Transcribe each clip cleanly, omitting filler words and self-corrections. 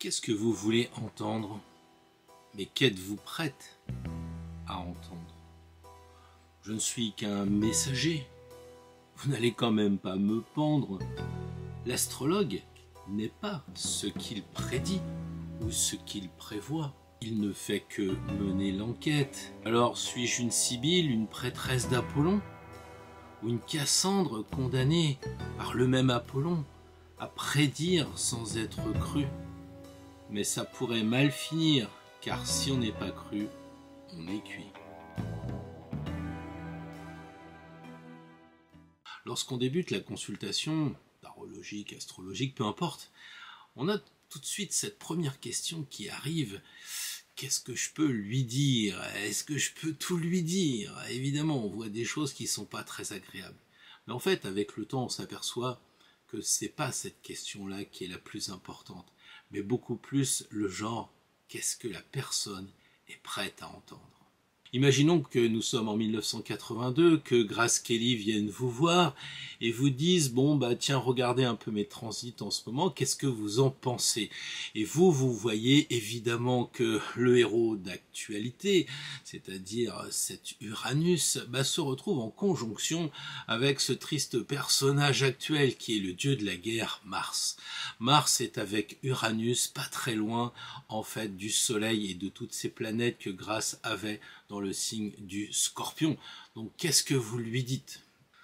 Qu'est-ce que vous voulez entendre? Mais qu'êtes-vous prête à entendre? Je ne suis qu'un messager. Vous n'allez quand même pas me pendre. L'astrologue n'est pas ce qu'il prédit ou ce qu'il prévoit. Il ne fait que mener l'enquête. Alors suis-je une Sibylle, une prêtresse d'Apollon? Ou une Cassandre condamnée par le même Apollon à prédire sans être crue? Mais ça pourrait mal finir, car si on n'est pas cru, on est cuit. Lorsqu'on débute la consultation, tarologique, astrologique, peu importe, on a tout de suite cette première question qui arrive. Qu'est-ce que je peux lui dire? Est-ce que je peux tout lui dire? Évidemment, on voit des choses qui ne sont pas très agréables. Mais en fait, avec le temps, on s'aperçoit que c'est pas cette question-là qui est la plus importante, mais beaucoup plus le genre « qu'est-ce que la personne est prête à entendre ?» Imaginons que nous sommes en 1982, que Grace Kelly vienne vous voir et vous dise « Bon, bah tiens, regardez un peu mes transits en ce moment, qu'est-ce que vous en pensez ?» Et vous voyez évidemment que le héros d'actualité, c'est-à-dire cet Uranus, se retrouve en conjonction avec ce triste personnage actuel qui est le dieu de la guerre, Mars. Mars est avec Uranus, pas très loin en fait du Soleil et de toutes ces planètes que Grace avait dans le signe du Scorpion. Donc qu'est-ce que vous lui dites?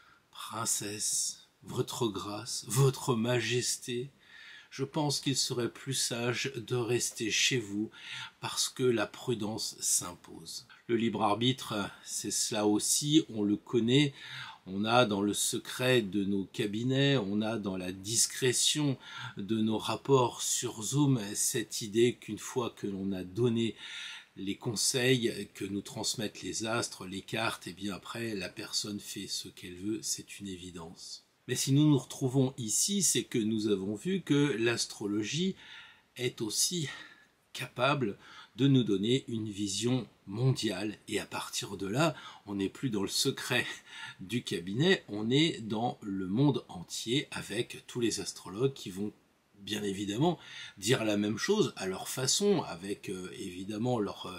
Princesse, votre grâce, votre majesté, je pense qu'il serait plus sage de rester chez vous parce que la prudence s'impose. Le libre arbitre, c'est cela aussi, on le connaît. On a dans le secret de nos cabinets, on a dans la discrétion de nos rapports sur Zoom cette idée qu'une fois que l'on a donné les conseils que nous transmettent les astres, les cartes, et bien après la personne fait ce qu'elle veut, c'est une évidence. Mais si nous nous retrouvons ici, c'est que nous avons vu que l'astrologie est aussi capable de nous donner une vision mondiale. Et à partir de là, on n'est plus dans le secret du cabinet, on est dans le monde entier avec tous les astrologues qui vont bien évidemment dire la même chose à leur façon, avec évidemment leur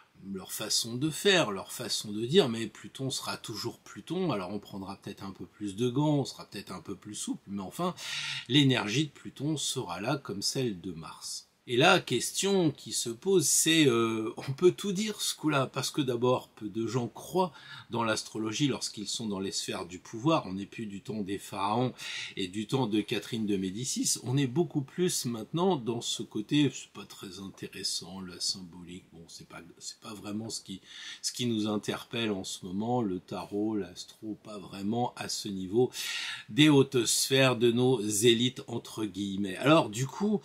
façon de faire, leur façon de dire, mais Pluton sera toujours Pluton, alors on prendra peut-être un peu plus de gants, on sera peut-être un peu plus souple, mais enfin, l'énergie de Pluton sera là comme celle de Mars. Et la question qui se pose, c'est on peut tout dire ce coup-là, parce que d'abord, peu de gens croient dans l'astrologie lorsqu'ils sont dans les sphères du pouvoir. On n'est plus du temps des pharaons et du temps de Catherine de Médicis. On est beaucoup plus maintenant dans ce côté, c'est pas très intéressant, la symbolique. Bon, c'est pas vraiment ce qui nous interpelle en ce moment. Le tarot, l'astro, pas vraiment à ce niveau des hautes sphères de nos élites entre guillemets. Alors du coup,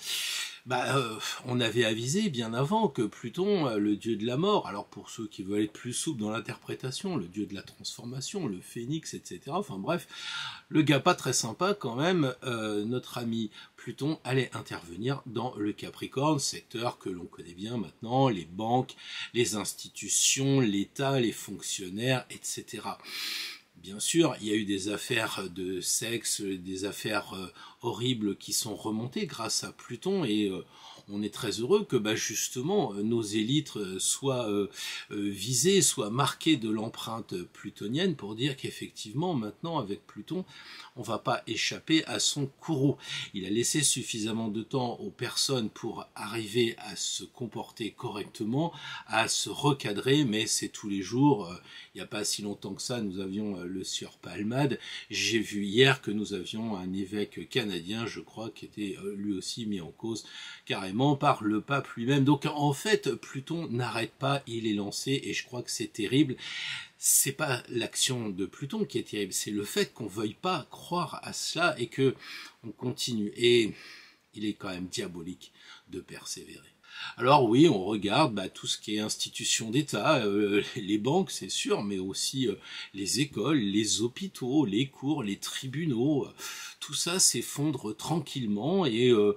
on avait avisé bien avant que Pluton, le dieu de la mort, alors pour ceux qui veulent être plus souples dans l'interprétation, le dieu de la transformation, le phénix, etc. Enfin bref, le gars pas très sympa quand même, notre ami Pluton allait intervenir dans le Capricorne, secteur que l'on connaît bien maintenant, les banques, les institutions, l'État, les fonctionnaires, etc. Bien sûr, il y a eu des affaires de sexe, des affaires horribles qui sont remontées grâce à Pluton et on est très heureux que justement nos élites soient visées, soient marquées de l'empreinte plutonienne pour dire qu'effectivement maintenant avec Pluton on ne va pas échapper à son courroux. Il a laissé suffisamment de temps aux personnes pour arriver à se comporter correctement, à se recadrer, mais c'est tous les jours. Il n'y a pas si longtemps que ça, nous avions le sieur Palmade. J'ai vu hier que nous avions un évêque canadien, je crois, qui était lui aussi mis en cause carrément par le pape lui-même. Donc en fait, Pluton n'arrête pas, il est lancé et je crois que c'est terrible. C'est pas l'action de Pluton qui est terrible, c'est le fait qu'on veuille pas croire à cela et que on continue. Et il est quand même diabolique de persévérer. Alors oui, on regarde tout ce qui est institutions d'État, les banques c'est sûr, mais aussi les écoles, les hôpitaux, les cours, les tribunaux, tout ça s'effondre tranquillement et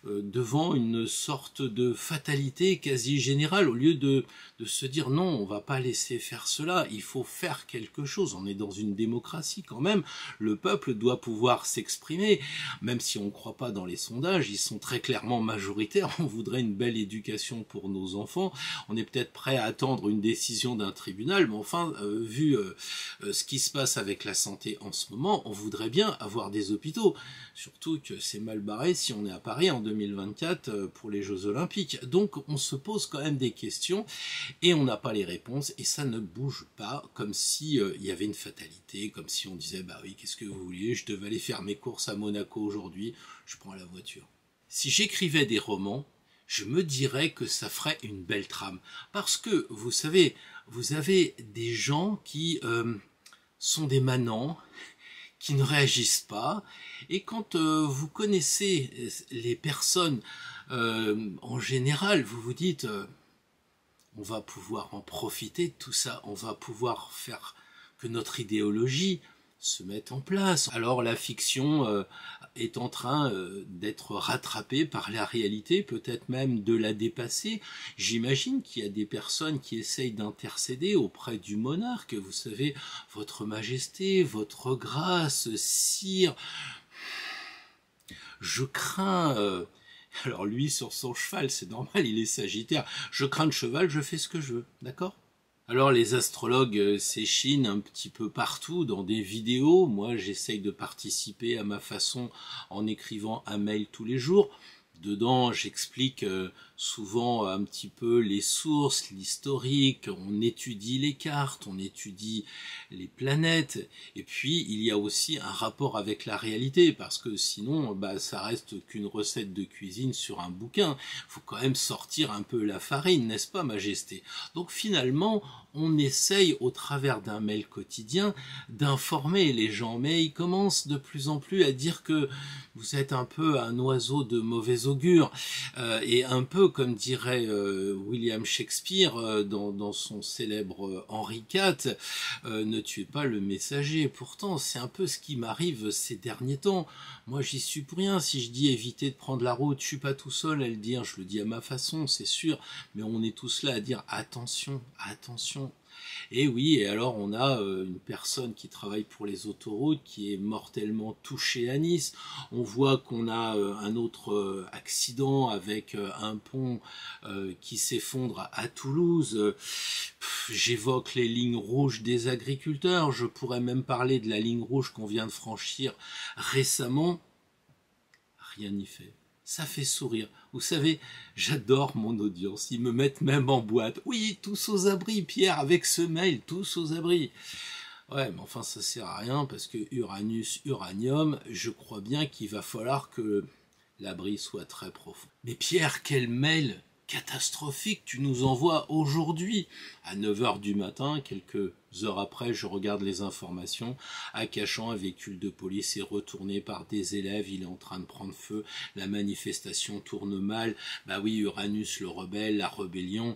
devant une sorte de fatalité quasi générale, au lieu de se dire non, on va pas laisser faire cela, il faut faire quelque chose, on est dans une démocratie quand même, le peuple doit pouvoir s'exprimer, même si on ne croit pas dans les sondages, ils sont très clairement majoritaires, on voudrait une belle éducation pour nos enfants, on est peut-être prêt à attendre une décision d'un tribunal, mais enfin, vu ce qui se passe avec la santé en ce moment, on voudrait bien avoir des hôpitaux, surtout que c'est mal barré si on est à Paris en 2024 pour les Jeux Olympiques. Donc on se pose quand même des questions et on n'a pas les réponses et ça ne bouge pas comme si il y avait une fatalité, comme si on disait bah oui, qu'est-ce que vous vouliez, je devais aller faire mes courses à Monaco aujourd'hui, je prends la voiture. Si j'écrivais des romans, je me dirais que ça ferait une belle trame. Parce que, vous savez, vous avez des gens qui sont des manants, qui ne réagissent pas, et quand vous connaissez les personnes en général, vous vous dites on va pouvoir en profiter de tout ça, on va pouvoir faire que notre idéologie se mette en place. Alors la fiction est en train d'être rattrapée par la réalité, peut-être même de la dépasser. J'imagine qu'il y a des personnes qui essayent d'intercéder auprès du monarque. Vous savez, votre majesté, votre grâce, sire, je crains... Alors lui, sur son cheval, c'est normal, il est sagittaire. Je crains le cheval, je fais ce que je veux, d'accord ? Alors les astrologues s'échinent un petit peu partout dans des vidéos. Moi, j'essaye de participer à ma façon en écrivant un mail tous les jours. Dedans, j'explique souvent un petit peu les sources, l'historique, on étudie les cartes, on étudie les planètes, et puis il y a aussi un rapport avec la réalité, parce que sinon, bah, ça reste qu'une recette de cuisine sur un bouquin. Il faut quand même sortir un peu la farine, n'est-ce pas, Majesté? Donc finalement, on essaye au travers d'un mail quotidien d'informer les gens, mais ils commencent de plus en plus à dire que vous êtes un peu un oiseau de mauvais augure, et un peu comme dirait William Shakespeare dans son célèbre Henri IV, ne tuez pas le messager. Pourtant, c'est un peu ce qui m'arrive ces derniers temps. Moi, j'y suis pour rien. Si je dis éviter de prendre la route, je suis pas tout seul à le dire, je le dis à ma façon, c'est sûr, mais on est tous là à dire attention, attention. Et oui, et alors on a une personne qui travaille pour les autoroutes qui est mortellement touchée à Nice. On voit qu'on a un autre accident avec un pont qui s'effondre à Toulouse. J'évoque les lignes rouges des agriculteurs. Je pourrais même parler de la ligne rouge qu'on vient de franchir récemment. Rien n'y fait. Ça fait sourire. Vous savez, j'adore mon audience. Ils me mettent même en boîte. Oui, tous aux abris, Pierre, avec ce mail, tous aux abris. Ouais, mais enfin, ça sert à rien parce que Uranus, Uranium, je crois bien qu'il va falloir que l'abri soit très profond. Mais Pierre, quel mail catastrophique tu nous envoies aujourd'hui à 9 heures du matin, quelques heures après, je regarde les informations. À Cachan, un véhicule de police est retourné par des élèves, il est en train de prendre feu, la manifestation tourne mal. Bah oui, Uranus le rebelle, la rébellion,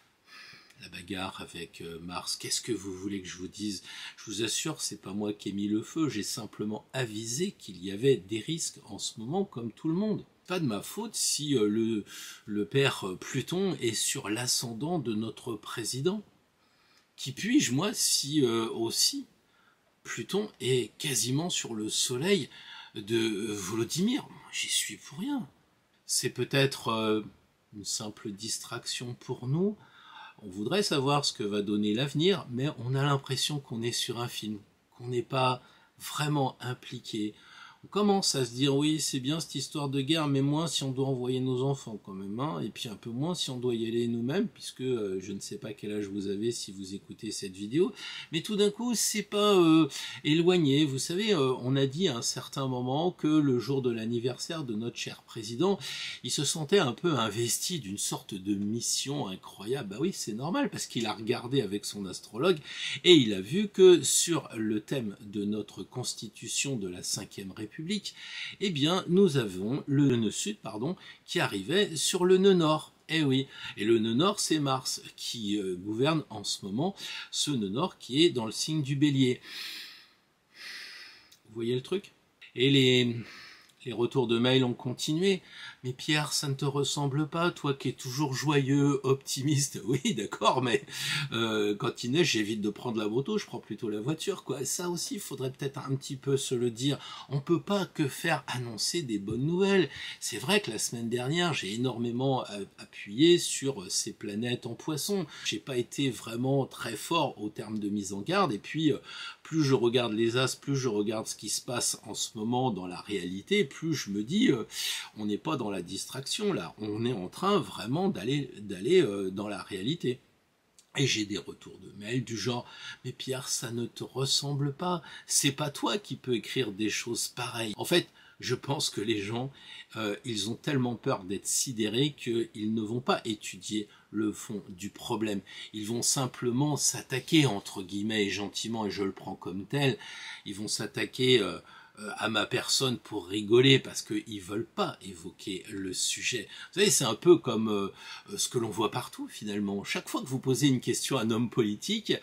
la bagarre avec Mars. Qu'est-ce que vous voulez que je vous dise? Je vous assure, c'est pas moi qui ai mis le feu, j'ai simplement avisé qu'il y avait des risques en ce moment, comme tout le monde. Pas de ma faute si le père Pluton est sur l'ascendant de notre président. Qui puis-je, moi, si aussi Pluton est quasiment sur le soleil de Volodymyr? J'y suis pour rien. C'est peut-être une simple distraction pour nous. On voudrait savoir ce que va donner l'avenir, mais on a l'impression qu'on est sur un film, qu'on n'est pas vraiment impliqué. On commence à se dire oui, c'est bien cette histoire de guerre, mais moins si on doit envoyer nos enfants quand même, hein, et puis un peu moins si on doit y aller nous-mêmes, puisque je ne sais pas quel âge vous avez si vous écoutez cette vidéo, mais tout d'un coup c'est pas éloigné. Vous savez, on a dit à un certain moment que le jour de l'anniversaire de notre cher président, il se sentait un peu investi d'une sorte de mission incroyable. Bah oui, c'est normal parce qu'il a regardé avec son astrologue et il a vu que sur le thème de notre constitution de la 5e République, eh bien, nous avons le nœud sud, qui arrivait sur le nœud nord. Eh oui, et le nœud nord, c'est Mars qui gouverne en ce moment ce nœud nord qui est dans le signe du Bélier. Vous voyez le truc? Et Les retours de mails ont continué. Mais Pierre, ça ne te ressemble pas, toi qui es toujours joyeux, optimiste. Oui, d'accord, mais quand il neige, j'évite de prendre la moto, je prends plutôt la voiture, quoi. Ça aussi, il faudrait peut-être un petit peu se le dire. On peut pas que faire annoncer des bonnes nouvelles. C'est vrai que la semaine dernière, j'ai énormément appuyé sur ces planètes en poisson. J'ai pas été vraiment très fort au terme de mise en garde. Et puis, plus je regarde les astres, plus je regarde ce qui se passe en ce moment dans la réalité, plus je me dis, on n'est pas dans la distraction là, on est en train vraiment d'aller dans la réalité. Et j'ai des retours de mails du genre, mais Pierre, ça ne te ressemble pas, c'est pas toi qui peux écrire des choses pareilles. En fait, je pense que les gens, ils ont tellement peur d'être sidérés qu'ils ne vont pas étudier le fond du problème. Ils vont simplement s'attaquer, entre guillemets, et gentiment, et je le prends comme tel, ils vont s'attaquer à ma personne pour rigoler parce qu'ils veulent pas évoquer le sujet. Vous savez, c'est un peu comme ce que l'on voit partout finalement. Chaque fois que vous posez une question à un homme politique,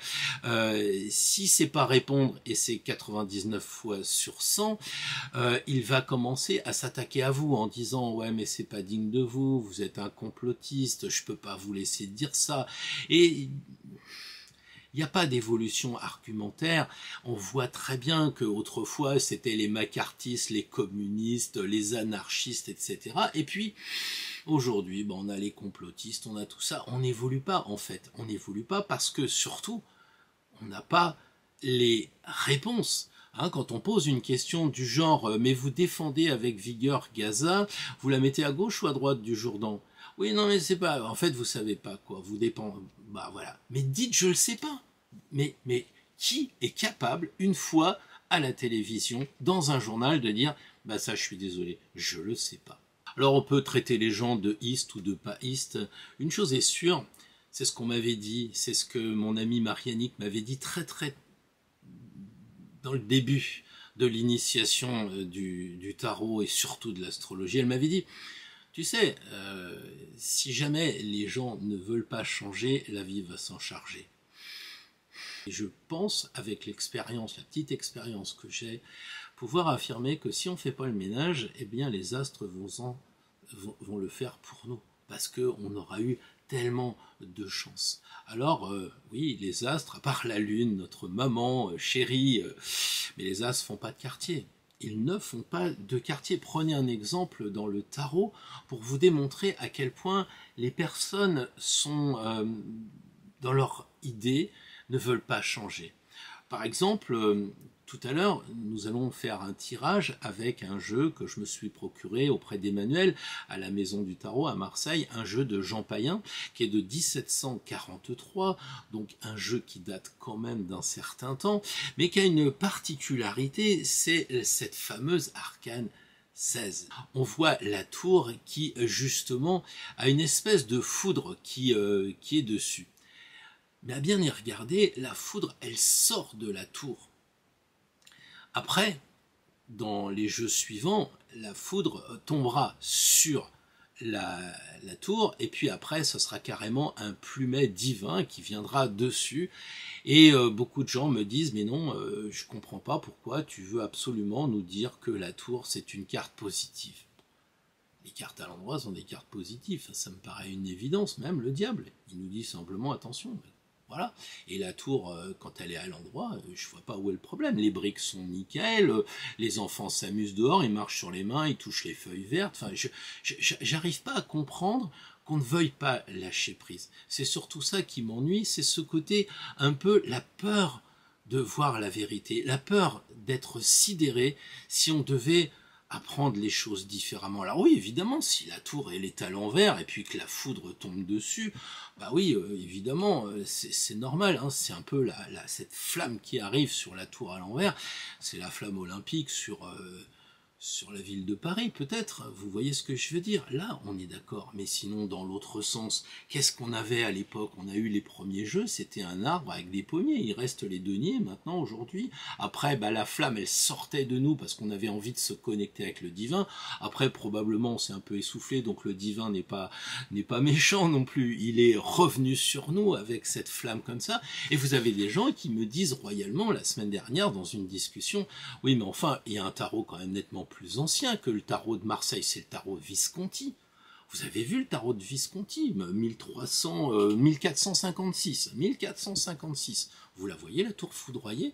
si c'est pas répondre, et c'est 99 fois sur 100, il va commencer à s'attaquer à vous en disant ouais mais c'est pas digne de vous, vous êtes un complotiste, je peux pas vous laisser dire ça. Et il n'y a pas d'évolution argumentaire. On voit très bien que autrefois c'était les macartistes, les communistes, les anarchistes, etc. Et puis aujourd'hui, on a les complotistes, on a tout ça. On n'évolue pas en fait. On n'évolue pas parce que surtout, on n'a pas les réponses. Quand on pose une question du genre mais vous défendez avec vigueur Gaza, vous la mettez à gauche ou à droite du Jourdain? Oui, non, mais c'est pas. En fait, vous savez pas quoi. Vous dépend. Bah voilà. Mais dites, je le sais pas. Mais qui est capable, une fois à la télévision, dans un journal, de dire, bah ça, je suis désolé, je le sais pas. Alors, on peut traiter les gens de istes ou de pas istes. Une chose est sûre, c'est ce qu'on m'avait dit, c'est ce que mon ami Marianique m'avait dit très dans le début de l'initiation du tarot et surtout de l'astrologie. Elle m'avait dit. Tu sais, si jamais les gens ne veulent pas changer, la vie va s'en charger. Et je pense, avec l'expérience, la petite expérience que j'ai, pouvoir affirmer que si on ne fait pas le ménage, eh bien les astres vont le faire pour nous. Parce qu'on aura eu tellement de chance. Alors, oui, les astres, à part la Lune, notre maman chérie, mais les astres font pas de quartier. Ils ne font pas de quartier. Prenez un exemple dans le tarot pour vous démontrer à quel point les personnes sont dans leur idée, ne veulent pas changer. Par exemple, tout à l'heure, nous allons faire un tirage avec un jeu que je me suis procuré auprès d'Emmanuel à la Maison du Tarot à Marseille, un jeu de Jean Payen qui est de 1743, donc un jeu qui date quand même d'un certain temps, mais qui a une particularité, c'est cette fameuse arcane 16. On voit la tour qui justement a une espèce de foudre qui est dessus. Mais à bien y regarder, la foudre, elle sort de la tour. Après, dans les jeux suivants, la foudre tombera sur la tour, et puis après, ce sera carrément un plumet divin qui viendra dessus. Et beaucoup de gens me disent, mais non, je comprends pas pourquoi tu veux absolument nous dire que la tour, c'est une carte positive. Les cartes à l'endroit sont des cartes positives, ça me paraît une évidence, même le diable. Il nous dit simplement, attention, voilà. Et la tour, quand elle est à l'endroit, je vois pas où est le problème. Les briques sont nickel, les enfants s'amusent dehors, ils marchent sur les mains, ils touchent les feuilles vertes. Enfin, j'arrive pas à comprendre qu'on ne veuille pas lâcher prise. C'est surtout ça qui m'ennuie, c'est ce côté un peu la peur de voir la vérité, la peur d'être sidéré si on devait apprendre les choses différemment. Alors oui, évidemment, si la tour elle est à l'envers et puis que la foudre tombe dessus, bah oui, évidemment, c'est normal, hein, c'est un peu cette flamme qui arrive sur la tour à l'envers, c'est la flamme olympique sur la ville de Paris, peut-être, vous voyez ce que je veux dire? Là, on est d'accord, mais sinon, dans l'autre sens, qu'est-ce qu'on avait à l'époque? On a eu les premiers jeux, c'était un arbre avec des pommiers, il reste les deniers, maintenant, aujourd'hui. Après, la flamme, elle sortait de nous parce qu'on avait envie de se connecter avec le divin. Après, probablement, on s'est un peu essoufflé, donc le divin n'est pas méchant non plus. Il est revenu sur nous avec cette flamme comme ça. Et vous avez des gens qui me disent royalement, la semaine dernière, dans une discussion, oui, mais enfin, il y a un tarot quand même nettement plus ancien que le tarot de Marseille, c'est le tarot Visconti. Vous avez vu le tarot de Visconti, 1456. Vous la voyez, la tour foudroyée?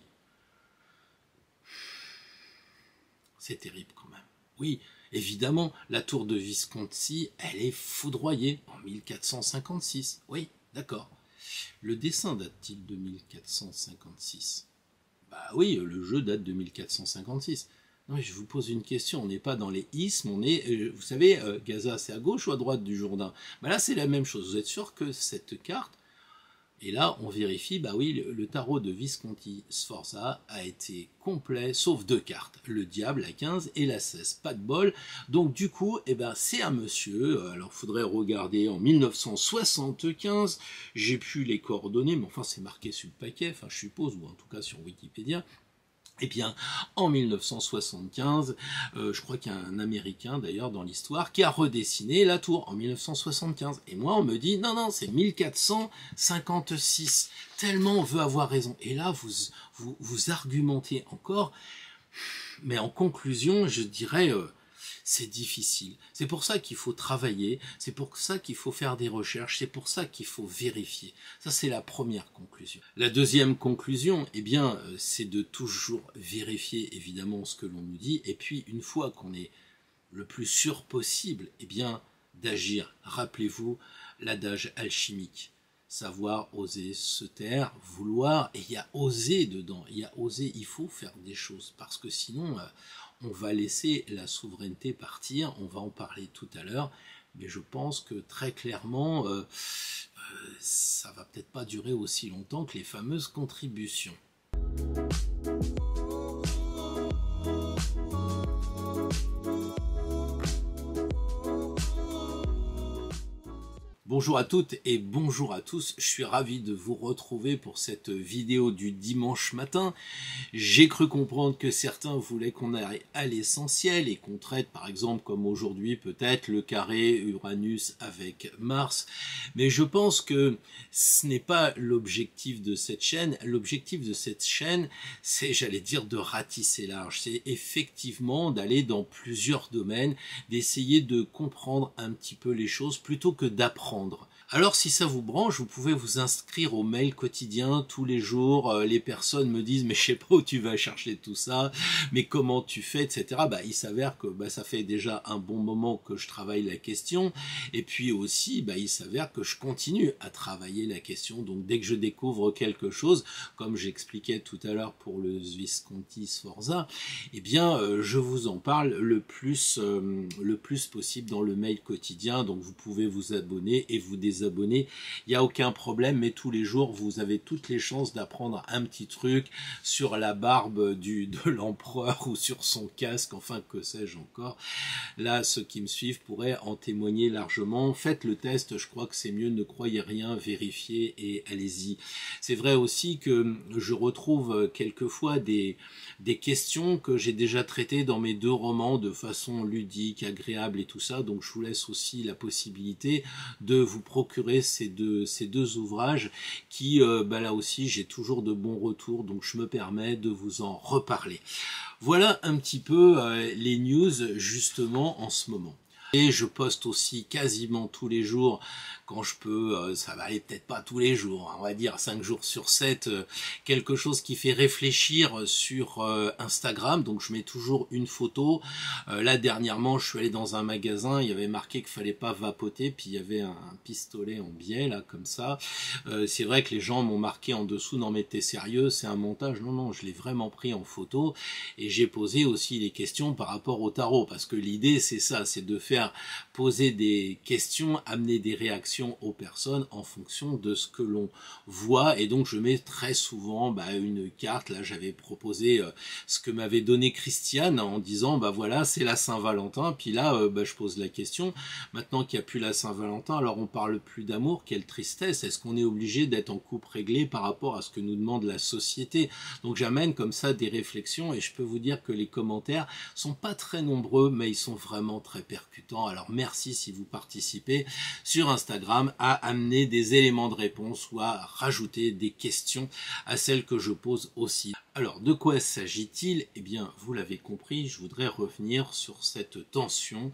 C'est terrible quand même. Oui, évidemment, la tour de Visconti, elle est foudroyée en 1456. Oui, d'accord. Le dessin date-t-il de 1456? Bah oui, le jeu date de 1456. Non, mais je vous pose une question, on n'est pas dans les ismes, on est, vous savez, Gaza, c'est à gauche ou à droite du Jourdain? Bah là, c'est la même chose. Vous êtes sûr que cette carte, et là, on vérifie, bah oui, le tarot de Visconti Sforza a été complet, sauf 2 cartes, le diable, la 15 et la 16, pas de bol. Donc du coup, eh ben, c'est un monsieur, alors il faudrait regarder en 1975, j'ai plus les coordonnées, mais enfin c'est marqué sur le paquet, enfin je suppose, ou en tout cas sur Wikipédia. Eh bien, en 1975, je crois qu'il y a un Américain d'ailleurs dans l'histoire qui a redessiné la tour en 1975. Et moi, on me dit, non, non, c'est 1456. Tellement on veut avoir raison. Et là, vous argumentez encore. Mais en conclusion, je dirais, c'est difficile. C'est pour ça qu'il faut travailler, c'est pour ça qu'il faut faire des recherches, c'est pour ça qu'il faut vérifier. Ça, c'est la première conclusion. La deuxième conclusion, eh bien, c'est de toujours vérifier, évidemment, ce que l'on nous dit, et puis, une fois qu'on est le plus sûr possible, eh bien, d'agir. Rappelez-vous l'adage alchimique. Savoir, oser, se taire, vouloir, et il y a oser dedans, il y a oser, il faut faire des choses, parce que sinon, on va laisser la souveraineté partir, on va en parler tout à l'heure, mais je pense que très clairement, ça va peut-être pas durer aussi longtemps que les fameuses contributions. Bonjour à toutes et bonjour à tous, je suis ravi de vous retrouver pour cette vidéo du dimanche matin. J'ai cru comprendre que certains voulaient qu'on aille à l'essentiel et qu'on traite par exemple comme aujourd'hui peut-être le carré Uranus avec Mars, mais je pense que ce n'est pas l'objectif de cette chaîne. L'objectif de cette chaîne, c'est, j'allais dire, de ratisser large, c'est effectivement d'aller dans plusieurs domaines, d'essayer de comprendre un petit peu les choses plutôt que d'apprendre. Alors si ça vous branche, vous pouvez vous inscrire au mail quotidien tous les jours. Les personnes me disent mais je sais pas où tu vas chercher tout ça, mais comment tu fais, etc. Bah, il s'avère que ça fait déjà un bon moment que je travaille la question, et puis aussi il s'avère que je continue à travailler la question. Donc dès que je découvre quelque chose, comme j'expliquais tout à l'heure pour le Visconti Sforza, eh bien je vous en parle le plus possible dans le mail quotidien. Donc vous pouvez vous abonner et vous désabonner, il n'y a aucun problème, mais tous les jours vous avez toutes les chances d'apprendre un petit truc sur la barbe de l'empereur ou sur son casque, enfin que sais-je encore. Là, ceux qui me suivent pourraient en témoigner largement. Faites le test, je crois que c'est mieux, ne croyez rien, vérifiez et allez-y. C'est vrai aussi que je retrouve quelquefois des questions que j'ai déjà traitées dans mes 2 romans de façon ludique, agréable et tout ça, donc je vous laisse aussi la possibilité de vous procurer ces deux ouvrages qui, là aussi, j'ai toujours de bons retours, donc je me permets de vous en reparler. Voilà un petit peu les news, justement, en ce moment. Et je poste aussi quasiment tous les jours, quand je peux, ça va aller peut-être pas tous les jours, hein, on va dire 5 jours sur 7, quelque chose qui fait réfléchir sur Instagram. Donc je mets toujours une photo. Là dernièrement, je suis allé dans un magasin, il y avait marqué qu'il fallait pas vapoter, puis il y avait un pistolet en biais là comme ça. C'est vrai que les gens m'ont marqué en dessous, non mais t'es sérieux, c'est un montage? Non, non, je l'ai vraiment pris en photo, et j'ai posé aussi les questions par rapport au tarot, parce que l'idée c'est ça, c'est de faire poser des questions, amener des réactions aux personnes en fonction de ce que l'on voit. Et donc je mets très souvent une carte. Là j'avais proposé ce que m'avait donné Christiane en disant voilà, c'est la Saint-Valentin, puis là je pose la question, maintenant qu'il n'y a plus la Saint-Valentin, alors on parle plus d'amour, quelle tristesse, est-ce qu'on est obligé d'être en couple réglé par rapport à ce que nous demande la société? Donc j'amène comme ça des réflexions, et je peux vous dire que les commentaires sont pas très nombreux, mais ils sont vraiment très percutants. temps. Alors merci si vous participez sur Instagram à amener des éléments de réponse ou à rajouter des questions à celles que je pose aussi. Alors de quoi s'agit-il? Eh bien vous l'avez compris, je voudrais revenir sur cette tension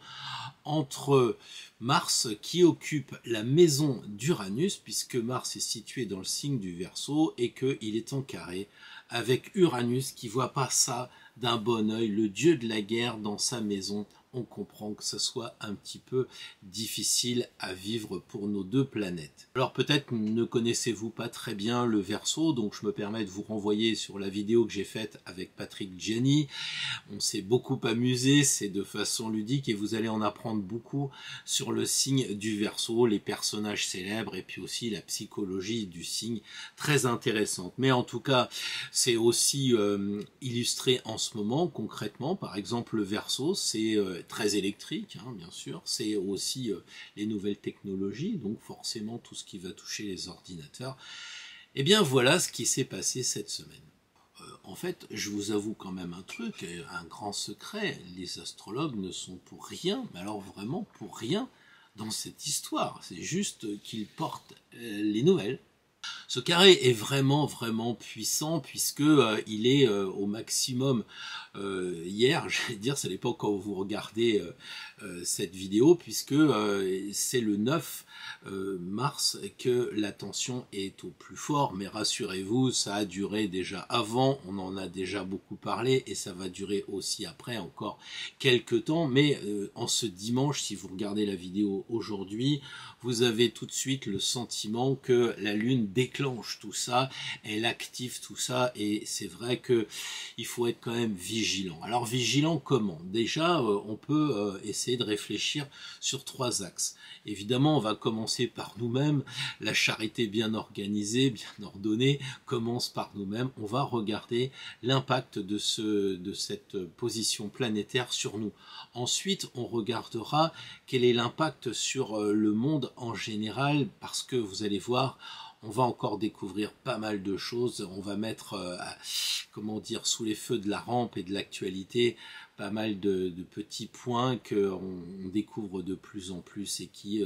entre Mars qui occupe la maison d'Uranus, puisque Mars est situé dans le signe du Verseau et qu'il est en carré avec Uranus qui voit pas ça d'un bon œil, le dieu de la guerre dans sa maison. On comprend que ce soit un petit peu difficile à vivre pour nos deux planètes. Alors peut-être ne connaissez-vous pas très bien le Verseau, donc je me permets de vous renvoyer sur la vidéo que j'ai faite avec Patrick Gianni. On s'est beaucoup amusé, c'est de façon ludique et vous allez en apprendre beaucoup sur le signe du Verseau, les personnages célèbres et puis aussi la psychologie du signe, très intéressante. Mais en tout cas, c'est aussi illustré en ce moment concrètement. Par exemple, le Verseau, c'est très électrique, hein, bien sûr. C'est aussi les nouvelles technologies, donc forcément tout ce qui va toucher les ordinateurs. Et bien voilà ce qui s'est passé cette semaine. En fait, je vous avoue quand même un truc, un grand secret. Les astrologues ne sont pour rien, mais alors vraiment pour rien dans cette histoire. C'est juste qu'ils portent les nouvelles. Ce carré est vraiment puissant puisque il est au maximum hier, j'allais dire, ça dépend quand vous regardez cette vidéo, puisque c'est le 9 mars que la tension est au plus fort, mais rassurez-vous, ça a duré déjà avant, on en a déjà beaucoup parlé, et ça va durer aussi après encore quelques temps, mais en ce dimanche, si vous regardez la vidéo aujourd'hui, vous avez tout de suite le sentiment que la Lune déclenche tout ça, elle active tout ça, et c'est vrai que il faut être quand même vigilant. Alors vigilant comment? Déjà, on peut essayer de réfléchir sur 3 axes. Évidemment, on va commencer par nous-mêmes. La charité bien organisée, bien ordonnée, commence par nous-mêmes. On va regarder l'impact de cette position planétaire sur nous. Ensuite, on regardera quel est l'impact sur le monde en général, parce que vous allez voir, on va encore découvrir pas mal de choses. On va mettre, comment dire, sous les feux de la rampe et de l'actualité, pas mal de petits points qu'on découvre de plus en plus et qui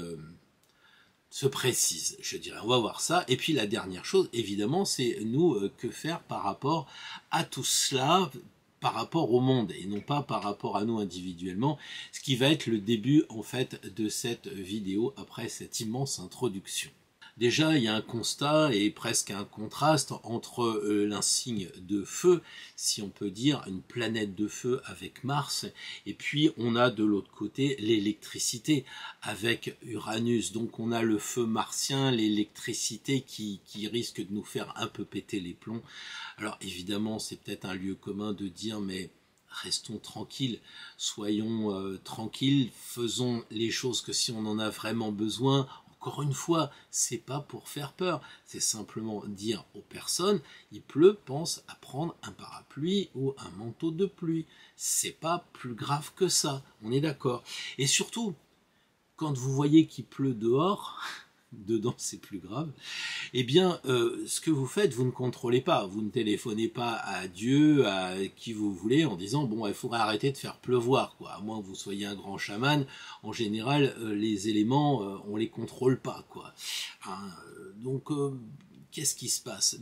se précisent, je dirais. On va voir ça. Et puis la dernière chose, évidemment, c'est nous, que faire par rapport à tout cela, par rapport au monde et non pas par rapport à nous individuellement, ce qui va être le début en fait de cette vidéo après cette immense introduction. Déjà, il y a un constat et presque un contraste entre l'insigne de feu, si on peut dire, une planète de feu avec Mars, et puis on a de l'autre côté l'électricité avec Uranus. Donc on a le feu martien, l'électricité qui risque de nous faire un peu péter les plombs. Alors évidemment, c'est peut-être un lieu commun de dire, mais restons tranquilles, soyons tranquilles, faisons les choses que si on en a vraiment besoin. Encore une fois, c'est pas pour faire peur, c'est simplement dire aux personnes, il pleut, pense à prendre un parapluie ou un manteau de pluie. C'est pas plus grave que ça, on est d'accord. Et surtout, quand vous voyez qu'il pleut dehors, dedans c'est plus grave, eh bien ce que vous faites, vous ne contrôlez pas, vous ne téléphonez pas à Dieu, à qui vous voulez, en disant bon il faudrait arrêter de faire pleuvoir, quoi. À moins que vous soyez un grand chaman, en général les éléments on les contrôle pas, quoi. Hein, donc qu'est-ce qui se passe?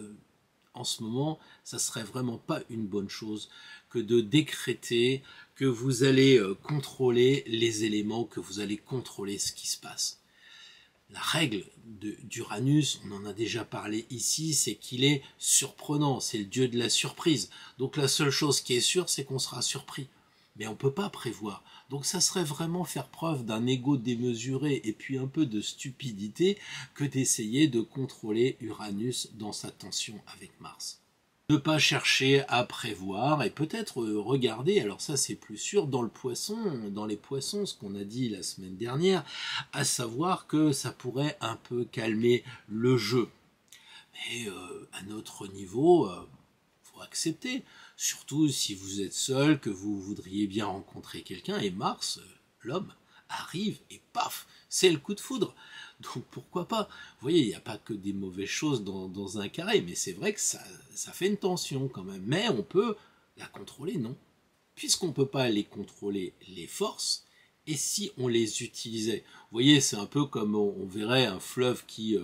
En ce moment, ça serait vraiment pas une bonne chose que de décréter que vous allez contrôler les éléments, que vous allez contrôler ce qui se passe. La règle d'Uranus, on en a déjà parlé ici, c'est qu'il est surprenant, c'est le dieu de la surprise. Donc la seule chose qui est sûre, c'est qu'on sera surpris. Mais on ne peut pas prévoir. Donc ça serait vraiment faire preuve d'un ego démesuré et puis un peu de stupidité que d'essayer de contrôler Uranus dans sa tension avec Mars. Ne pas chercher à prévoir et peut-être regarder, alors ça c'est plus sûr, dans les poissons, ce qu'on a dit la semaine dernière, à savoir que ça pourrait un peu calmer le jeu. Mais à notre niveau, faut accepter, surtout si vous êtes seul, que vous voudriez bien rencontrer quelqu'un, et Mars, l'homme, arrive et paf, c'est le coup de foudre. Donc pourquoi pas? Vous voyez, il n'y a pas que des mauvaises choses dans un carré, mais c'est vrai que ça fait une tension quand même. Mais on peut la contrôler, non? Puisqu'on ne peut pas les contrôler, les forces, Et si on les utilisait? Vous voyez, c'est un peu comme on verrait un fleuve qui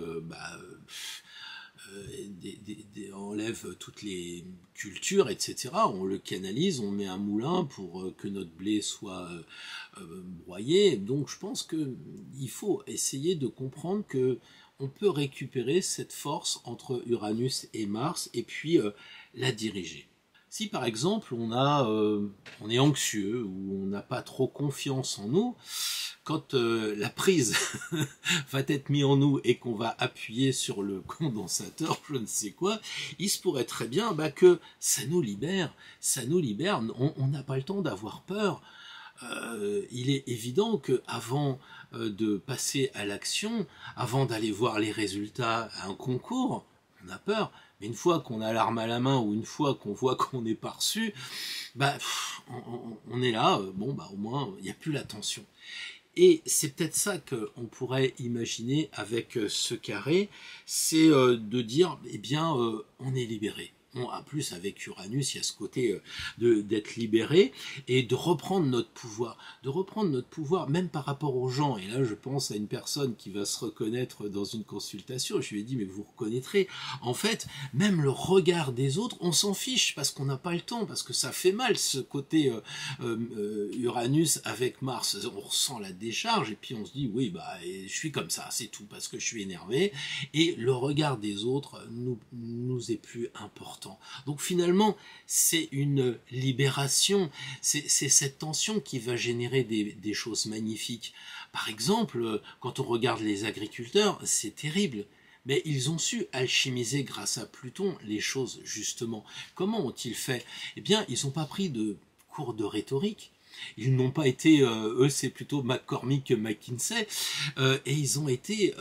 enlève toutes les cultures, etc. On le canalise, on met un moulin pour que notre blé soit broyé. Donc je pense qu'il faut essayer de comprendre que on peut récupérer cette force entre Uranus et Mars et puis la diriger. Si par exemple on est anxieux ou on n'a pas trop confiance en nous, quand la prise va être mise en nous et qu'on va appuyer sur le condensateur, je ne sais quoi, il se pourrait très bien que ça nous libère, on n'a pas le temps d'avoir peur. Il est évident qu'avant de passer à l'action, avant d'aller voir les résultats à un concours, on a peur. Mais une fois qu'on a l'arme à la main ou une fois qu'on voit qu'on n'est pas reçu, on est là, au moins il n'y a plus la tension. Et c'est peut-être ça qu'on pourrait imaginer avec ce carré, c'est de dire, on est libéré. Bon, en plus, avec Uranus, il y a ce côté d'être libéré et de reprendre notre pouvoir. De reprendre notre pouvoir, même par rapport aux gens. Et là, je pense à une personne qui va se reconnaître dans une consultation. Je lui ai dit, mais vous reconnaîtrez. En fait, même le regard des autres, on s'en fiche parce qu'on n'a pas le temps, parce que ça fait mal, ce côté Uranus avec Mars. On ressent la décharge et puis on se dit, oui, je suis comme ça, c'est tout, parce que je suis énervé. Et le regard des autres nous est plus important. Donc finalement, c'est une libération, c'est cette tension qui va générer des choses magnifiques. Par exemple, quand on regarde les agriculteurs, c'est terrible. Mais ils ont su alchimiser grâce à Pluton les choses, justement. Comment ont-ils fait? Eh bien, ils n'ont pas pris de cours de rhétorique. Ils n'ont pas été, eux c'est plutôt McCormick que McKinsey, et ils ont été,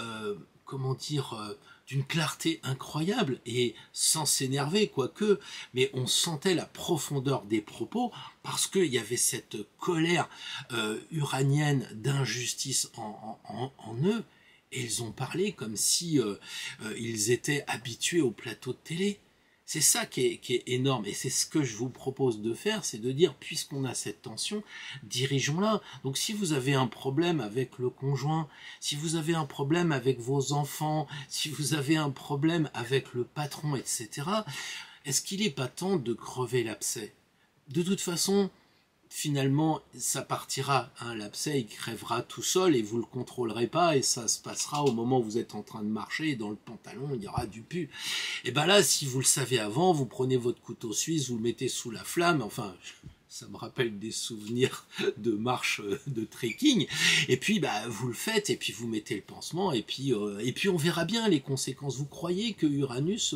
d'une clarté incroyable et sans s'énerver, quoique, mais on sentait la profondeur des propos parce qu'il y avait cette colère uranienne d'injustice en eux, et ils ont parlé comme si ils étaient habitués au plateau de télé. C'est ça qui est énorme, et c'est ce que je vous propose de faire, c'est de dire, puisqu'on a cette tension, dirigeons-la. Donc si vous avez un problème avec le conjoint, si vous avez un problème avec vos enfants, si vous avez un problème avec le patron, etc., est-ce qu'il n'est pas temps de crever l'abcès? De toute façon, finalement, ça partira, l'abcès il crèvera tout seul et vous le contrôlerez pas et ça se passera au moment où vous êtes en train de marcher et dans le pantalon il y aura du pu. Et là, si vous le savez avant, vous prenez votre couteau suisse, vous le mettez sous la flamme, enfin, ça me rappelle des souvenirs de marche de trekking, et puis vous le faites et puis vous mettez le pansement et puis on verra bien les conséquences. Vous croyez que Uranus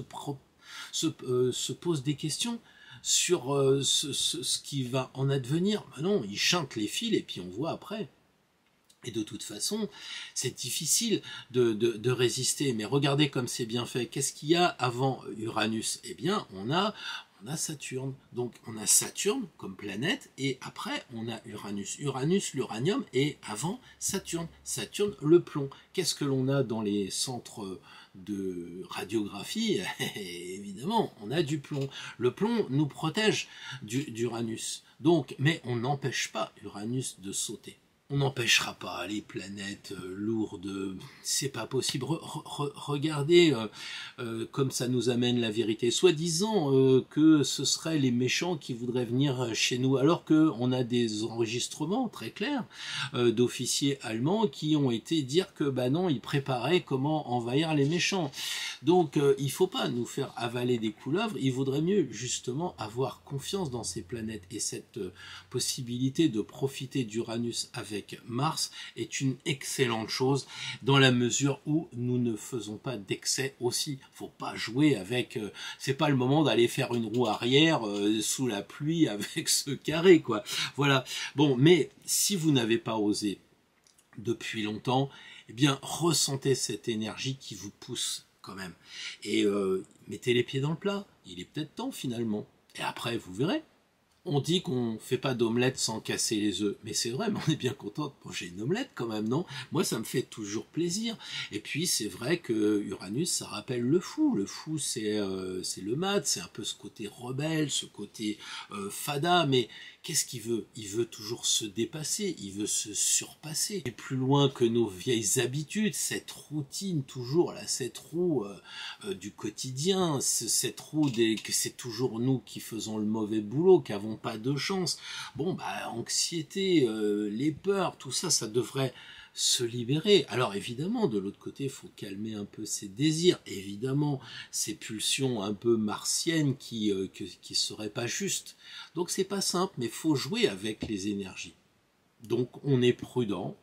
se pose des questions sur ce qui va en advenir? Non, il chante les fils et puis on voit après. Et de toute façon, c'est difficile de résister. Mais regardez comme c'est bien fait. Qu'est-ce qu'il y a avant Uranus? Eh bien, on a Saturne. Donc on a Saturne comme planète et après on a Uranus. Uranus, l'uranium, et avant Saturne. Saturne, le plomb. Qu'est-ce que l'on a dans les centres de radiographie? Évidemment, on a du plomb. Le plomb nous protège d'Uranus. Donc, mais on n'empêche pas Uranus de sauter. On n'empêchera pas les planètes lourdes, c'est pas possible. Regardez comme ça nous amène la vérité. Soi-disant que ce seraient les méchants qui voudraient venir chez nous, alors qu'on a des enregistrements très clairs d'officiers allemands qui ont été dire que non, ils préparaient comment envahir les méchants. Donc il faut pas nous faire avaler des couleuvres, il vaudrait mieux justement avoir confiance dans ces planètes, et cette possibilité de profiter d'Uranus avec Mars est une excellente chose dans la mesure où nous ne faisons pas d'excès aussi. Faut pas jouer avec, c'est pas le moment d'aller faire une roue arrière sous la pluie avec ce carré, quoi. Voilà. Bon, mais si vous n'avez pas osé depuis longtemps, eh bien ressentez cette énergie qui vous pousse quand même. Et mettez les pieds dans le plat. Il est peut-être temps finalement. Et après, vous verrez. On dit qu'on ne fait pas d'omelette sans casser les œufs, mais c'est vrai, mais on est bien content de manger une omelette quand même, non? Moi, ça me fait toujours plaisir. Et puis, c'est vrai que Uranus, ça rappelle le fou. Le fou, c'est le mat, c'est un peu ce côté rebelle, ce côté fada, mais qu'est-ce qu'il veut? Il veut toujours se dépasser, il veut se surpasser. Et plus loin que nos vieilles habitudes, cette routine toujours, là, cette roue du quotidien, cette roue que c'est toujours nous qui faisons le mauvais boulot, qui n'avons pas de chance. Bon, bah, anxiété, les peurs, tout ça, ça devrait se libérer. Alors évidemment, de l'autre côté, il faut calmer un peu ses désirs, évidemment, ces pulsions un peu martiennes qui seraient pas justes. Donc c'est pas simple, mais faut jouer avec les énergies. Donc on est prudent,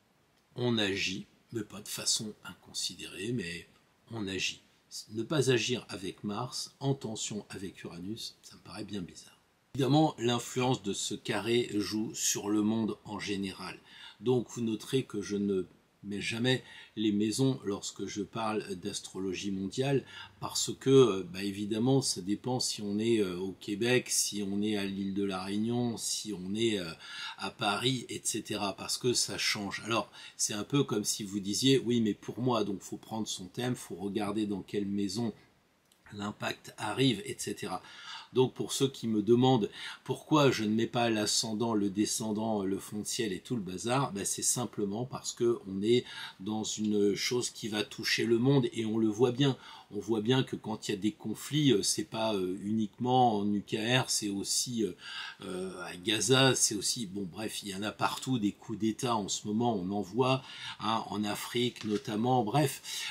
on agit, mais pas de façon inconsidérée, mais on agit. Ne pas agir avec Mars, en tension avec Uranus, ça me paraît bien bizarre. Évidemment, l'influence de ce carré joue sur le monde en général. Donc vous noterez que je ne mets jamais les maisons lorsque je parle d'astrologie mondiale, parce que bah évidemment ça dépend si on est au Québec, si on est à l'île de la Réunion, si on est à Paris, etc. Parce que ça change. Alors c'est un peu comme si vous disiez oui mais pour moi, donc faut prendre son thème, faut regarder dans quelle maison l'impact arrive, etc. Donc pour ceux qui me demandent pourquoi je ne mets pas l'ascendant, le descendant, le fond de ciel et tout le bazar, ben c'est simplement parce que on est dans une chose qui va toucher le monde et on le voit bien. On voit bien que quand il y a des conflits, c'est pas uniquement en UKR, c'est aussi à Gaza, c'est aussi, bon bref, il y en a partout des coups d'État en ce moment, on en voit, hein, en Afrique notamment, bref,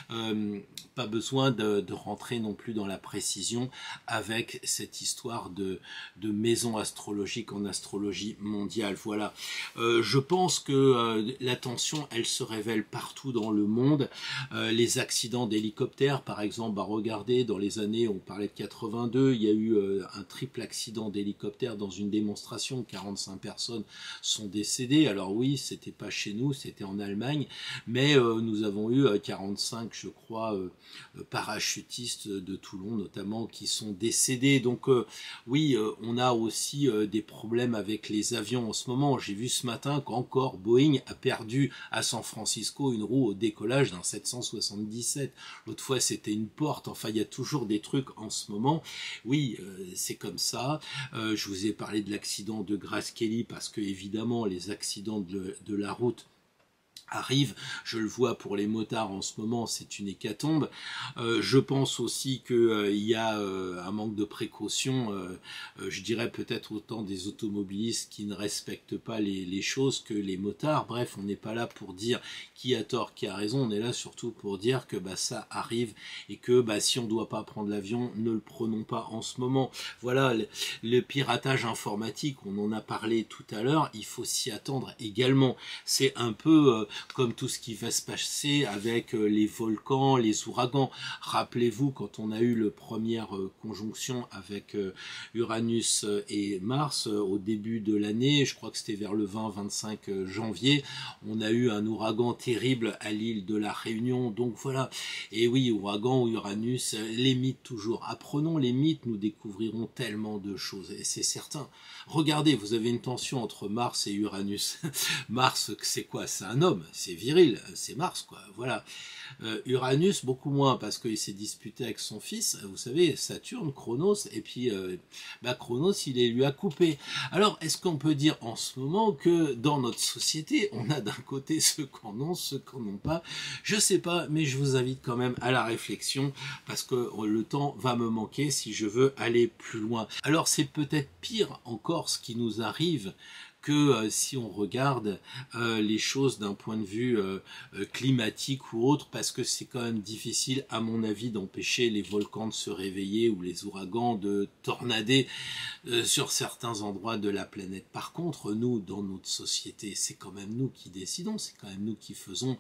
pas besoin de rentrer non plus dans la précision avec cette histoire de maison astrologique en astrologie mondiale. Voilà, je pense que la tension, elle se révèle partout dans le monde. Les accidents d'hélicoptères, par exemple, bah regardez, dans les années, on parlait de 82, il y a eu un triple accident d'hélicoptère dans une démonstration, 45 personnes sont décédées. Alors oui, c'était pas chez nous, c'était en Allemagne, mais nous avons eu 45, je crois, parachutistes de Toulon notamment qui sont décédés. Donc oui, on a aussi des problèmes avec les avions en ce moment. J'ai vu ce matin qu'encore Boeing a perdu à San Francisco une roue au décollage d'un 777. L'autre fois, c'était une porte. Enfin, il y a toujours des trucs en ce moment. Oui, c'est comme ça. Je vous ai parlé de l'accident de Grace Kelly parce que, évidemment, les accidents de la route arrive, je le vois pour les motards en ce moment, c'est une hécatombe. Je pense aussi que il y a un manque de précaution, je dirais peut-être autant des automobilistes qui ne respectent pas les choses que les motards. Bref, on n'est pas là pour dire qui a tort, qui a raison, on est là surtout pour dire que bah, ça arrive et que bah, si on ne doit pas prendre l'avion, ne le prenons pas en ce moment. Voilà, le piratage informatique, on en a parlé tout à l'heure, il faut s'y attendre également. C'est un peu comme tout ce qui va se passer avec les volcans, les ouragans. Rappelez-vous, quand on a eu la première conjonction avec Uranus et Mars au début de l'année, je crois que c'était vers le 20-25 janvier, on a eu un ouragan terrible à l'île de la Réunion. Donc voilà, et oui, ouragan ou Uranus, les mythes toujours. Apprenons les mythes, nous découvrirons tellement de choses, et c'est certain. Regardez, vous avez une tension entre Mars et Uranus. Mars, c'est quoi? C'est un homme, c'est viril, c'est Mars, quoi, voilà. Uranus, beaucoup moins, parce qu'il s'est disputé avec son fils, vous savez, Saturne, Chronos, et puis bah, Chronos, lui a coupé. Alors, est-ce qu'on peut dire en ce moment que dans notre société, on a d'un côté ceux qui en ont, ceux qui n'en ont pas? Je sais pas, mais je vous invite quand même à la réflexion, parce que le temps va me manquer si je veux aller plus loin. Alors, c'est peut-être pire encore ce qui nous arrive que si on regarde les choses d'un point de vue climatique ou autre, parce que c'est quand même difficile, à mon avis, d'empêcher les volcans de se réveiller ou les ouragans de tornader sur certains endroits de la planète. Par contre, nous, dans notre société, c'est quand même nous qui décidons, c'est quand même nous qui faisons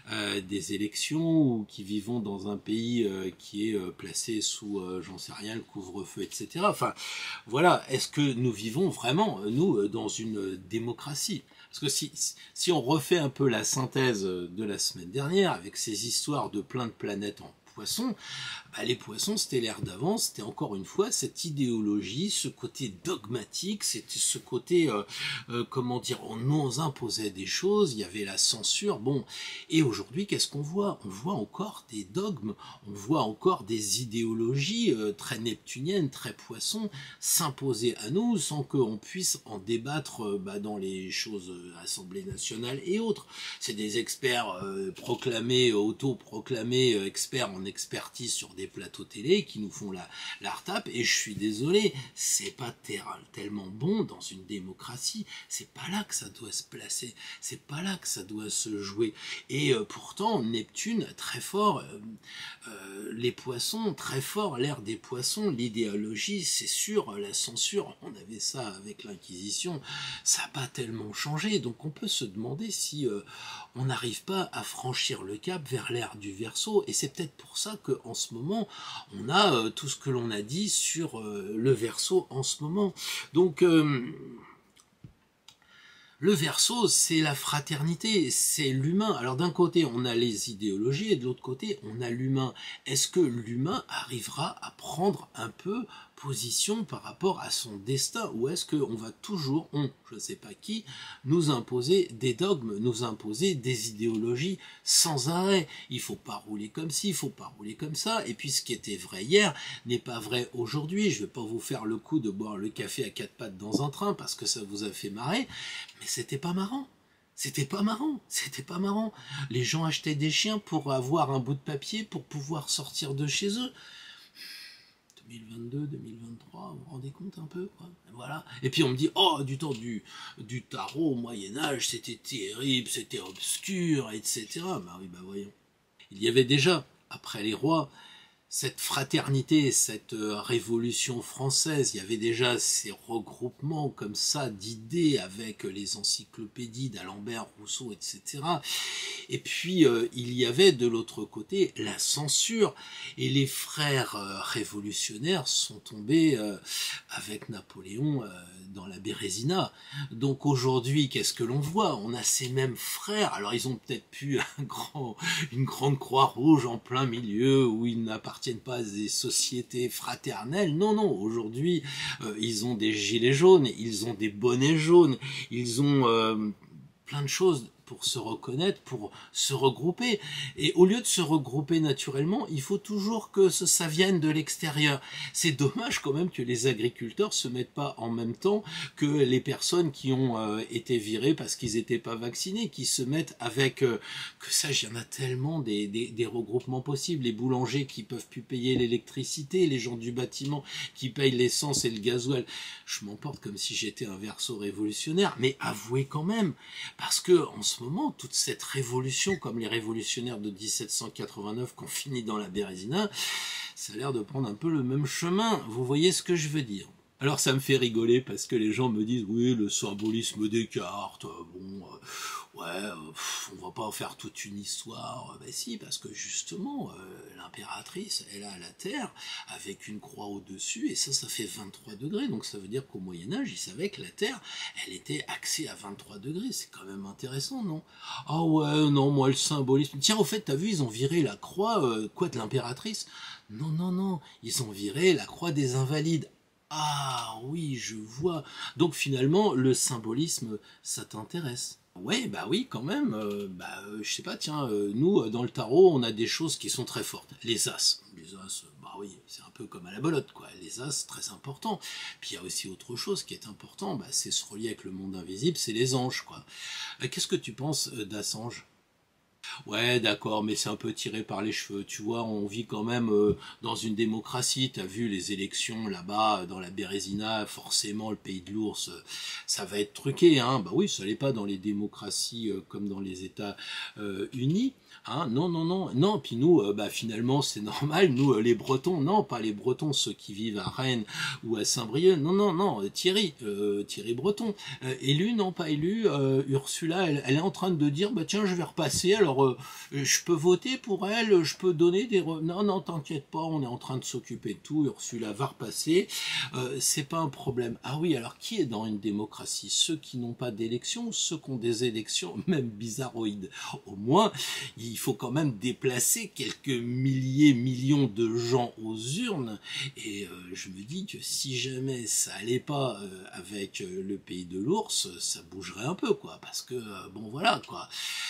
des élections ou qui vivons dans un pays qui est placé sous, j'en sais rien, le couvre-feu, etc. Enfin, voilà, est-ce que nous vivons vraiment, nous, dans une démocratie? Parce que si on refait un peu la synthèse de la semaine dernière avec ces histoires de plein de planètes en poisson, bah, les poissons, c'était l'ère d'avant, c'était encore une fois cette idéologie, ce côté dogmatique, c'était ce côté, comment dire, on nous imposait des choses, il y avait la censure, bon. Et aujourd'hui, qu'est-ce qu'on voit? On voit encore des dogmes, on voit encore des idéologies très neptuniennes, très poissons, s'imposer à nous sans qu'on puisse en débattre dans les choses Assemblée nationale et autres. C'est des experts proclamés, auto-proclamés experts en expertise sur des plateaux télé qui nous font la retape, et je suis désolé, c'est pas tellement bon dans une démocratie, c'est pas là que ça doit se placer, c'est pas là que ça doit se jouer. Et pourtant, Neptune, très fort, les poissons, très fort, l'ère des poissons, l'idéologie, c'est sûr, la censure, on avait ça avec l'Inquisition, ça n'a pas tellement changé, donc on peut se demander si on n'arrive pas à franchir le cap vers l'ère du Verseau, et c'est peut-être pour ça qu'en ce moment, on a tout ce que l'on a dit sur le Verseau en ce moment. Donc, le Verseau, c'est la fraternité, c'est l'humain. Alors d'un côté, on a les idéologies, et de l'autre côté, on a l'humain. Est-ce que l'humain arrivera à prendre un peu position par rapport à son destin, ou est-ce qu'on va toujours, je ne sais pas qui, nous imposer des dogmes, nous imposer des idéologies sans arrêt? Il faut pas rouler comme ci, il faut pas rouler comme ça, et puis ce qui était vrai hier n'est pas vrai aujourd'hui. Je vais pas vous faire le coup de boire le café à quatre pattes dans un train parce que ça vous a fait marrer, mais c'était pas marrant. C'était pas marrant, c'était pas marrant. Les gens achetaient des chiens pour avoir un bout de papier pour pouvoir sortir de chez eux. 2022, 2023, vous vous rendez compte un peu, quoi. Voilà. Et puis on me dit, oh, du temps du tarot au Moyen-Âge, c'était terrible, c'était obscur, etc. Bah oui, bah voyons. Il y avait déjà, après les rois, cette fraternité, cette révolution française, il y avait déjà ces regroupements comme ça d'idées avec les encyclopédies d'Alembert, Rousseau, etc. Et puis il y avait de l'autre côté la censure, et les frères révolutionnaires sont tombés avec Napoléon dans la Bérésina. Donc aujourd'hui, qu'est-ce que l'on voit? On a ces mêmes frères, alors ils ont peut-être pu une grande croix rouge en plein milieu où ils n'appartiennent pas à des sociétés fraternelles. Non, non, aujourd'hui, ils ont des gilets jaunes, ils ont des bonnets jaunes, ils ont plein de choses pour se reconnaître, pour se regrouper. Et au lieu de se regrouper naturellement, il faut toujours que ça vienne de l'extérieur. C'est dommage quand même que les agriculteurs se mettent pas en même temps que les personnes qui ont été virées parce qu'ils n'étaient pas vaccinés, qui se mettent avec, que ça, il y en a tellement des regroupements possibles. Les boulangers qui peuvent plus payer l'électricité, les gens du bâtiment qui payent l'essence et le gasoil. Je m'emporte comme si j'étais un Verseau révolutionnaire, mais avouez quand même, parce que en ce moment, toute cette révolution, comme les révolutionnaires de 1789 qui ont fini dans la Bérésina, ça a l'air de prendre un peu le même chemin. Vous voyez ce que je veux dire? Alors ça me fait rigoler parce que les gens me disent oui, le symbolisme des cartes, bon, ouais, on va pas en faire toute une histoire. Ben si, parce que justement, l'impératrice, elle a la Terre avec une croix au-dessus, et ça fait 23 degrés. Donc ça veut dire qu'au Moyen-Âge, ils savaient que la Terre, elle était axée à 23 degrés. C'est quand même intéressant, non? Ah ouais, non, moi le symbolisme... Tiens, au fait, t'as vu, ils ont viré la croix, quoi, de l'impératrice? Non, non, non, ils ont viré la croix des Invalides. Ah oui, je vois. Donc finalement, le symbolisme, ça t'intéresse? Ouais, bah oui, quand même. Je sais pas, tiens, nous, dans le tarot, on a des choses qui sont très fortes. Les As. Les As, bah oui, c'est un peu comme à la belote, quoi. Les As, très important. Puis il y a aussi autre chose qui est important, bah, c'est se relier avec le monde invisible, c'est les anges, quoi. Qu'est-ce que tu penses d'Assange? Ouais, d'accord, mais c'est un peu tiré par les cheveux. Tu vois, on vit quand même dans une démocratie. T'as vu les élections là-bas, dans la Bérésina, forcément, le pays de l'ours, ça va être truqué, hein. Bah oui, ça l'est pas dans les démocraties comme dans les États unis. Hein, non, non, non, non. Puis nous, finalement, c'est normal. Nous, les Bretons, non, pas les Bretons, ceux qui vivent à Rennes ou à Saint-Brieuc. Non, non, non. Thierry Breton, élu, non, pas élu. Ursula, elle est en train de dire, bah tiens, je vais repasser. Alors alors je peux voter pour elle, je peux donner des... Non, non, t'inquiète pas, on est en train de s'occuper de tout, Ursula va repasser, c'est pas un problème. Ah oui, alors qui est dans une démocratie? Ceux qui n'ont pas d'élection, ceux qui ont des élections, même bizarroïdes. Au moins, il faut quand même déplacer quelques milliers, millions de gens aux urnes, et je me dis que si jamais ça allait pas avec le pays de l'ours, ça bougerait un peu, quoi, parce que, bon, voilà, quoi.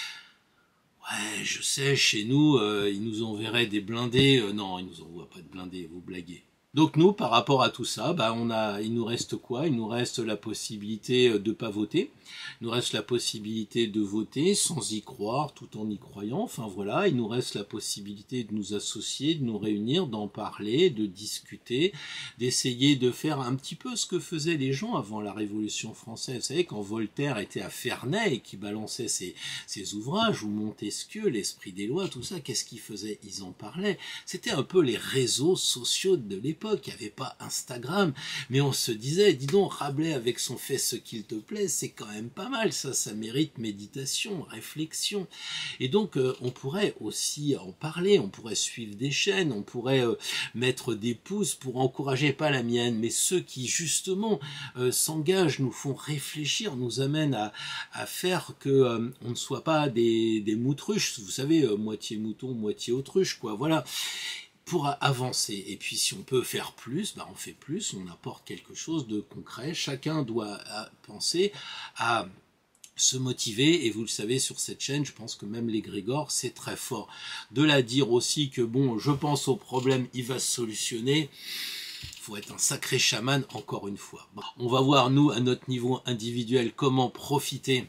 Ouais, je sais, chez nous, ils nous enverraient des blindés. Non, ils nous envoient pas de blindés, vous blaguez. Donc nous, par rapport à tout ça, bah il nous reste quoi? Il nous reste la possibilité de pas voter. Il nous reste la possibilité de voter sans y croire, tout en y croyant. Enfin voilà, il nous reste la possibilité de nous associer, de nous réunir, d'en parler, de discuter, d'essayer de faire un petit peu ce que faisaient les gens avant la Révolution française. Vous savez, quand Voltaire était à Ferney et qui balançait ses ouvrages, ou Montesquieu, l'esprit des lois, tout ça, qu'est-ce qu'ils faisaient? Ils en parlaient. C'était un peu les réseaux sociaux de l'époque. Il n'y avait pas Instagram, mais on se disait, dis donc, Rabelais avec son fait ce qu'il te plaît, c'est quand même pas mal, ça mérite méditation, réflexion. Et donc, on pourrait aussi en parler, on pourrait suivre des chaînes, on pourrait mettre des pouces pour encourager, pas la mienne, mais ceux qui justement s'engagent, nous font réfléchir, nous amènent à faire que on ne soit pas des moutruches, vous savez, moitié mouton, moitié autruche, quoi, voilà, pour avancer. Et puis si on peut faire plus, bah on fait plus, on apporte quelque chose de concret. Chacun doit penser à se motiver, et vous le savez, sur cette chaîne, je pense que même l'égrégore, c'est très fort. De la dire aussi que bon, je pense au problème, il va se solutionner. Faut être un sacré chaman, encore une fois. Bon, on va voir, nous, à notre niveau individuel, comment profiter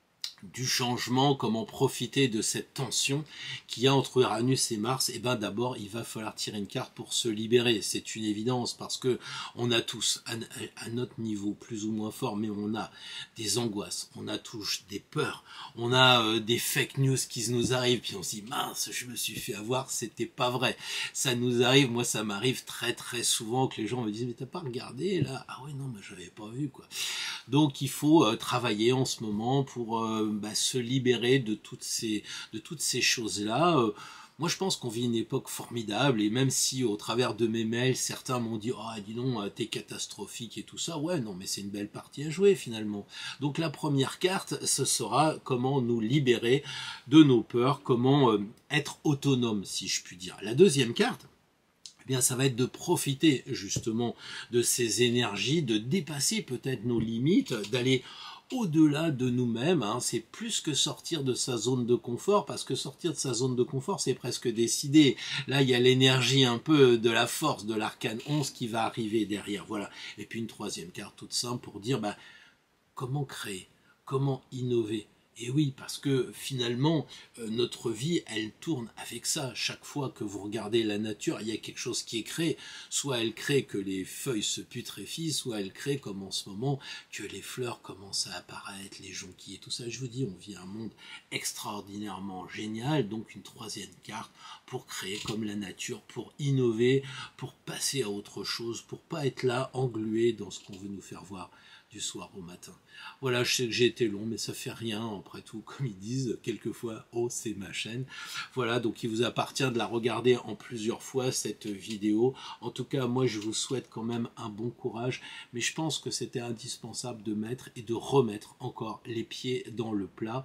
du changement, comment profiter de cette tension qu'il y a entre Uranus et Mars. Et ben d'abord, il va falloir tirer une carte pour se libérer. C'est une évidence, parce que on a tous, à notre niveau plus ou moins fort, mais on a des angoisses, on a tous des peurs, on a des fake news qui nous arrivent, puis on se dit mince, je me suis fait avoir, c'était pas vrai. Ça nous arrive, moi ça m'arrive très très souvent que les gens me disent mais t'as pas regardé là? Ah ouais, non, mais j'avais pas vu, quoi. Donc il faut travailler en ce moment pour se libérer de toutes ces choses-là. Moi, je pense qu'on vit une époque formidable, et même si au travers de mes mails, certains m'ont dit « Ah, dis donc, t'es catastrophique et tout ça », ouais, non, mais c'est une belle partie à jouer finalement. Donc la première carte, ce sera comment nous libérer de nos peurs, comment être autonome, si je puis dire. La deuxième carte, eh bien, ça va être de profiter justement de ces énergies, de dépasser peut-être nos limites, d'aller au-delà de nous-mêmes, hein. C'est plus que sortir de sa zone de confort, parce que sortir de sa zone de confort, c'est presque décidé. Là, il y a l'énergie un peu de la force de l'arcane 11 qui va arriver derrière, voilà. Et puis une troisième carte toute simple pour dire, comment créer, comment innover. Et oui, parce que finalement, notre vie, elle tourne avec ça. Chaque fois que vous regardez la nature, il y a quelque chose qui est créé. Soit elle crée que les feuilles se putréfient, soit elle crée, comme en ce moment, que les fleurs commencent à apparaître, les jonquilles et tout ça. Je vous dis, on vit un monde extraordinairement génial. Donc une troisième carte pour créer comme la nature, pour innover, pour passer à autre chose, pour pas être là englué dans ce qu'on veut nous faire voir du soir au matin. Voilà, je sais que j'ai été long, mais ça fait rien, après tout, comme ils disent quelquefois, oh, c'est ma chaîne. Voilà, donc il vous appartient de la regarder en plusieurs fois, cette vidéo. En tout cas, moi, je vous souhaite quand même un bon courage, mais je pense que c'était indispensable de mettre et de remettre encore les pieds dans le plat,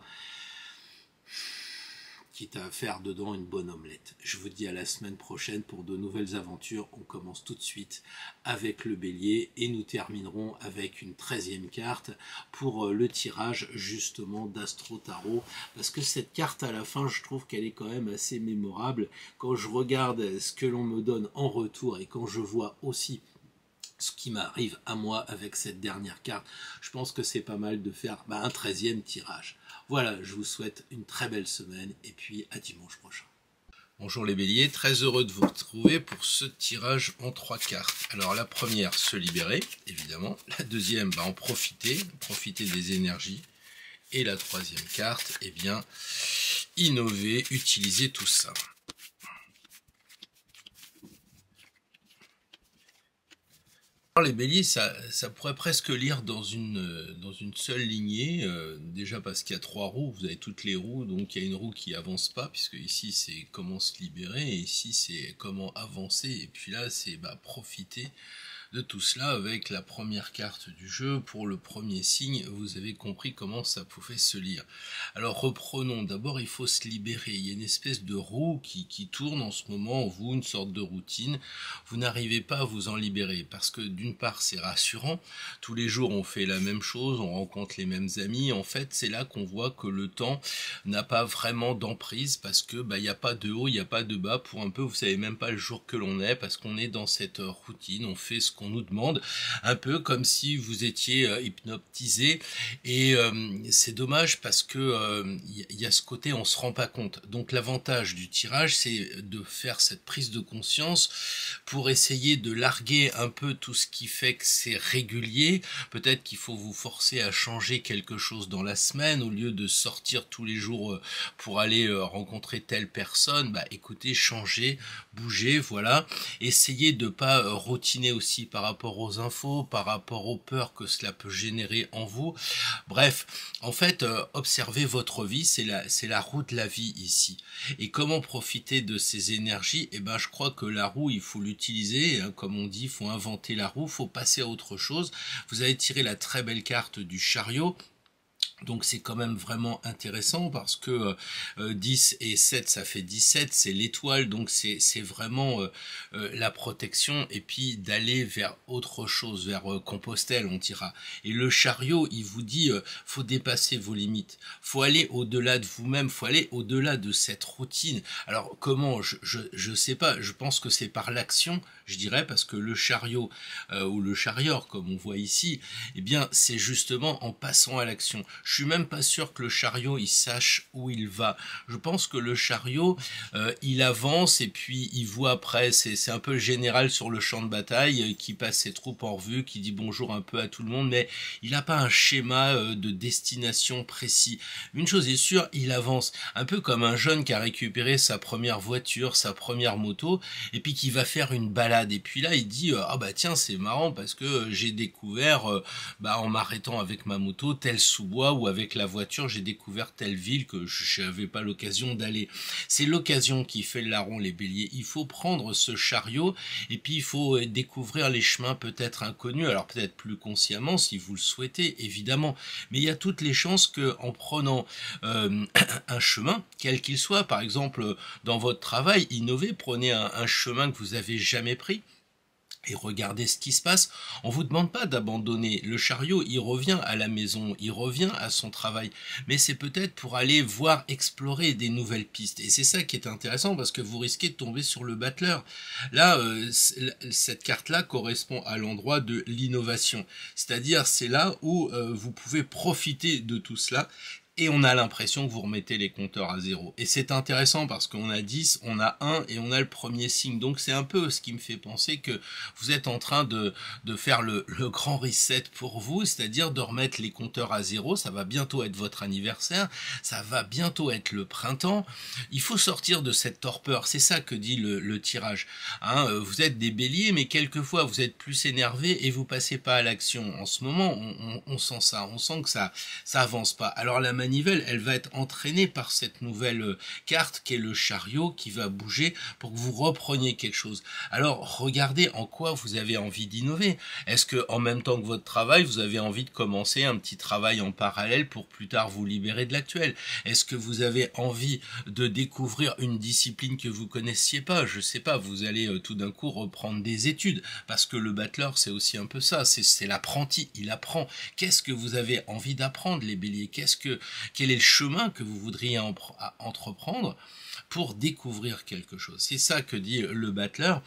quitte à faire dedans une bonne omelette. Je vous dis à la semaine prochaine pour de nouvelles aventures. On commence tout de suite avec le bélier et nous terminerons avec une 13e carte pour le tirage justement d'Astro Tarot, parce que cette carte à la fin, je trouve qu'elle est quand même assez mémorable. Quand je regarde ce que l'on me donne en retour et quand je vois aussi ce qui m'arrive à moi avec cette dernière carte, je pense que c'est pas mal de faire un 13e tirage. Voilà, je vous souhaite une très belle semaine et puis à dimanche prochain. Bonjour les béliers, très heureux de vous retrouver pour ce tirage en 3 cartes. Alors la première, se libérer, évidemment. La deuxième, en profiter des énergies. Et la troisième carte, eh bien, innover, utiliser tout ça. Alors, les béliers, ça pourrait presque lire dans une seule lignée, déjà parce qu'il y a 3 roues, vous avez toutes les roues, donc il y a une roue qui avance pas, puisque ici c'est comment se libérer, et ici c'est comment avancer, et puis là c'est profiter de tout cela avec la première carte du jeu. Pour le premier signe, vous avez compris comment ça pouvait se lire. Alors reprenons, d'abord il faut se libérer, il y a une espèce de roue qui tourne en ce moment en vous, une sorte de routine, vous n'arrivez pas à vous en libérer, parce que d'une part c'est rassurant, tous les jours on fait la même chose, on rencontre les mêmes amis, en fait c'est là qu'on voit que le temps n'a pas vraiment d'emprise, parce que il n'y a pas de haut, il n'y a pas de bas, pour un peu vous savez même pas le jour que l'on est, parce qu'on est dans cette routine, on fait ce qu'on nous demande, un peu comme si vous étiez hypnotisé, et c'est dommage parce que y a ce côté on se rend pas compte. Donc l'avantage du tirage, c'est de faire cette prise de conscience pour essayer de larguer un peu tout ce qui fait que c'est régulier. Peut-être qu'il faut vous forcer à changer quelque chose dans la semaine, au lieu de sortir tous les jours pour aller rencontrer telle personne, écoutez, changez, bougez, voilà. Essayez de pas routiner aussi par rapport aux infos, par rapport aux peurs que cela peut générer en vous. Bref, en fait, observez votre vie, c'est la roue de la vie ici. Et comment profiter de ces énergies? Je crois que la roue, il faut l'utiliser, hein, comme on dit, il faut inventer la roue, il faut passer à autre chose. Vous avez tiré la très belle carte du chariot. Donc c'est quand même vraiment intéressant parce que 10 et 7 ça fait 17, c'est l'étoile, donc c'est vraiment la protection, et puis d'aller vers autre chose, vers Compostelle on dira. Et le chariot il vous dit faut dépasser vos limites, faut aller au-delà de vous-même, faut aller au-delà de cette routine. Alors comment, je sais pas, je pense que c'est par l'action, je dirais, parce que le chariot ou le charior comme on voit ici, c'est justement en passant à l'action. Je suis même pas sûr que le chariot il sache où il va. Je pense que le chariot il avance et puis il voit après, c'est un peu le général sur le champ de bataille qui passe ses troupes en revue, qui dit bonjour un peu à tout le monde, mais il n'a pas un schéma de destination précis. Une chose est sûre, il avance, un peu comme un jeune qui a récupéré sa première voiture, sa première moto, et puis qui va faire une balade, et puis là il dit tiens c'est marrant parce que j'ai découvert en m'arrêtant avec ma moto tel sous-bois, ou avec la voiture j'ai découvert telle ville que je n'avais pas l'occasion d'aller. C'est l'occasion qui fait le larron, les béliers. Il faut prendre ce chariot et puis il faut découvrir les chemins peut-être inconnus, alors peut-être plus consciemment si vous le souhaitez évidemment, mais il y a toutes les chances que en prenant un chemin quel qu'il soit, par exemple dans votre travail, innovez, prenez un chemin que vous avez jamais pris et regardez ce qui se passe. On vous demande pas d'abandonner. Le chariot, il revient à la maison, il revient à son travail. Mais c'est peut-être pour aller voir, explorer des nouvelles pistes. Et c'est ça qui est intéressant parce que vous risquez de tomber sur le battleur. Là, cette carte-là correspond à l'endroit de l'innovation. C'est-à-dire, c'est là où vous pouvez profiter de tout cela. Et on a l'impression que vous remettez les compteurs à zéro. Et c'est intéressant parce qu'on a 10, on a 1 et on a le premier signe. Donc c'est un peu ce qui me fait penser que vous êtes en train de faire le grand reset pour vous, c'est-à-dire de remettre les compteurs à zéro. Ça va bientôt être votre anniversaire, ça va bientôt être le printemps. Il faut sortir de cette torpeur, c'est ça que dit le tirage. Hein, vous êtes des béliers, mais quelquefois vous êtes plus énervés et vous passez pas à l'action. En ce moment, on sent ça, on sent que ça avance pas. Alors la manivelle, elle va être entraînée par cette nouvelle carte qui est le chariot qui va bouger pour que vous repreniez quelque chose. Alors regardez en quoi vous avez envie d'innover. Est-ce que en même temps que votre travail, vous avez envie de commencer un petit travail en parallèle pour plus tard vous libérer de l'actuel? Est-ce que vous avez envie de découvrir une discipline que vous connaissiez pas? Je sais pas, vous allez tout d'un coup reprendre des études parce que le battleur c'est aussi un peu ça, c'est l'apprenti, il apprend. Qu'est-ce que vous avez envie d'apprendre, les béliers? Quel est le chemin que vous voudriez entreprendre pour découvrir quelque chose? C'est ça que dit le battleur.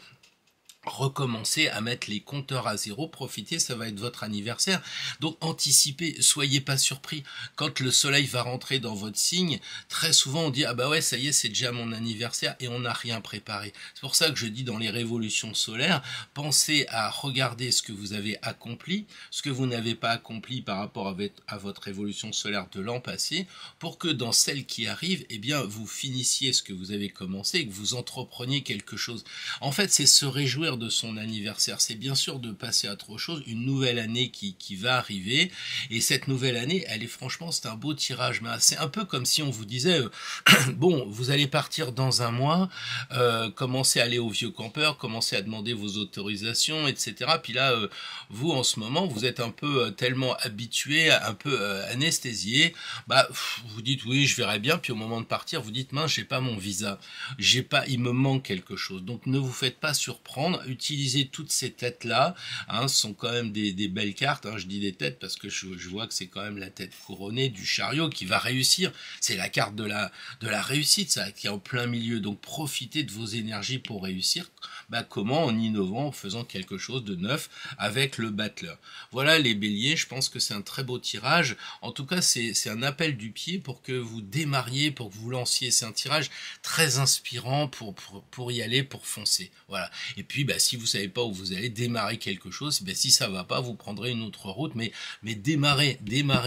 Recommencez à mettre les compteurs à zéro, profitez, ça va être votre anniversaire, donc anticipez, soyez pas surpris quand le soleil va rentrer dans votre signe. Très souvent on dit ah bah ouais ça y est c'est déjà mon anniversaire et on n'a rien préparé. C'est pour ça que je dis dans les révolutions solaires, pensez à regarder ce que vous avez accompli, ce que vous n'avez pas accompli par rapport à votre révolution solaire de l'an passé, pour que dans celle qui arrive, eh bien vous finissiez ce que vous avez commencé et que vous entrepreniez quelque chose. En fait c'est se réjouir s'instruire de son anniversaire, c'est bien sûr de passer à autre chose, une nouvelle année qui va arriver, et cette nouvelle année, elle est franchement, c'est un beau tirage, mais c'est un peu comme si on vous disait, bon, vous allez partir dans un mois, commencez à aller au vieux campeur, commencez à demander vos autorisations, etc. Puis là, vous, en ce moment, vous êtes un peu tellement habitué, un peu anesthésié, bah, vous dites oui, je verrai bien, puis au moment de partir, vous dites mince, j'ai pas mon visa, il me manque quelque chose. Donc ne vous faites pas surprendre, utilisez toutes ces têtes-là, hein, ce sont quand même des belles cartes, hein, je dis des têtes parce que je vois que c'est quand même la tête couronnée du chariot qui va réussir, c'est la carte de la réussite, ça, qui est en plein milieu, donc profitez de vos énergies pour réussir. Bah, comment? En innovant, en faisant quelque chose de neuf avec le battleur. Voilà les béliers, je pense que c'est un très beau tirage. En tout cas, c'est un appel du pied pour que vous démarriez, pour que vous lanciez. C'est un tirage très inspirant pour y aller, pour foncer. Voilà. Et puis, bah, si vous savez pas où vous allez démarrer quelque chose, bah, si ça va pas, vous prendrez une autre route, mais démarrez.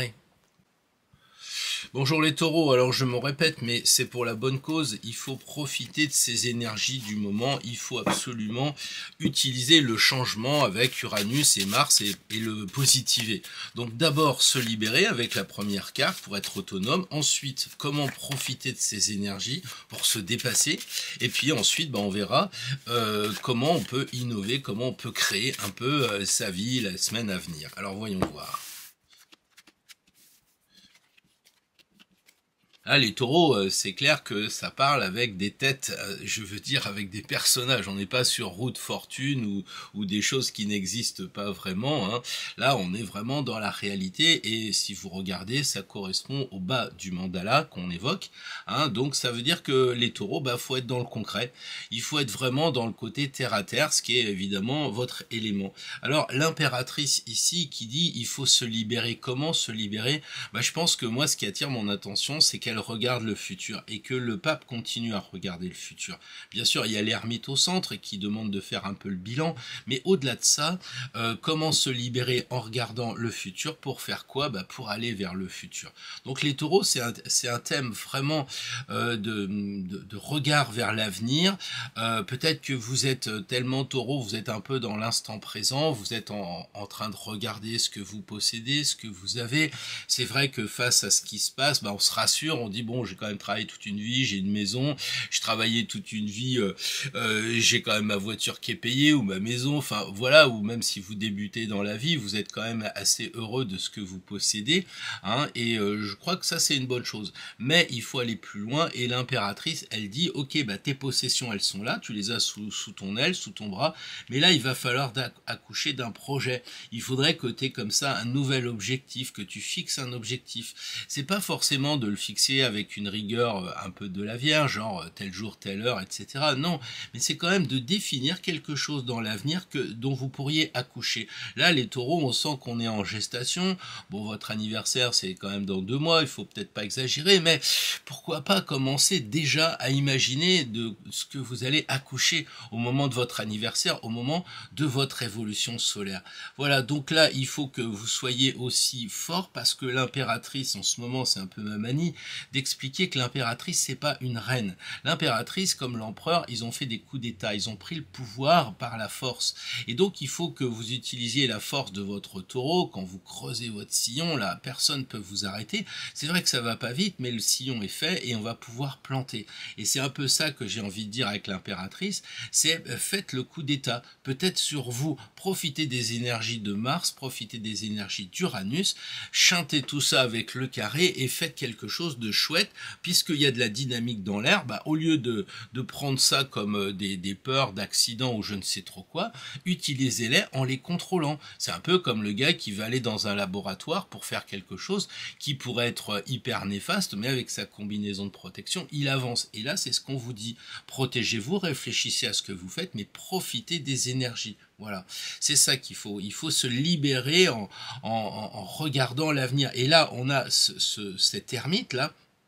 Bonjour les taureaux, alors je me répète, mais c'est pour la bonne cause, il faut profiter de ces énergies du moment, il faut absolument utiliser le changement avec Uranus et Mars et le positiver. Donc d'abord se libérer avec la première carte pour être autonome, ensuite comment profiter de ces énergies pour se dépasser, et puis ensuite on verra comment on peut innover, comment on peut créer un peu sa vie la semaine à venir. Alors voyons voir. Ah, les taureaux, c'est clair que ça parle avec des têtes, je veux dire avec des personnages. On n'est pas sur Roue de Fortune ou des choses qui n'existent pas vraiment, hein. Là, on est vraiment dans la réalité et si vous regardez, ça correspond au bas du mandala qu'on évoque, hein. Donc ça veut dire que les taureaux, bah, faut être dans le concret. Il faut être vraiment dans le côté terre à terre, ce qui est évidemment votre élément. Alors, l'impératrice ici qui dit il faut se libérer. Comment se libérer? Bah, je pense que moi, ce qui attire mon attention, c'est qu'elle regarde le futur et que le pape continue à regarder le futur. Bien sûr, il y a l'ermite au centre qui demande de faire un peu le bilan, mais au-delà de ça, comment se libérer en regardant le futur pour faire quoi? Bah, pour aller vers le futur. Donc les taureaux, c'est un thème vraiment de regard vers l'avenir. Peut-être que vous êtes tellement taureau, vous êtes un peu dans l'instant présent, vous êtes en train de regarder ce que vous possédez, ce que vous avez. C'est vrai que face à ce qui se passe, bah, on se rassure, on dit bon, j'ai quand même travaillé toute une vie, j'ai une maison, je travaillais toute une vie, j'ai quand même ma voiture qui est payée ou ma maison, enfin voilà, ou même si vous débutez dans la vie, vous êtes quand même assez heureux de ce que vous possédez, hein, et je crois que ça c'est une bonne chose. Mais il faut aller plus loin et l'impératrice, elle dit ok, bah tes possessions elles sont là, tu les as sous ton aile, sous ton bras, mais là il va falloir accoucher d'un projet. Il faudrait que tu aies comme ça un nouvel objectif, que tu fixes un objectif. C'est pas forcément de le fixer avec une rigueur un peu de la Vierge, genre tel jour, telle heure, etc. Non, mais c'est quand même de définir quelque chose dans l'avenir dont vous pourriez accoucher. Là, les taureaux, on sent qu'on est en gestation. Bon, votre anniversaire, c'est quand même dans 2 mois, il faut peut-être pas exagérer, mais pourquoi pas commencer déjà à imaginer de ce que vous allez accoucher au moment de votre anniversaire, au moment de votre évolution solaire. Voilà, donc là, il faut que vous soyez aussi fort parce que l'impératrice, en ce moment, c'est un peu ma manie, d'expliquer que l'impératrice, c'est pas une reine. L'impératrice, comme l'empereur, ils ont fait des coups d'état, ils ont pris le pouvoir par la force. Et donc, il faut que vous utilisiez la force de votre taureau. Quand vous creusez votre sillon, là, personne ne peut vous arrêter. C'est vrai que ça va pas vite, mais le sillon est fait et on va pouvoir planter. Et c'est un peu ça que j'ai envie de dire avec l'impératrice, c'est faites le coup d'état. Peut-être sur vous, profitez des énergies de Mars, profitez des énergies d'Uranus, chantez tout ça avec le carré et faites quelque chose de chouette, puisqu'il y a de la dynamique dans l'air, bah, au lieu de prendre ça comme des peurs d'accidents ou je ne sais trop quoi, utilisez-les en les contrôlant. C'est un peu comme le gars qui va aller dans un laboratoire pour faire quelque chose qui pourrait être hyper néfaste, mais avec sa combinaison de protection, il avance. Et là, c'est ce qu'on vous dit. Protégez-vous, réfléchissez à ce que vous faites, mais profitez des énergies. Voilà, c'est ça qu'il faut. Il faut se libérer en regardant l'avenir. Et là, on a cet ermite là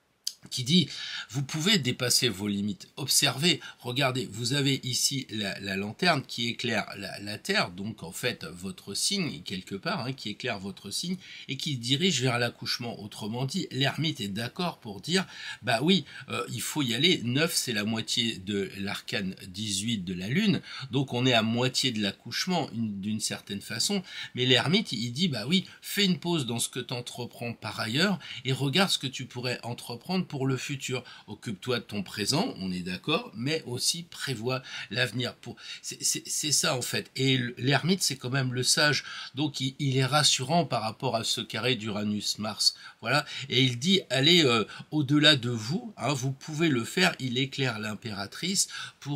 qui dit vous pouvez dépasser vos limites. Observez, regardez, vous avez ici la lanterne qui éclaire la Terre, donc en fait votre signe quelque part, qui éclaire votre signe et qui dirige vers l'accouchement. Autrement dit, l'ermite est d'accord pour dire bah oui, il faut y aller. 9 c'est la moitié de l'arcane 18 de la Lune, donc on est à moitié de l'accouchement d'une certaine façon, mais l'ermite il dit bah oui, fais une pause dans ce que tu entreprends par ailleurs et regarde ce que tu pourrais entreprendre pour le futur. Occupe-toi de ton présent, on est d'accord, mais aussi prévois l'avenir. C'est ça en fait. Et l'ermite, c'est quand même le sage. Donc il est rassurant par rapport à ce carré d'Uranus-Mars. Voilà. Et il dit, allez au-delà de vous, vous pouvez le faire. Il éclaire l'impératrice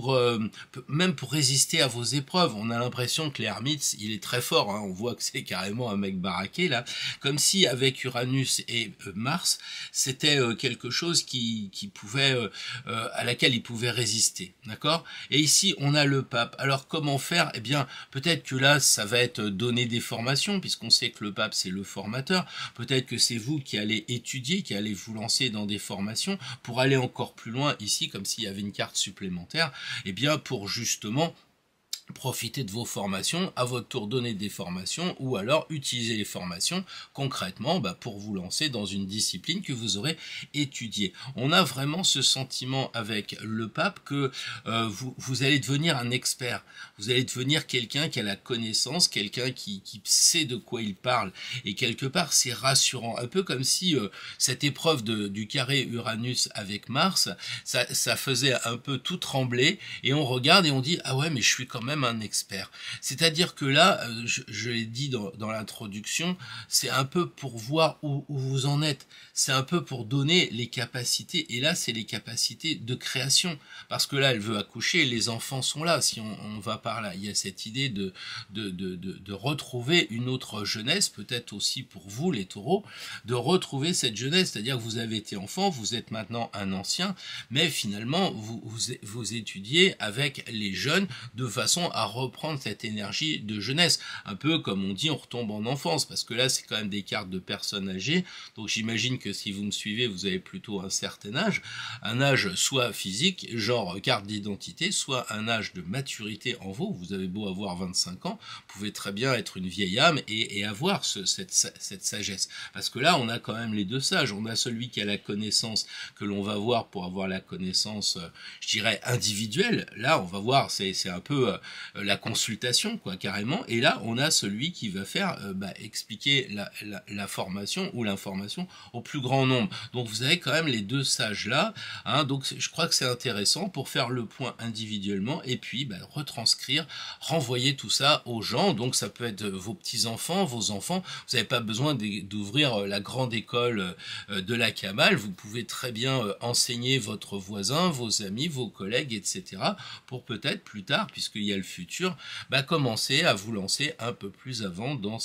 même pour résister à vos épreuves. On a l'impression que l'ermite, il est très fort. On voit que c'est carrément un mec baraqué là. Comme si avec Uranus et Mars, c'était quelque chose qui pouvait à laquelle il pouvait résister, d'accord. Et ici on a le pape. Alors comment faire? Eh bien peut-être que là ça va être donner des formations, puisqu'on sait que le pape c'est le formateur. Peut-être que c'est vous qui allez étudier, qui allez vous lancer dans des formations pour aller encore plus loin ici, comme s'il y avait une carte supplémentaire, eh bien pour justement profitez de vos formations, à votre tour donner des formations, ou alors utiliser les formations concrètement pour vous lancer dans une discipline que vous aurez étudiée. On a vraiment ce sentiment avec le pape que vous allez devenir un expert, vous allez devenir quelqu'un qui a la connaissance, quelqu'un qui sait de quoi il parle, et quelque part c'est rassurant, un peu comme si cette épreuve du carré Uranus avec Mars, ça faisait un peu tout trembler, et on regarde et on dit ah ouais mais je suis quand même un expert. C'est-à-dire que là, je l'ai dit dans l'introduction, c'est un peu pour voir où vous en êtes. C'est un peu pour donner les capacités. Et là, c'est les capacités de création. Parce que là, elle veut accoucher, les enfants sont là. Si on va par là, il y a cette idée de retrouver une autre jeunesse, peut-être aussi pour vous, les taureaux, de retrouver cette jeunesse. C'est-à-dire que vous avez été enfant, vous êtes maintenant un ancien, mais finalement, vous étudiez avec les jeunes de façon à reprendre cette énergie de jeunesse. Un peu comme on dit, on retombe en enfance, parce que là, c'est quand même des cartes de personnes âgées. Donc j'imagine que si vous me suivez, vous avez plutôt un certain âge. Un âge soit physique, genre carte d'identité, soit un âge de maturité en vous. Vous avez beau avoir 25 ans, vous pouvez très bien être une vieille âme et avoir cette sagesse. Parce que là, on a quand même les deux sages. On a celui qui a la connaissance que l'on va voir pour avoir la connaissance, je dirais, individuelle. Là, on va voir, c'est un peu la consultation, quoi, carrément. Et là, on a celui qui va faire expliquer la formation ou l'information au plus grand nombre. Donc, vous avez quand même les deux sages-là. Donc, je crois que c'est intéressant pour faire le point individuellement et puis retranscrire, renvoyer tout ça aux gens. Donc, ça peut être vos petits-enfants, vos enfants. Vous n'avez pas besoin d'ouvrir la grande école de la Kabbale. Vous pouvez très bien enseigner votre voisin, vos amis, vos collègues, etc. pour peut-être plus tard, puisqu'il y a le futur, commencer à vous lancer un peu plus avant dans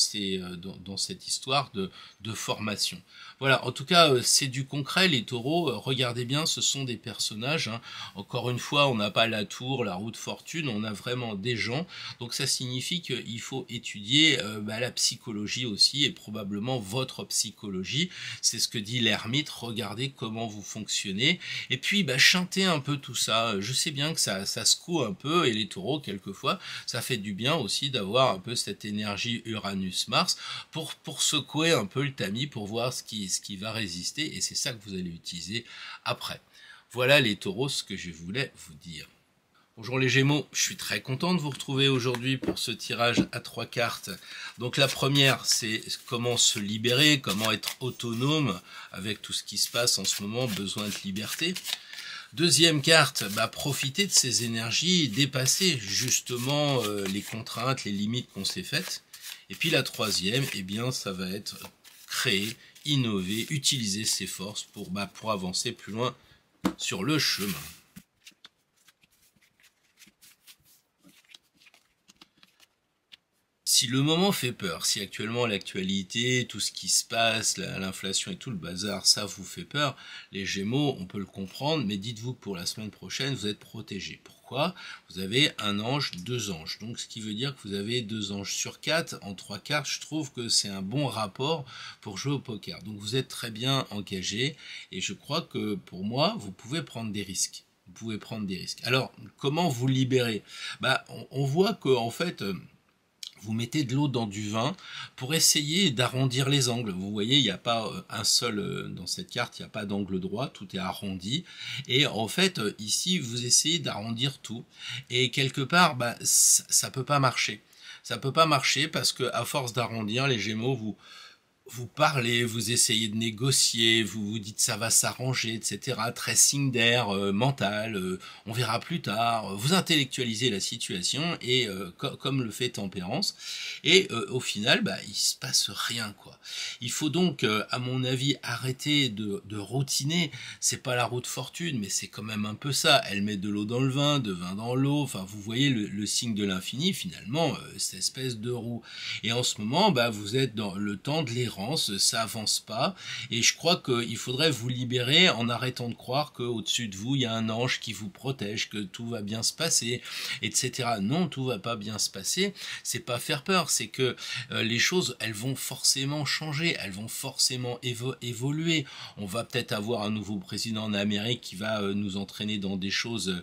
cette histoire de formation. Voilà, en tout cas, c'est du concret, les taureaux. Regardez bien, ce sont des personnages. Encore une fois, on n'a pas la tour, la roue de fortune, on a vraiment des gens. Donc ça signifie qu'il faut étudier la psychologie aussi, et probablement votre psychologie. C'est ce que dit l'ermite, regardez comment vous fonctionnez. Et puis, chanter un peu tout ça. Je sais bien que ça secoue un peu, et les taureaux, quelquefois, ça fait du bien aussi d'avoir un peu cette énergie Uranus-Mars pour secouer un peu le tamis, pour voir ce qui va résister, et c'est ça que vous allez utiliser après. Voilà les taureaux, ce que je voulais vous dire. Bonjour les Gémeaux, je suis très content de vous retrouver aujourd'hui pour ce tirage à 3 cartes. Donc la première, c'est comment se libérer, comment être autonome avec tout ce qui se passe en ce moment, besoin de liberté. Deuxième carte, profiter de ces énergies, dépasser justement les contraintes, les limites qu'on s'est faites. Et puis la troisième, ça va être créer, innover, utiliser ses forces pour avancer plus loin sur le chemin. Si le moment fait peur, si actuellement l'actualité, tout ce qui se passe, l'inflation et tout le bazar, ça vous fait peur, les Gémeaux, on peut le comprendre, mais dites-vous que pour la semaine prochaine, vous êtes protégés. Pourquoi ? quoi? Vous avez un ange, 2 anges. Donc ce qui veut dire que vous avez 2 anges sur 4 en 3 cartes. Je trouve que c'est un bon rapport pour jouer au poker. Donc vous êtes très bien engagé et je crois que pour moi, vous pouvez prendre des risques. Vous pouvez prendre des risques. Alors, comment vous libérer? On voit que en fait, vous mettez de l'eau dans du vin pour essayer d'arrondir les angles. Vous voyez, il n'y a pas un seul, dans cette carte, il n'y a pas d'angle droit, tout est arrondi. Et en fait, ici, vous essayez d'arrondir tout. Et quelque part, ça peut pas marcher. Ça peut pas marcher parce que à force d'arrondir, les Gémeaux, vous parlez, vous essayez de négocier, vous vous dites ça va s'arranger, etc. Très signe d'air, mental, on verra plus tard. Vous intellectualisez la situation et comme le fait Tempérance. Et au final, il se passe rien, quoi. Il faut donc, à mon avis, arrêter de routiner. C'est pas la roue de fortune, mais c'est quand même un peu ça. Elle met de l'eau dans le vin, de vin dans l'eau. Enfin, vous voyez le signe de l'infini, finalement, cette espèce de roue. Et en ce moment, vous êtes dans le temps de l'errance, ça avance pas, et je crois qu'il faudrait vous libérer en arrêtant de croire qu'au-dessus de vous, il y a un ange qui vous protège, que tout va bien se passer, etc. Non, tout va pas bien se passer, c'est pas faire peur, c'est que les choses, elles vont forcément changer, elles vont forcément évoluer. On va peut-être avoir un nouveau président en Amérique qui va nous entraîner dans des choses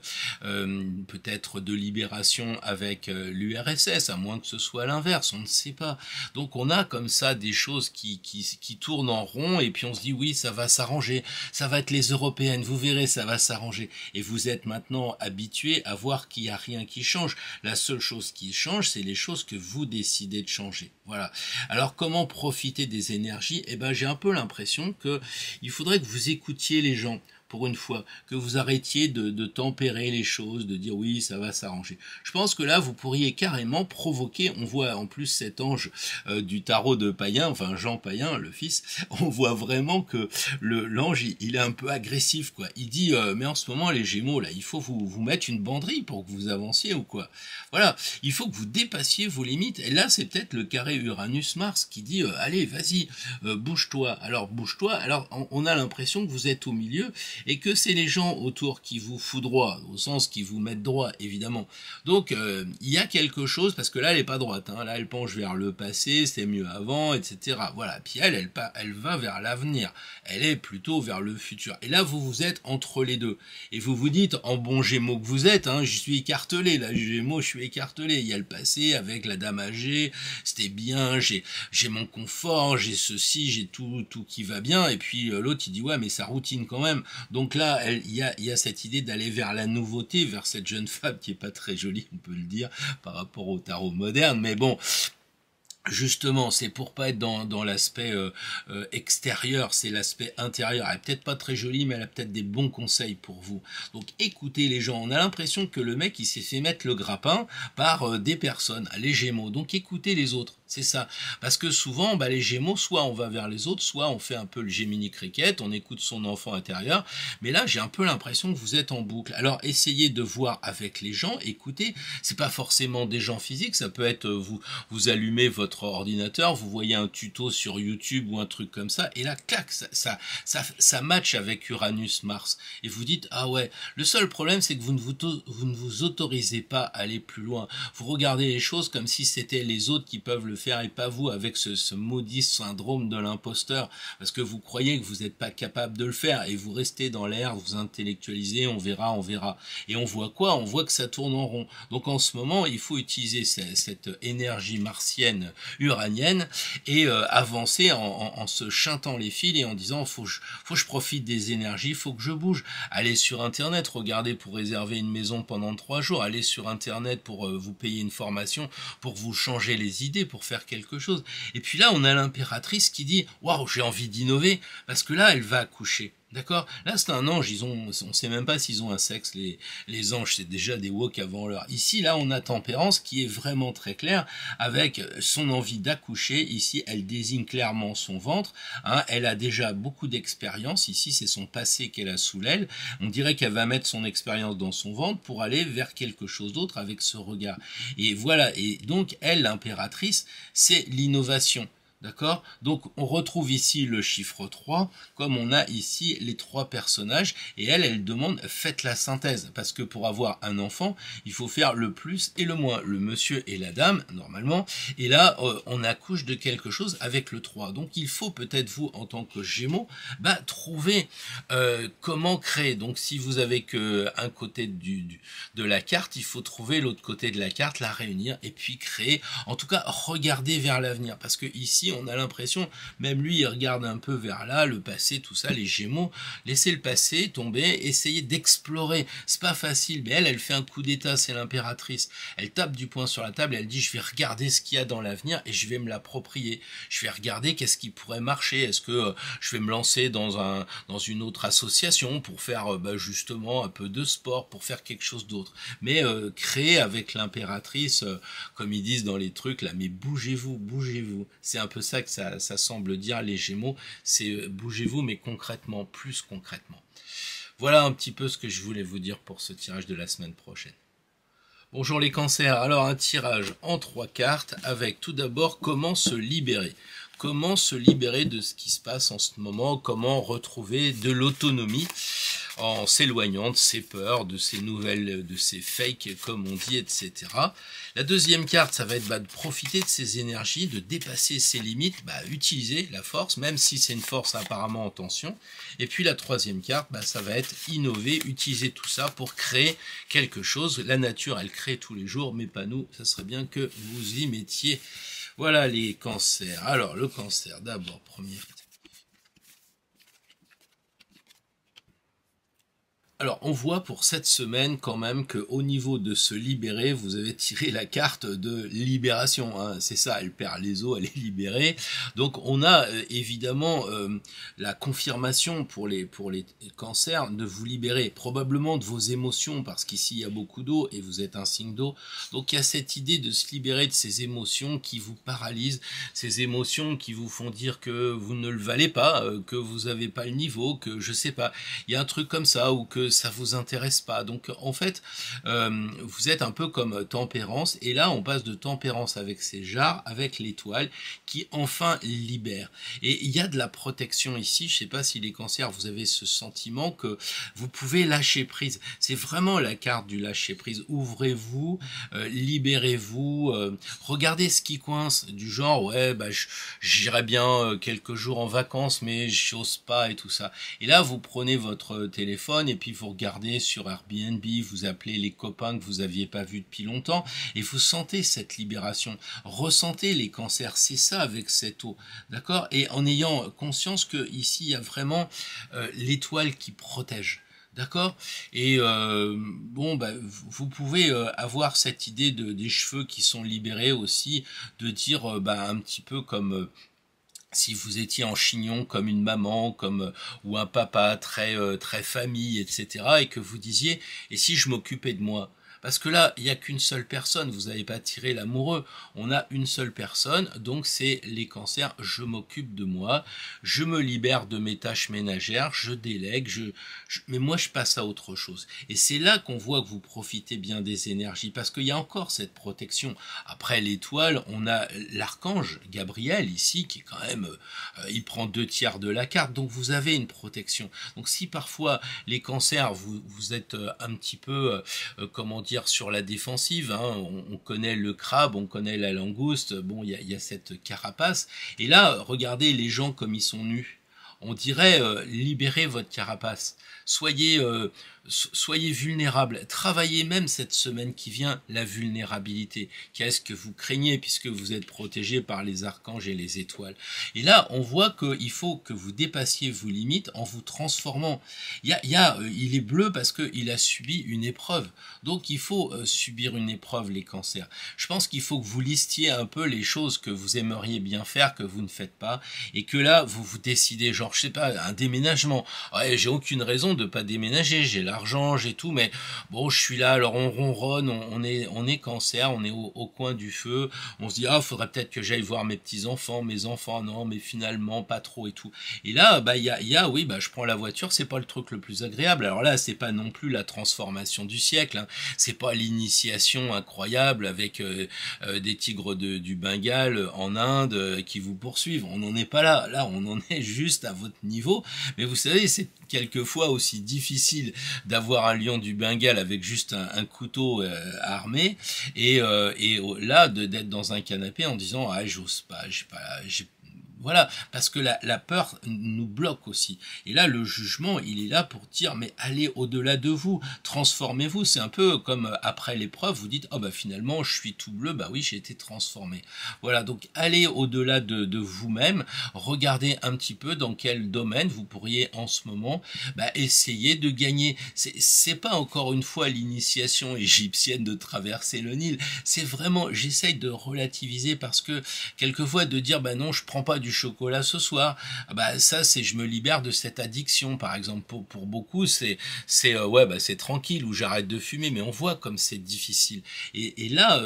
peut-être de libération avec l'URSS, à moins que ce soit l'inverse, on ne sait pas. Donc on a comme ça des choses qui tournent en rond, et puis on se dit oui, ça va s'arranger, ça va être les européennes, vous verrez, ça va s'arranger. Et vous êtes maintenant habitué à voir qu'il n'y a rien qui change. La seule chose qui change, c'est les choses que vous décidez de changer. Voilà. Alors comment profiter des énergies? J'ai un peu l'impression que il faudrait que vous écoutiez les gens. Pour une fois, que vous arrêtiez de tempérer les choses, de dire oui, ça va s'arranger. Je pense que là, vous pourriez carrément provoquer, on voit en plus cet ange du tarot de Payen, enfin Jean Payen, le fils, on voit vraiment que l'ange, il est un peu agressif, quoi. Il dit, mais en ce moment, les Gémeaux, là, il faut vous mettre une banderille pour que vous avanciez ou quoi. Voilà, il faut que vous dépassiez vos limites. Et là, c'est peut-être le carré Uranus-Mars qui dit, allez, vas-y, bouge-toi. Alors, bouge-toi. Alors, on a l'impression que vous êtes au milieu, et que c'est les gens autour qui vous foudroient, au sens qui vous mettent droit, évidemment. Donc, il y a quelque chose, parce que là, elle est pas droite, hein, là, elle penche vers le passé, c'était mieux avant, etc. Voilà, puis elle va vers l'avenir, elle est plutôt vers le futur. Et là, vous êtes entre les deux, et vous vous dites, en bon Gémeaux que vous êtes, je suis écartelé, là, Gémeaux, je suis écartelé, il y a le passé avec la dame âgée, c'était bien, j'ai mon confort, j'ai ceci, j'ai tout qui va bien, et puis l'autre, il dit, ouais, mais ça routine quand même. Donc là, il y a cette idée d'aller vers la nouveauté, vers cette jeune femme qui est pas très jolie, on peut le dire, par rapport au tarot moderne, mais bon, justement, c'est pour pas être dans l'aspect extérieur, c'est l'aspect intérieur. Elle est peut-être pas très jolie, mais elle a peut-être des bons conseils pour vous. Donc écoutez les gens. On a l'impression que le mec, il s'est fait mettre le grappin par des personnes, les Gémeaux. Donc écoutez les autres. C'est ça. Parce que souvent, les Gémeaux, soit on va vers les autres, soit on fait un peu le Gemini Cricket, on écoute son enfant intérieur. Mais là, j'ai un peu l'impression que vous êtes en boucle. Alors, essayez de voir avec les gens, écoutez. C'est pas forcément des gens physiques, ça peut être vous allumez votre ordinateur, vous voyez un tuto sur YouTube ou un truc comme ça, et là, clac, ça match avec Uranus-Mars. Et vous dites, ah ouais, le seul problème, c'est que vous ne vous autorisez pas à aller plus loin. Vous regardez les choses comme si c'était les autres qui peuvent le faire et pas vous, avec ce maudit syndrome de l'imposteur, parce que vous croyez que vous n'êtes pas capable de le faire et vous restez dans l'air, vous intellectualisez, on verra. Et on voit quoi? On voit que ça tourne en rond. Donc en ce moment, il faut utiliser cette énergie martienne, uranienne, et avancer en se chantant les fils et en disant faut que je profite des énergies, faut que je bouge. Allez sur internet, regardez pour réserver une maison pendant 3 jours, allez sur internet pour vous payer une formation, pour vous changer les idées, pour faire quelque chose. Et puis là, on a l'impératrice qui dit waouh, j'ai envie d'innover, parce que là, elle va accoucher. D'accord? Là, c'est un ange, on sait même pas s'ils ont un sexe, les anges, c'est déjà des woke avant l'heure. Ici, là, on a Tempérance qui est vraiment très claire, avec son envie d'accoucher. Ici, elle désigne clairement son ventre, elle a déjà beaucoup d'expérience. Ici, c'est son passé qu'elle a sous l'aile. On dirait qu'elle va mettre son expérience dans son ventre pour aller vers quelque chose d'autre avec ce regard. Et voilà. Et donc, elle, l'impératrice, c'est l'innovation. D'accord? Donc on retrouve ici le chiffre 3, comme on a ici les trois personnages, et elle demande faites la synthèse, parce que pour avoir un enfant, il faut faire le plus et le moins, le monsieur et la dame, normalement, et là on accouche de quelque chose avec le 3. Donc il faut peut-être vous, en tant que Gémeaux, trouver comment créer. Donc si vous avez que un côté de la carte, il faut trouver l'autre côté de la carte, la réunir, et puis créer, en tout cas regarder vers l'avenir, parce que ici on a l'impression, même lui il regarde un peu vers là, le passé, tout ça, les Gémeaux, laissez le passé tomber, essayez d'explorer, c'est pas facile, mais elle fait un coup d'état, c'est l'impératrice, elle tape du poing sur la table, elle dit je vais regarder ce qu'il y a dans l'avenir et je vais me l'approprier, je vais regarder qu'est-ce qui pourrait marcher, est-ce que je vais me lancer dans une autre association pour faire justement un peu de sport, pour faire quelque chose d'autre, mais créer avec l'impératrice, comme ils disent dans les trucs là, mais bougez-vous, bougez-vous, c'est un peu ça que ça semble dire les Gémeaux, c'est bougez-vous mais concrètement, plus concrètement. Voilà un petit peu ce que je voulais vous dire pour ce tirage de la semaine prochaine. Bonjour les cancers, alors un tirage en 3 cartes avec tout d'abord comment se libérer. Comment se libérer de ce qui se passe en ce moment, comment retrouver de l'autonomie en s'éloignant de ses peurs, de ces nouvelles, de ces fakes comme on dit, etc. La deuxième carte, ça va être de profiter de ses énergies, de dépasser ses limites, utiliser la force, même si c'est une force apparemment en tension. Et puis la troisième carte, ça va être innover, utiliser tout ça pour créer quelque chose. La nature, elle crée tous les jours, mais pas nous. Ça serait bien que vous y mettiez. Voilà les cancers. Alors le cancer, d'abord, première. Alors, on voit pour cette semaine quand même qu'au niveau de se libérer, vous avez tiré la carte de libération. Hein. C'est ça, elle perd les os, elle est libérée. Donc, on a évidemment la confirmation pour les cancers de vous libérer, probablement de vos émotions, parce qu'ici, il y a beaucoup d'eau et vous êtes un signe d'eau. Donc, il y a cette idée de se libérer de ces émotions qui vous paralysent, ces émotions qui vous font dire que vous ne le valez pas, que vous n'avez pas le niveau, que je sais pas. Il y a un truc comme ça, ou que ça vous intéresse pas. Donc en fait, vous êtes un peu comme Tempérance, et là on passe de Tempérance avec ses jarres, avec l'étoile, qui enfin libère. Et il y a de la protection ici, je sais pas si les cancers, vous avez ce sentiment que vous pouvez lâcher prise. C'est vraiment la carte du lâcher prise. Ouvrez-vous, libérez-vous, regardez ce qui coince, du genre, ouais, j'irai bien quelques jours en vacances, mais j'ose pas et tout ça. Et là, vous prenez votre téléphone et puis vous regardez sur Airbnb, vous appelez les copains que vous aviez pas vus depuis longtemps et vous sentez cette libération. Ressentez les cancers, c'est ça avec cette eau, d'accord? Et en ayant conscience que ici il y a vraiment l'étoile qui protège. D'accord? Et vous pouvez avoir cette idée des cheveux qui sont libérés aussi, de dire un petit peu comme si vous étiez en chignon comme une maman, comme ou un papa très famille, etc. et que vous disiez et si je m'occupais de moi? Parce que là, il n'y a qu'une seule personne, vous n'avez pas tiré l'amoureux, on a une seule personne, donc c'est les cancers, je m'occupe de moi, je me libère de mes tâches ménagères, je délègue, mais moi je passe à autre chose. Et c'est là qu'on voit que vous profitez bien des énergies, parce qu'il y a encore cette protection. Après l'étoile, on a l'archange Gabriel ici, qui est quand même, il prend 2/3 de la carte, donc vous avez une protection. Donc si parfois les cancers, vous êtes un petit peu, comment dire, sur la défensive, hein, on connaît le crabe, on connaît la langouste, bon, il y a cette carapace, et là, regardez les gens comme ils sont nus. On dirait libérez votre carapace, soyez vulnérable, travaillez même cette semaine qui vient la vulnérabilité. Qu'est-ce que vous craignez puisque vous êtes protégé par les archanges et les étoiles. Et là, on voit qu'il faut que vous dépassiez vos limites en vous transformant. Il est bleu parce qu'il a subi une épreuve. Donc il faut subir une épreuve, les cancers. Je pense qu'il faut que vous listiez un peu les choses que vous aimeriez bien faire, que vous ne faites pas, et que là, vous vous décidez, genre, je sais pas, un déménagement. Ouais, j'ai aucune raison de pas déménager, j'ai l'argent, j'ai tout, mais bon, je suis là, alors on ronronne, on est cancer, on est au coin du feu, on se dit, ah, faudrait peut-être que j'aille voir mes petits-enfants, mes enfants, non, mais finalement, pas trop et tout. Et là, bah, oui, bah, je prends la voiture, c'est pas le truc le plus agréable. Alors là, c'est pas non plus la transformation du siècle, hein. C'est pas l'initiation incroyable avec des tigres du Bengale en Inde qui vous poursuivent. On n'en est pas là. Là, on en est juste à votre niveau. Mais vous savez, c'est quelquefois aussi difficile d'avoir un lion du Bengale avec juste un couteau armé et là d'être dans un canapé en disant ah j'ose pas, j'ai voilà, parce que la peur nous bloque aussi. Et là, le jugement, il est là pour dire, mais allez au-delà de vous, transformez-vous. C'est un peu comme après l'épreuve, vous dites, oh bah finalement, je suis tout bleu, bah oui, j'ai été transformé. Voilà, donc allez au-delà de vous-même, regardez un petit peu dans quel domaine vous pourriez en ce moment essayer de gagner. C'est pas encore une fois l'initiation égyptienne de traverser le Nil, c'est vraiment, j'essaye de relativiser parce que quelquefois de dire, bah non, je prends pas du chocolat ce soir, bah ça c'est je me libère de cette addiction par exemple. Pour beaucoup c'est ouais bah c'est tranquille ou j'arrête de fumer, mais on voit comme c'est difficile et là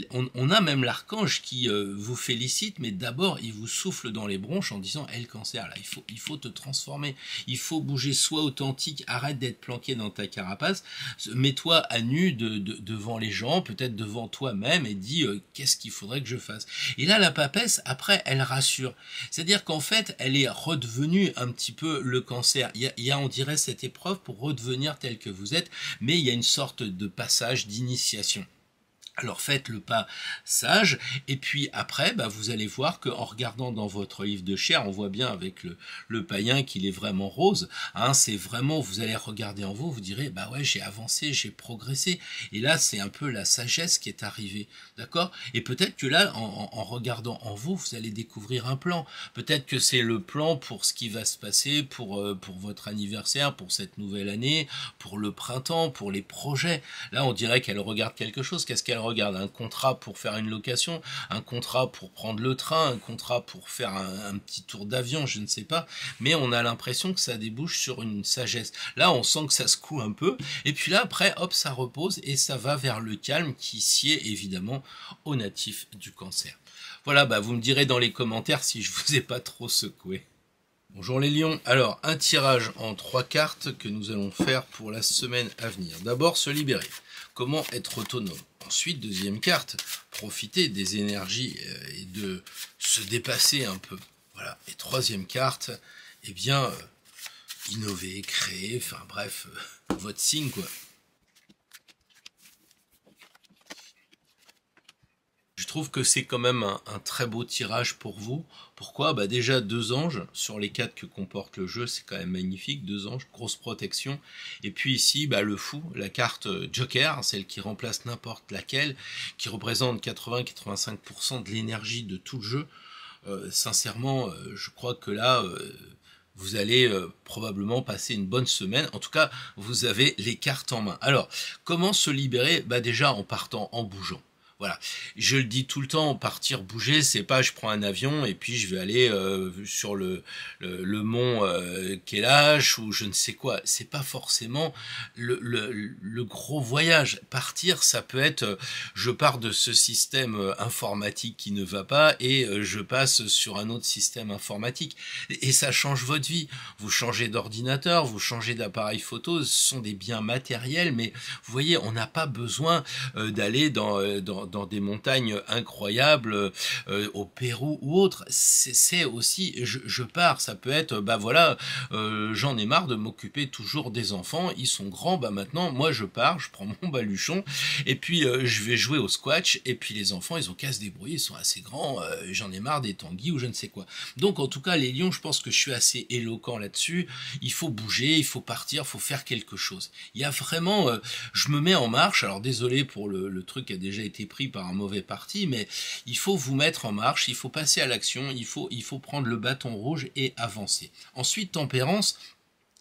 on a même l'archange qui vous félicite, mais d'abord il vous souffle dans les bronches en disant le cancer là il faut te transformer, il faut bouger, sois authentique, arrête d'être planqué dans ta carapace, mets-toi à nu devant les gens, peut-être devant toi-même et dis qu'est-ce qu'il faudrait que je fasse. Et là la papesse après elle rassure. C'est-à-dire qu'en fait, elle est redevenue un petit peu le cancer. Il y a, on dirait, cette épreuve pour redevenir tel que vous êtes, mais il y a une sorte de passage d'initiation. Alors faites le pas sage, et puis après, vous allez voir qu'en regardant dans votre livre de chair, on voit bien avec le païen qu'il est vraiment rose, hein, c'est vraiment, vous allez regarder en vous, vous direz, bah ouais, j'ai avancé, j'ai progressé, et là, c'est un peu la sagesse qui est arrivée, d'accord? Et peut-être que là, en regardant en vous, vous allez découvrir un plan, peut-être que c'est le plan pour ce qui va se passer, pour votre anniversaire, pour cette nouvelle année, pour le printemps, pour les projets, là, on dirait qu'elle regarde quelque chose, qu'est-ce qu'elle regarde? Un contrat pour faire une location, un contrat pour prendre le train, un contrat pour faire un petit tour d'avion, je ne sais pas, mais on a l'impression que ça débouche sur une sagesse. Là, on sent que ça secoue un peu, et puis là, après, hop, ça repose, et ça va vers le calme qui sied évidemment aux natifs du cancer. Voilà, vous me direz dans les commentaires si je vous ai pas trop secoué. Bonjour les lions, alors un tirage en 3 cartes que nous allons faire pour la semaine à venir. D'abord, se libérer. Comment être autonome? Ensuite, deuxième carte, profiter des énergies et de se dépasser un peu. Voilà. Et troisième carte, innover, créer, enfin bref, votre signe quoi. Je trouve que c'est quand même un très beau tirage pour vous. Pourquoi? Déjà 2 anges sur les 4 que comporte le jeu, c'est quand même magnifique, 2 anges, grosse protection. Et puis ici, le fou, la carte Joker, celle qui remplace n'importe laquelle, qui représente 80-85% de l'énergie de tout le jeu. Sincèrement, je crois que là, vous allez probablement passer une bonne semaine. En tout cas, vous avez les cartes en main. Alors, comment se libérer? Déjà en partant, en bougeant. Voilà, je le dis tout le temps, partir bouger, c'est pas je prends un avion et puis je vais aller sur le mont Kailash ou je ne sais quoi. C'est pas forcément le gros voyage. Partir, ça peut être je pars de ce système informatique qui ne va pas et je passe sur un autre système informatique. Et ça change votre vie. Vous changez d'ordinateur, vous changez d'appareil photo, ce sont des biens matériels, mais vous voyez, on n'a pas besoin d'aller dans des montagnes incroyables au Pérou ou autre. C'est aussi je pars, ça peut être j'en ai marre de m'occuper toujours des enfants, ils sont grands, maintenant moi je pars, je prends mon baluchon et puis je vais jouer au squash et puis les enfants ils ont qu'à se débrouiller, ils sont assez grands, j'en ai marre des tanguis ou je ne sais quoi. Donc en tout cas les lions, je pense que je suis assez éloquent là-dessus, il faut bouger, il faut partir, il faut faire quelque chose. Il y a vraiment, je me mets en marche, alors désolé pour le truc qui a déjà été pris par un mauvais parti, mais il faut vous mettre en marche, il faut passer à l'action, il faut prendre le bâton rouge et avancer. Ensuite, tempérance,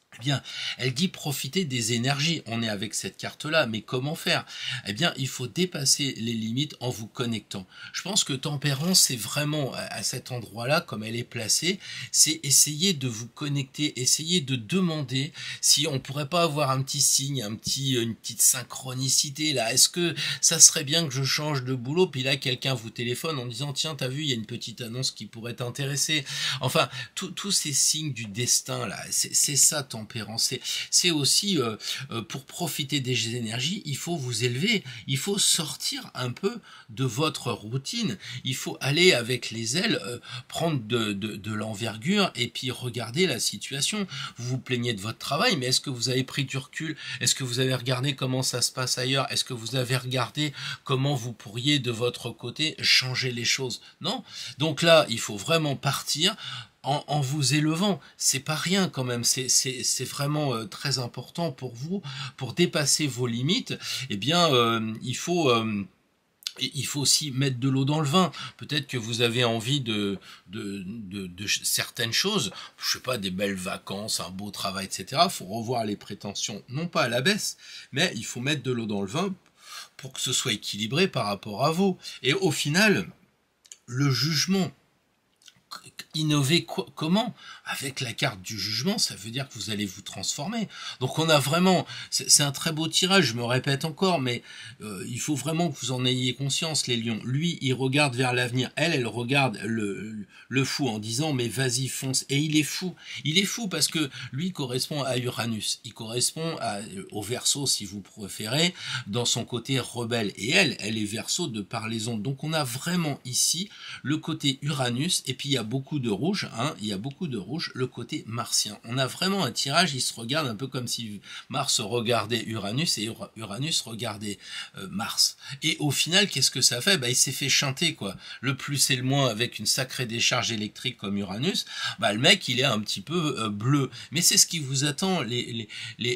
Eh bien, elle dit profiter des énergies. On est avec cette carte-là, mais comment faire? Eh bien, il faut dépasser les limites en vous connectant. Je pense que tempérance, c'est vraiment à cet endroit-là, comme elle est placée, c'est essayer de vous connecter, essayer de demander si on pourrait pas avoir un petit signe, une petite synchronicité là. Est-ce que ça serait bien que je change de boulot? Puis là, quelqu'un vous téléphone en disant tiens, t'as vu, il y a une petite annonce qui pourrait t'intéresser. Enfin, tous ces signes du destin là, c'est ça tempérance. C'est aussi pour profiter des énergies, il faut vous élever, il faut sortir un peu de votre routine, il faut aller avec les ailes, prendre de l'envergure et puis regarder la situation. Vous vous plaignez de votre travail, mais est-ce que vous avez pris du recul? Est-ce que vous avez regardé comment ça se passe ailleurs? Est-ce que vous avez regardé comment vous pourriez de votre côté changer les choses? Non. Donc là, il faut vraiment partir en vous élevant. C'est pas rien quand même, c'est vraiment très important pour vous, pour dépasser vos limites. Eh bien, il faut aussi mettre de l'eau dans le vin. Peut-être que vous avez envie de certaines choses, je sais pas, des belles vacances, un beau travail, etc. Il faut revoir les prétentions, non pas à la baisse, mais il faut mettre de l'eau dans le vin pour que ce soit équilibré par rapport à vous. Et au final, le jugement, innover comment? Avec la carte du jugement, ça veut dire que vous allez vous transformer. Donc on a vraiment, c'est un très beau tirage, je me répète encore, mais il faut vraiment que vous en ayez conscience, les lions. Lui, il regarde vers l'avenir, elle regarde le fou en disant mais vas-y fonce. Et il est fou parce que lui correspond à Uranus, il correspond au Verseau si vous préférez, dans son côté rebelle. Et elle est Verseau de par les ondes. Donc on a vraiment ici le côté Uranus, et puis il y a beaucoup de rouge, il y a beaucoup de rouge, le côté martien. On a vraiment un tirage, il se regarde un peu comme si Mars regardait Uranus et Uranus regardait Mars. Et au final, qu'est-ce que ça fait? Il s'est fait chanter, quoi. Le plus et le moins avec une sacrée décharge électrique comme Uranus, le mec, il est un petit peu bleu. Mais c'est ce qui vous attend, les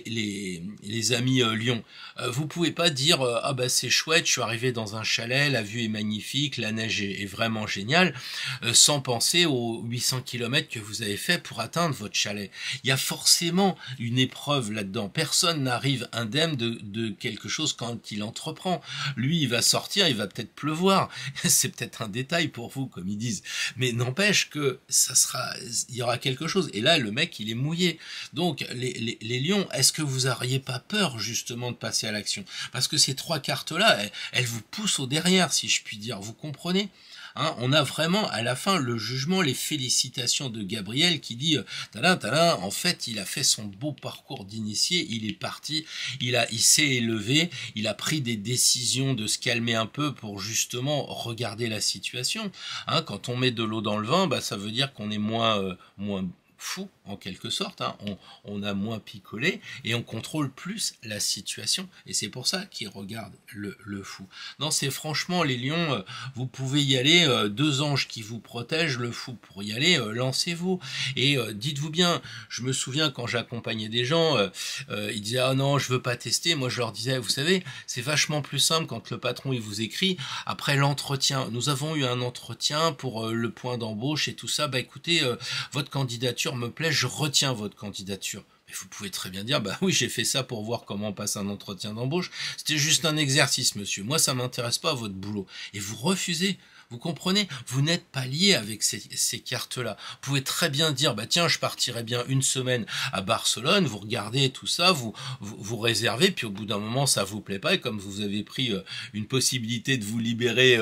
amis Lions. Vous pouvez pas dire c'est chouette, je suis arrivé dans un chalet, la vue est magnifique, la neige est vraiment géniale, sans penser aux 800 km que vous avez fait pour atteindre votre chalet. Il y a forcément une épreuve là-dedans. Personne n'arrive indemne de quelque chose quand il entreprend. Lui, il va sortir, il va peut-être pleuvoir. C'est peut-être un détail pour vous, comme ils disent. Mais n'empêche que il y aura quelque chose. Et là, le mec, il est mouillé. Donc, les lions, est-ce que vous n'auriez pas peur, justement, de passer à l'action? Parce que ces trois cartes-là, elles vous poussent au derrière, si je puis dire. Vous comprenez? On a vraiment à la fin le jugement, les félicitations de Gabriel qui dit tadam, en fait il a fait son beau parcours d'initié, il est parti, il s'est élevé, il a pris des décisions de se calmer un peu pour justement regarder la situation. Quand on met de l'eau dans le vin, ça veut dire qu'on est moins fou en quelque sorte, on a moins picolé et on contrôle plus la situation, et c'est pour ça qu'il regarde le fou. Non, c'est franchement les lions, vous pouvez y aller, deux anges qui vous protègent, le fou pour y aller, lancez-vous, et dites-vous bien, je me souviens quand j'accompagnais des gens, ils disaient ah non je veux pas tester, moi je leur disais vous savez c'est vachement plus simple quand le patron il vous écrit après l'entretien, nous avons eu un entretien pour le point d'embauche et tout ça, écoutez votre candidature me plaît, je retiens votre candidature. Mais vous pouvez très bien dire, oui, j'ai fait ça pour voir comment on passe un entretien d'embauche. C'était juste un exercice, monsieur. Moi, ça m'intéresse pas votre boulot. Et vous refusez. Vous comprenez? Vous n'êtes pas lié avec ces cartes-là. Vous pouvez très bien dire, tiens, je partirai bien une semaine à Barcelone, vous regardez tout ça, vous réservez, puis au bout d'un moment, ça vous plaît pas, et comme vous avez pris une possibilité de vous libérer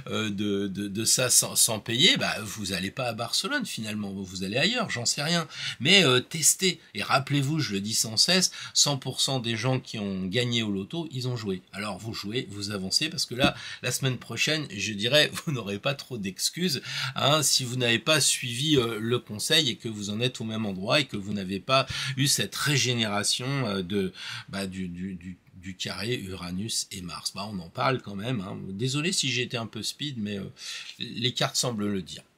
de ça sans payer, vous allez pas à Barcelone finalement, vous allez ailleurs, j'en sais rien. Mais testez, et rappelez-vous, je le dis sans cesse, 100% des gens qui ont gagné au loto, ils ont joué. Alors vous jouez, vous avancez, parce que là, la semaine prochaine, je dirais, vous n'aurez pas trop d'excuses si vous n'avez pas suivi le conseil et que vous en êtes au même endroit et que vous n'avez pas eu cette régénération du carré Uranus et Mars. On en parle quand même. Désolé si j'ai été un peu speed, mais les cartes semblent le dire.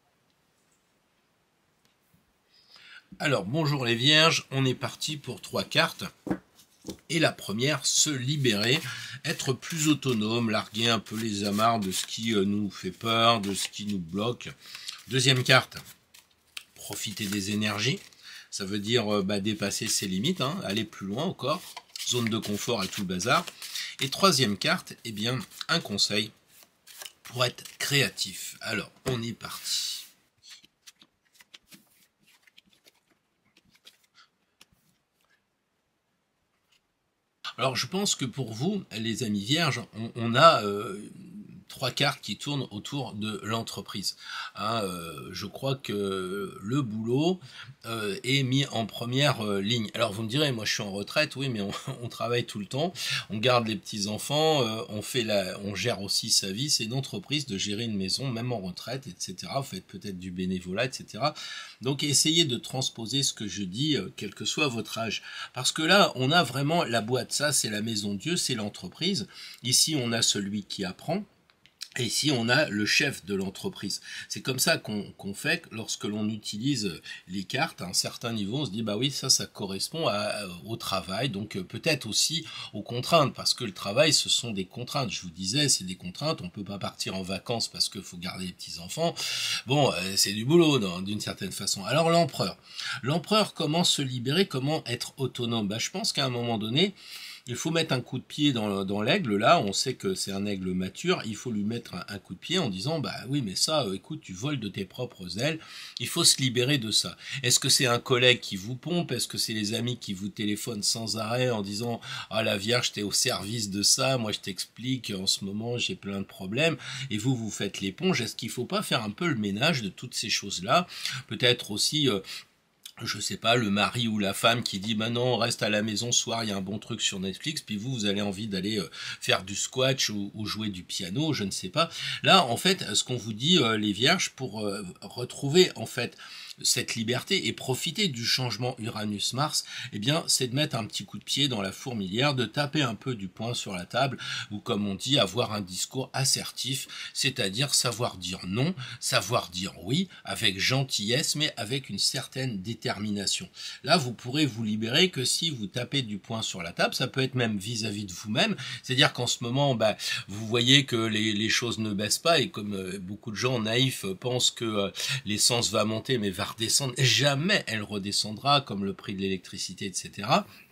Alors, bonjour les vierges, on est parti pour 3 cartes. Et la première, se libérer, être plus autonome, larguer un peu les amarres de ce qui nous fait peur, de ce qui nous bloque. Deuxième carte, profiter des énergies. Ça veut dire dépasser ses limites, hein, aller plus loin encore, zone de confort et tout le bazar. Et troisième carte, eh bien, un conseil pour être créatif. Alors, on est parti. Alors, je pense que pour vous, les amis vierges, on a trois cartes qui tournent autour de l'entreprise. Hein, je crois que le boulot est mis en première ligne. Alors vous me direz, moi je suis en retraite, oui, mais on travaille tout le temps, on garde les petits-enfants, on gère aussi sa vie, c'est une entreprise de gérer une maison, même en retraite, etc. Vous faites peut-être du bénévolat, etc. Donc essayez de transposer ce que je dis, quel que soit votre âge. Parce que là, on a vraiment la boîte, ça c'est la maison de Dieu, c'est l'entreprise. Ici, on a celui qui apprend. Et ici, on a le chef de l'entreprise. C'est comme ça qu'on fait lorsque l'on utilise les cartes à un certain niveau. On se dit, bah oui, ça correspond au travail. Donc peut-être aussi aux contraintes, parce que le travail, ce sont des contraintes. Je vous disais, c'est des contraintes. On peut pas partir en vacances parce qu'il faut garder les petits-enfants. Bon, c'est du boulot d'une certaine façon. Alors l'empereur. L'empereur, comment se libérer, comment être autonome? Bah, je pense qu'à un moment donné, il faut mettre un coup de pied dans l'aigle, là, on sait que c'est un aigle mature, il faut lui mettre un coup de pied en disant, bah oui, mais ça, écoute, tu voles de tes propres ailes, il faut se libérer de ça. Est-ce que c'est un collègue qui vous pompe? Est-ce que c'est les amis qui vous téléphonent sans arrêt en disant, ah la Vierge, t'es au service de ça, moi je t'explique, en ce moment j'ai plein de problèmes, et vous faites l'éponge? Est-ce qu'il faut pas faire un peu le ménage de toutes ces choses-là? Peut-être aussi... je sais pas, le mari ou la femme qui dit, bah non, reste à la maison, ce soir, il y a un bon truc sur Netflix, puis vous avez envie d'aller faire du squash ou jouer du piano, je ne sais pas. Là, en fait, ce qu'on vous dit, les vierges, pour retrouver, en fait, cette liberté et profiter du changement Uranus-Mars, eh bien, c'est de mettre un petit coup de pied dans la fourmilière, de taper un peu du poing sur la table, ou comme on dit, avoir un discours assertif, c'est-à-dire savoir dire non, savoir dire oui, avec gentillesse, mais avec une certaine détermination. Là, vous pourrez vous libérer que si vous tapez du poing sur la table, ça peut être même vis-à-vis de vous-même, c'est-à-dire qu'en ce moment, vous voyez que les choses ne baissent pas, et comme beaucoup de gens naïfs pensent que l'essence va monter, mais va redescendre, jamais elle redescendra, comme le prix de l'électricité, etc.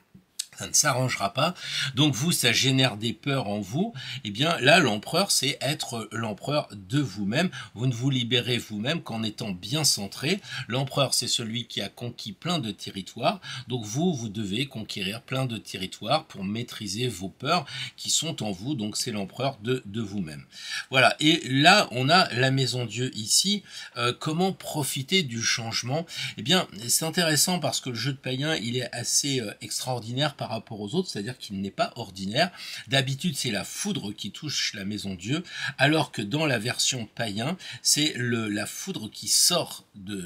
Ça ne s'arrangera pas. Donc vous, ça génère des peurs en vous. Eh bien là, l'empereur, c'est être l'empereur de vous-même. Vous ne vous libérez vous-même qu'en étant bien centré. L'empereur, c'est celui qui a conquis plein de territoires. Donc vous devez conquérir plein de territoires pour maîtriser vos peurs qui sont en vous. Donc c'est l'empereur de vous-même. Voilà. Et là, on a la maison Dieu ici. Comment profiter du changement? Eh bien, c'est intéressant parce que le jeu de païen, il est assez extraordinaire par rapport aux autres, c'est-à-dire qu'il n'est pas ordinaire. D'habitude, c'est la foudre qui touche la maison Dieu, alors que dans la version païen, c'est la foudre qui sort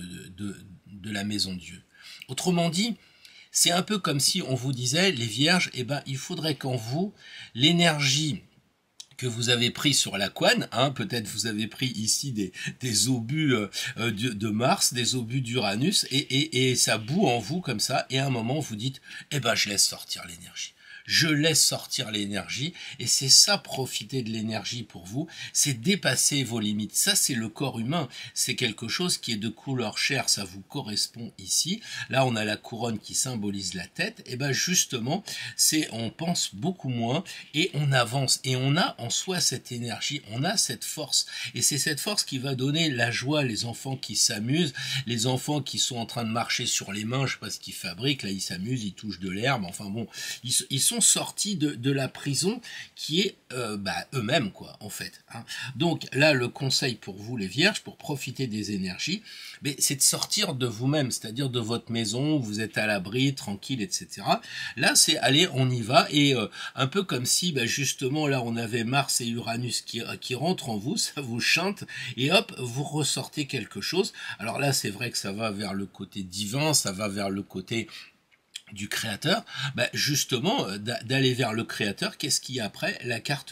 de la maison Dieu. Autrement dit, c'est un peu comme si on vous disait, les vierges, eh ben, il faudrait qu'en vous, l'énergie que vous avez pris sur la couenne, hein, peut-être vous avez pris ici des obus de Mars, des obus d'Uranus, et ça bout en vous comme ça, et à un moment vous dites, eh ben je laisse sortir l'énergie. Je laisse sortir l'énergie, et c'est ça, profiter de l'énergie pour vous, c'est dépasser vos limites. Ça, c'est le corps humain, c'est quelque chose qui est de couleur chair, ça vous correspond ici. Là, on a la couronne qui symbolise la tête, et ben justement, on pense beaucoup moins, et on avance, et on a en soi cette énergie, on a cette force, et c'est cette force qui va donner la joie, les enfants qui s'amusent, les enfants qui sont en train de marcher sur les mains, je sais pas ce qu'ils fabriquent, là ils s'amusent, ils touchent de l'herbe, enfin bon, ils sont sortis de la prison qui est eux-mêmes, quoi, en fait. Hein. Donc là, le conseil pour vous, les vierges, pour profiter des énergies, c'est de sortir de vous-même, c'est-à-dire de votre maison, où vous êtes à l'abri, tranquille, etc. Là, c'est allez, on y va, et un peu comme si, justement, là, on avait Mars et Uranus qui rentrent en vous, ça vous chante, et hop, vous ressortez quelque chose. Alors là, c'est vrai que ça va vers le côté divin, ça va vers le côté du créateur, justement, d'aller vers le créateur, qu'est-ce qu'il y a après? La carte 1.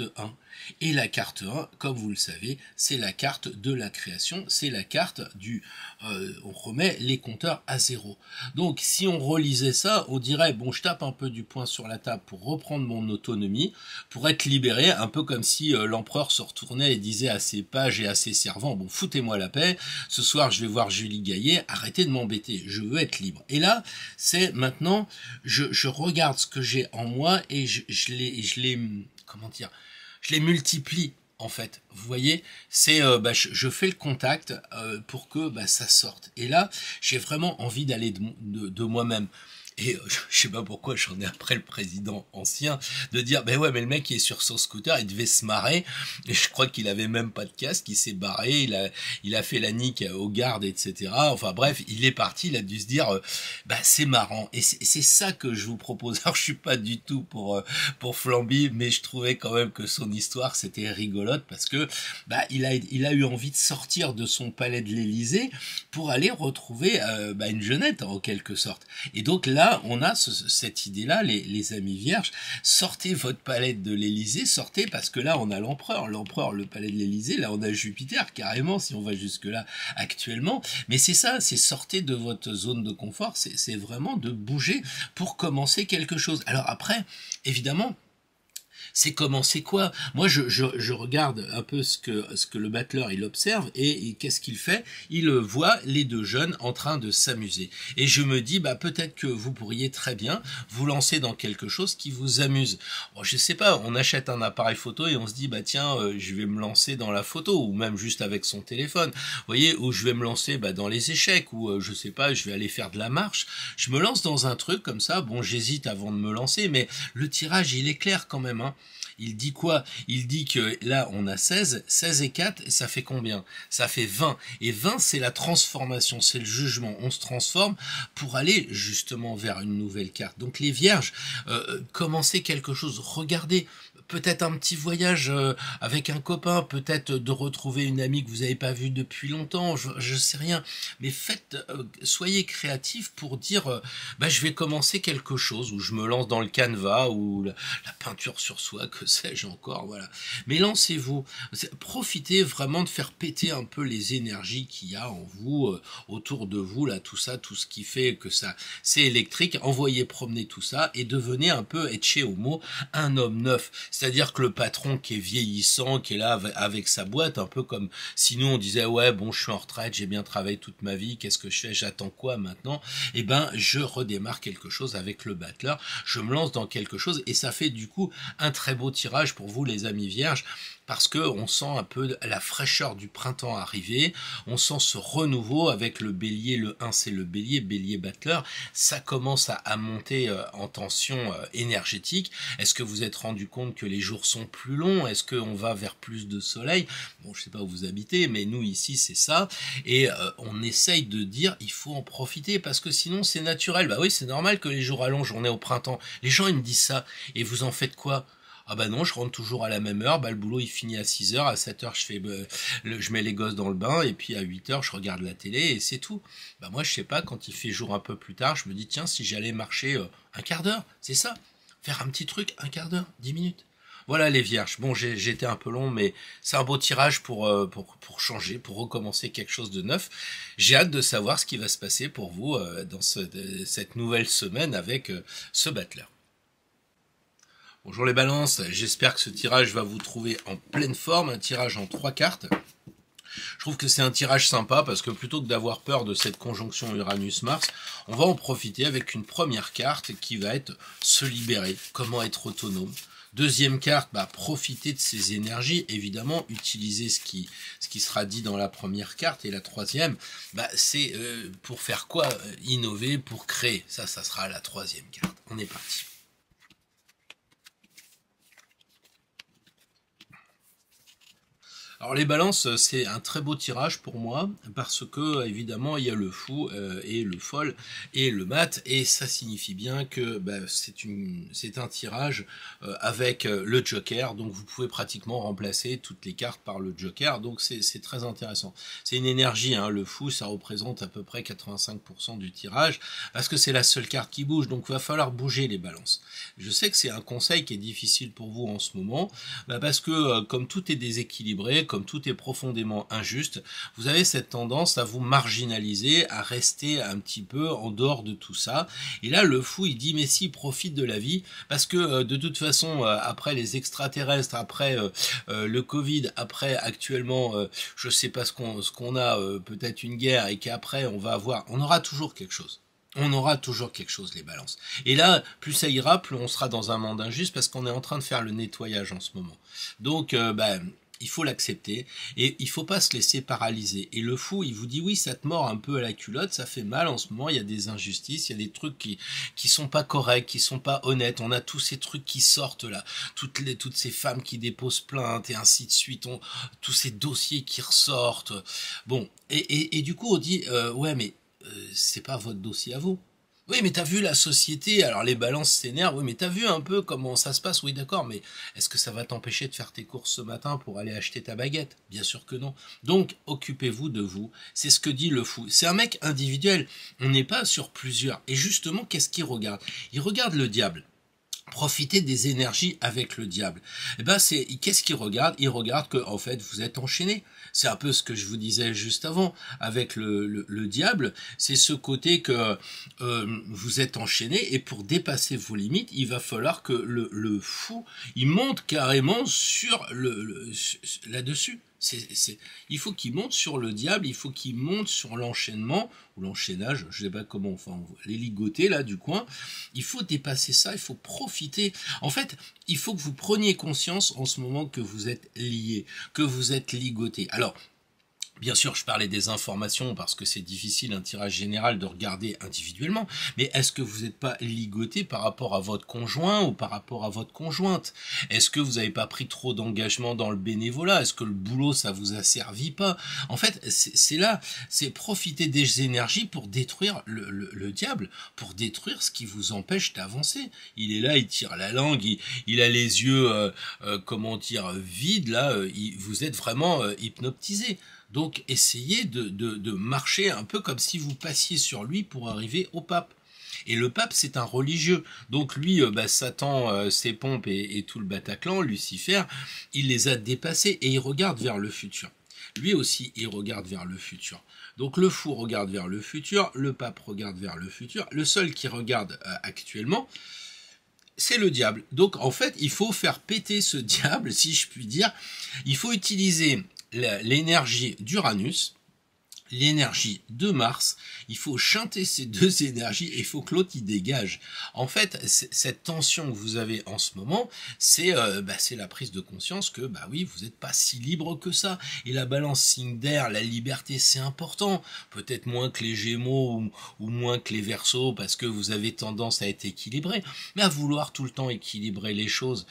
Et la carte 1, comme vous le savez, c'est la carte de la création, c'est la carte du... on remet les compteurs à zéro. Donc si on relisait ça, on dirait, bon, je tape un peu du poing sur la table pour reprendre mon autonomie, pour être libéré, un peu comme si l'empereur se retournait et disait à ses pages et à ses servants, bon, foutez-moi la paix, ce soir je vais voir Julie Gaillet, arrêtez de m'embêter, je veux être libre. Et là, c'est maintenant, je regarde ce que j'ai en moi et je les comment dire, je les multiplie en fait. Vous voyez, c'est je fais le contact pour que ça sorte. Et là, j'ai vraiment envie d'aller de moi-même. Et je sais pas pourquoi j'en ai après le président ancien de dire ben ouais mais le mec il est sur son scooter, il devait se marrer et je crois qu'il avait même pas de casque, il s'est barré, il a fait la nique aux gardes etc. Enfin bref il est parti, il a dû se dire c'est marrant et c'est ça que je vous propose. Alors je suis pas du tout pour Flamby mais je trouvais quand même que son histoire c'était rigolote parce que il a eu envie de sortir de son palais de l'Élysée pour aller retrouver une jeunette en quelque sorte. Et donc là on a cette idée-là, les amis vierges, sortez votre palette de l'Élysée, sortez parce que là on a l'empereur, le palais de l'Élysée, là on a Jupiter carrément si on va jusque-là actuellement, mais c'est ça, c'est sortez de votre zone de confort, c'est vraiment de bouger pour commencer quelque chose. Alors après, évidemment, c'est commencer quoi? Moi, je regarde un peu ce que le battleur il observe et qu'est-ce qu'il fait? Il voit les deux jeunes en train de s'amuser. Et je me dis, peut-être que vous pourriez très bien vous lancer dans quelque chose qui vous amuse. Bon, je sais pas, on achète un appareil photo et on se dit, tiens, je vais me lancer dans la photo ou même juste avec son téléphone. Vous voyez, ou je vais me lancer dans les échecs ou je sais pas, je vais aller faire de la marche. Je me lance dans un truc comme ça. Bon, j'hésite avant de me lancer, mais le tirage, il est clair quand même, hein. Il dit quoi? Il dit que là, on a 16 et 4, et ça fait combien? Ça fait 20. Et 20, c'est la transformation, c'est le jugement. On se transforme pour aller justement vers une nouvelle carte. Donc les vierges, commencez quelque chose. Regardez, peut-être un petit voyage avec un copain, peut-être de retrouver une amie que vous n'avez pas vue depuis longtemps, je sais rien. Mais soyez créatifs pour dire, je vais commencer quelque chose, ou je me lance dans le canevas, ou la peinture sur soie, que sais-je encore, voilà. Mais lancez-vous, profitez vraiment de faire péter un peu les énergies qu'il y a en vous, autour de vous, là, tout ça, tout ce qui fait que ça, c'est électrique, envoyez promener tout ça, et devenez un peu, etche homo, un homme neuf. C'est-à-dire que le patron qui est vieillissant, qui est là avec sa boîte, un peu comme si nous on disait ouais bon je suis en retraite, j'ai bien travaillé toute ma vie, qu'est-ce que je fais, j'attends quoi maintenant? Eh je redémarre quelque chose avec le battleur, je me lance dans quelque chose et ça fait du coup un très beau tirage pour vous les amis vierges. Parce que on sent un peu la fraîcheur du printemps arriver, on sent ce renouveau avec le bélier, le 1 c'est le bélier battleur, ça commence à monter en tension énergétique. Est-ce que vous êtes rendu compte que les jours sont plus longs? Est-ce qu'on va vers plus de soleil? Bon, je sais pas où vous habitez, mais nous ici c'est ça, et on essaye de dire il faut en profiter parce que sinon c'est naturel. Bah oui, c'est normal que les jours allongent, on est au printemps. Les gens ils me disent ça, et vous en faites quoi? Ah non, je rentre toujours à la même heure, le boulot il finit à 6h, à 7h je mets les gosses dans le bain, et puis à 8h je regarde la télé, et c'est tout. Moi je sais pas, quand il fait jour un peu plus tard, je me dis tiens, si j'allais marcher un quart d'heure, c'est ça, faire un petit truc, un quart d'heure, 10 minutes. Voilà les vierges, bon j'ai été un peu long, mais c'est un beau tirage pour changer, pour recommencer quelque chose de neuf. J'ai hâte de savoir ce qui va se passer pour vous dans cette nouvelle semaine avec ce battleur. Bonjour les balances, j'espère que ce tirage va vous trouver en pleine forme, un tirage en 3 cartes. Je trouve que c'est un tirage sympa parce que plutôt que d'avoir peur de cette conjonction Uranus-Mars, on va en profiter avec une première carte qui va être se libérer, comment être autonome. Deuxième carte, profiter de ces énergies, évidemment, utiliser ce qui sera dit dans la première carte. Et la troisième, c'est pour faire quoi? Innover, pour créer. Ça sera la troisième carte. On est parti. Alors les balances, c'est un très beau tirage pour moi, parce que évidemment il y a le fou et le folle et le mat, et ça signifie bien que c'est un tirage avec le joker, donc vous pouvez pratiquement remplacer toutes les cartes par le joker, donc c'est très intéressant. C'est une énergie, hein, le fou ça représente à peu près 85% du tirage, parce que c'est la seule carte qui bouge, donc il va falloir bouger les balances. Je sais que c'est un conseil qui est difficile pour vous en ce moment, parce que comme tout est déséquilibré, comme tout est profondément injuste, vous avez cette tendance à vous marginaliser, à rester un petit peu en dehors de tout ça. Et là, le fou, il dit, mais si, profite de la vie, parce que de toute façon, après les extraterrestres, après le Covid, après actuellement, je sais pas ce qu'on a, peut-être une guerre, et qu'après, on aura toujours quelque chose. On aura toujours quelque chose, les balances. Et là, plus ça ira, plus on sera dans un monde injuste, parce qu'on est en train de faire le nettoyage en ce moment. Donc, il faut l'accepter et il faut pas se laisser paralyser. Et le fou, il vous dit oui, ça te mord un peu à la culotte, ça fait mal en ce moment, il y a des injustices, il y a des trucs qui sont pas corrects, qui sont pas honnêtes. On a tous ces trucs qui sortent là, toutes ces femmes qui déposent plainte et ainsi de suite, tous ces dossiers qui ressortent. Bon, et du coup on dit ouais mais c'est pas votre dossier à vous. Oui, mais t'as vu la société, alors les balances s'énervent, oui, mais t'as vu un peu comment ça se passe, oui, d'accord, mais est-ce que ça va t'empêcher de faire tes courses ce matin pour aller acheter ta baguette? Bien sûr que non. Donc, occupez-vous de vous. C'est ce que dit le fou. C'est un mec individuel. On n'est pas sur plusieurs. Et justement, qu'est-ce qu'il regarde? Il regarde le diable. Profiter des énergies avec le diable. Et ben qu'est-ce qu'il regarde? Il regarde que en fait vous êtes enchaîné. C'est un peu ce que je vous disais juste avant avec le diable. C'est ce côté que vous êtes enchaîné et pour dépasser vos limites, il va falloir que le fou il monte carrément sur là-dessus. Il faut qu'il monte sur le diable, il faut qu'il monte sur l'enchaînement, ou l'enchaînage, je sais pas comment, enfin, les ligotés là du coin. Il faut dépasser ça, il faut profiter. En fait, il faut que vous preniez conscience en ce moment que vous êtes liés, que vous êtes ligotés. Alors, bien sûr, je parlais des informations parce que c'est difficile un tirage général de regarder individuellement, mais est-ce que vous n'êtes pas ligoté par rapport à votre conjoint ou par rapport à votre conjointe? Est-ce que vous n'avez pas pris trop d'engagement dans le bénévolat? Est-ce que le boulot, ça vous a servi pas? En fait, c'est là, c'est profiter des énergies pour détruire le diable, pour détruire ce qui vous empêche d'avancer. Il est là, il tire la langue, il a les yeux, comment dire, vides, là, vous êtes vraiment hypnotisé. Donc essayez de marcher un peu comme si vous passiez sur lui pour arriver au pape. Et le pape, c'est un religieux. Donc lui, Satan, ses pompes et tout le Bataclan, Lucifer, il les a dépassés et il regarde vers le futur. Lui aussi, il regarde vers le futur. Donc le fou regarde vers le futur, le pape regarde vers le futur. Le seul qui regarde actuellement, c'est le diable. Donc en fait, il faut faire péter ce diable, si je puis dire. Il faut utiliser l'énergie d'Uranus, l'énergie de Mars, il faut chanter ces deux énergies et il faut que l'autre y dégage. En fait, cette tension que vous avez en ce moment, c'est la prise de conscience que oui, vous n'êtes pas si libre que ça. Et la balance signe d'air, la liberté, c'est important. Peut-être moins que les Gémeaux ou moins que les Verseaux parce que vous avez tendance à être équilibré, mais à vouloir tout le temps équilibrer les choses,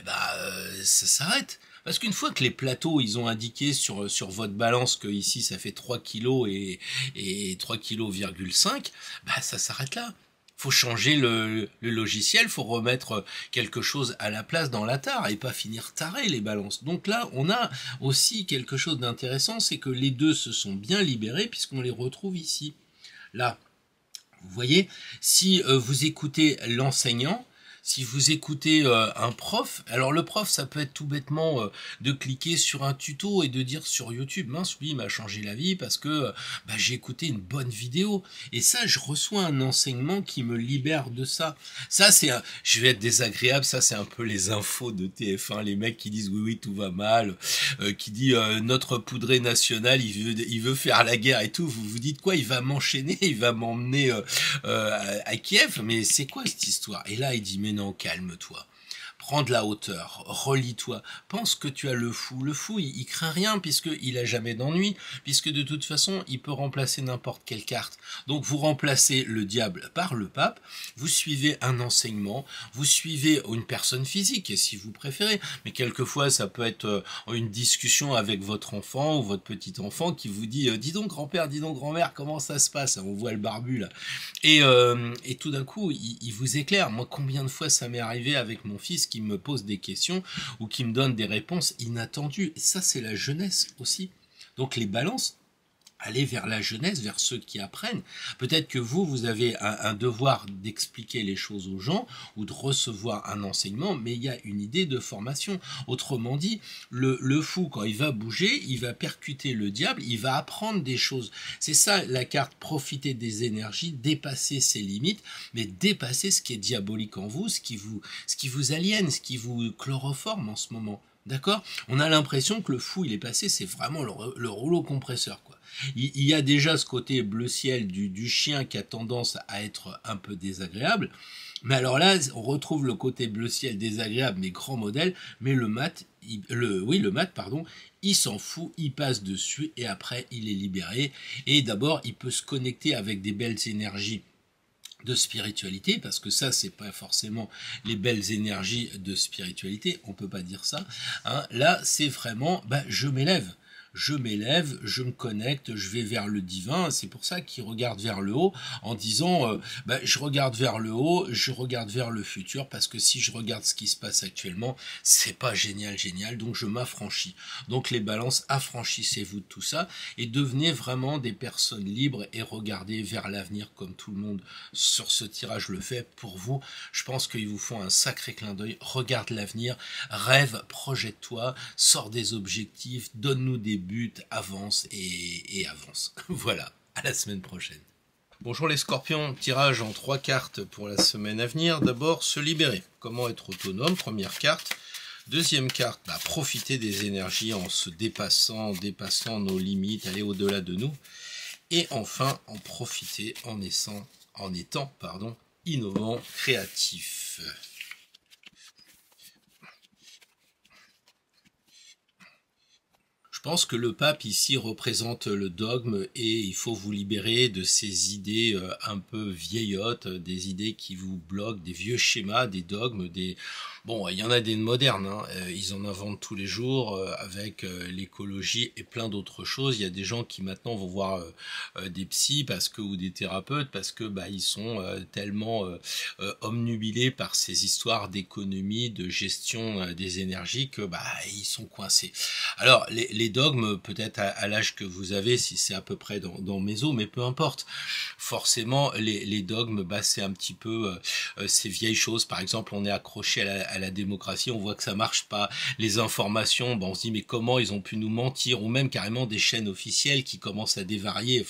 ça s'arrête. Parce qu'une fois que les plateaux, ils ont indiqué sur votre balance que ici ça fait 3 kg et 3 kg, ça s'arrête là. Faut changer le logiciel, faut remettre quelque chose à la place dans la tare et pas finir taré les balances. Donc là, on a aussi quelque chose d'intéressant, c'est que les deux se sont bien libérés puisqu'on les retrouve ici. Là, vous voyez, si vous écoutez l'enseignant, si vous écoutez un prof, alors le prof, ça peut être tout bêtement de cliquer sur un tuto et de dire sur YouTube, mince, lui, il m'a changé la vie parce que j'ai écouté une bonne vidéo. Et ça, je reçois un enseignement qui me libère de ça. Ça, je vais être désagréable, ça, c'est un peu les infos de TF1, les mecs qui disent oui, tout va mal, qui dit notre poudré national, il veut faire la guerre et tout. Vous vous dites quoi? Il va m'enchaîner, il va m'emmener à Kiev, mais c'est quoi cette histoire? Et là, il dit mais non, calme-toi. prends de la hauteur, relis-toi, pense que tu as le fou. Le fou, il craint rien puisqu'il a jamais d'ennui, puisque de toute façon, il peut remplacer n'importe quelle carte. Donc vous remplacez le diable par le pape, vous suivez un enseignement, vous suivez une personne physique, si vous préférez, mais quelquefois ça peut être une discussion avec votre enfant ou votre petit enfant qui vous dit dis donc grand-père, dis donc grand-mère, comment ça se passe? On voit le barbu là. Et tout d'un coup, il vous éclaire. Moi, combien de fois ça m'est arrivé avec mon fils qui me pose des questions ou qui me donne des réponses inattendues. Et ça, c'est la jeunesse aussi. Donc les balances, allez vers la jeunesse, vers ceux qui apprennent. Peut-être que vous avez un devoir d'expliquer les choses aux gens ou de recevoir un enseignement, mais il y a une idée de formation. Autrement dit, le fou, quand il va bouger, il va percuter le diable, il va apprendre des choses. C'est ça la carte, profiter des énergies, dépasser ses limites, mais dépasser ce qui est diabolique en vous, ce qui vous aliène, ce qui vous chloroforme en ce moment. D'accord? On a l'impression que le fou, il est passé, c'est vraiment le rouleau compresseur, quoi. Il y a déjà ce côté bleu ciel du chien qui a tendance à être un peu désagréable. Mais alors là, on retrouve le côté bleu ciel désagréable, mais grand modèle. Mais le mat, il s'en fout, il passe dessus et après, il est libéré. Et d'abord, il peut se connecter avec des belles énergies de spiritualité, parce que ça, c'est pas forcément les belles énergies de spiritualité, on peut pas dire ça. Hein. Là, c'est vraiment, je m'élève, je me connecte, je vais vers le divin. C'est pour ça qu'il regarde vers le haut en disant je regarde vers le haut, je regarde vers le futur, parce que si je regarde ce qui se passe actuellement, c'est pas génial, donc je m'affranchis. Donc les balances, affranchissez-vous de tout ça et devenez vraiment des personnes libres et regardez vers l'avenir comme tout le monde sur ce tirage le fait pour vous. Je pense qu'ils vous font un sacré clin d'œil. Regarde l'avenir, rêve, projette-toi, sors des objectifs, donne-nous des buts, avance et avance. Voilà, à la semaine prochaine. Bonjour les scorpions, tirage en 3 cartes pour la semaine à venir. D'abord, se libérer. Comment être autonome, première carte. Deuxième carte, profiter des énergies en se dépassant nos limites, aller au-delà de nous. Et enfin, en profiter en étant innovant, créatif. Je pense que le pape ici représente le dogme et il faut vous libérer de ces idées un peu vieillottes, des idées qui vous bloquent, des vieux schémas, des dogmes, Bon, il y en a des modernes, hein. Ils en inventent tous les jours avec l'écologie et plein d'autres choses. Il y a des gens qui maintenant vont voir des psys ou des thérapeutes parce que ils sont tellement omnubilés par ces histoires d'économie, de gestion des énergies que ils sont coincés. Alors les dogmes, peut-être à l'âge que vous avez, si c'est à peu près dans mes os, mais peu importe. Forcément, les dogmes, c'est un petit peu ces vieilles choses. Par exemple, on est accroché à la démocratie, on voit que ça marche pas. Les informations, on se dit mais comment ils ont pu nous mentir, ou même carrément des chaînes officielles qui commencent à dévarier,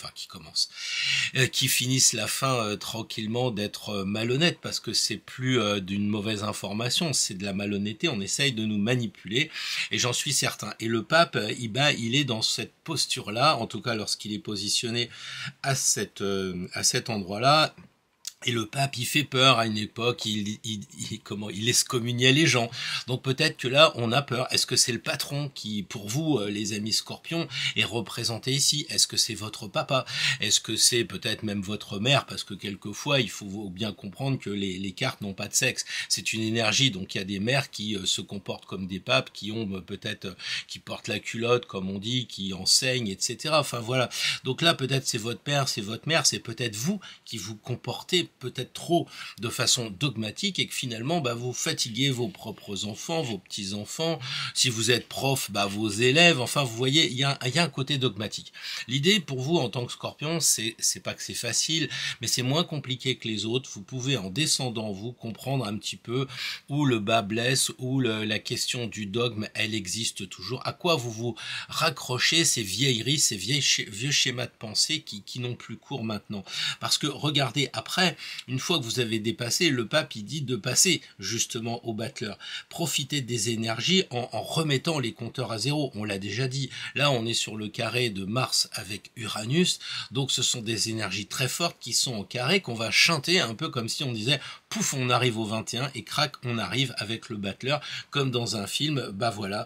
qui finissent la fin tranquillement d'être malhonnêtes parce que c'est plus d'une mauvaise information, c'est de la malhonnêteté. On essaye de nous manipuler et j'en suis certain. Et le pape, il est dans cette posture-là, en tout cas lorsqu'il est positionné à cet endroit-là. Et le pape, il fait peur à une époque, il excommuniait les gens. Donc peut-être que là, on a peur. Est-ce que c'est le patron qui, pour vous, les amis scorpions, est représenté ici? Est-ce que c'est votre papa? Est-ce que c'est peut-être même votre mère? Parce que quelquefois, il faut bien comprendre que les cartes n'ont pas de sexe. C'est une énergie, donc il y a des mères qui se comportent comme des papes, qui ont qui portent la culotte, comme on dit, qui enseignent, etc. Enfin voilà. Donc là, peut-être c'est votre père, c'est votre mère, c'est peut-être vous qui vous comportez peut-être trop de façon dogmatique et que finalement vous fatiguez vos propres enfants, vos petits-enfants, si vous êtes prof, vos élèves, enfin vous voyez, il y a un côté dogmatique. L'idée pour vous en tant que scorpion, c'est pas que c'est facile, mais c'est moins compliqué que les autres. Vous pouvez en descendant vous comprendre un petit peu où le bas blesse, où la question du dogme, elle existe toujours, à quoi vous vous raccrochez, ces vieilleries, ces vieux schémas de pensée qui n'ont plus cours maintenant. Parce que regardez, après, une fois que vous avez dépassé, le pape il dit de passer justement au battleur. Profitez des énergies en remettant les compteurs à zéro. On l'a déjà dit. Là, on est sur le carré de Mars avec Uranus. Donc, ce sont des énergies très fortes qui sont au carré, qu'on va chanter un peu comme si on disait pouf, on arrive au 21 et crac, on arrive avec le battleur, comme dans un film. Bah voilà,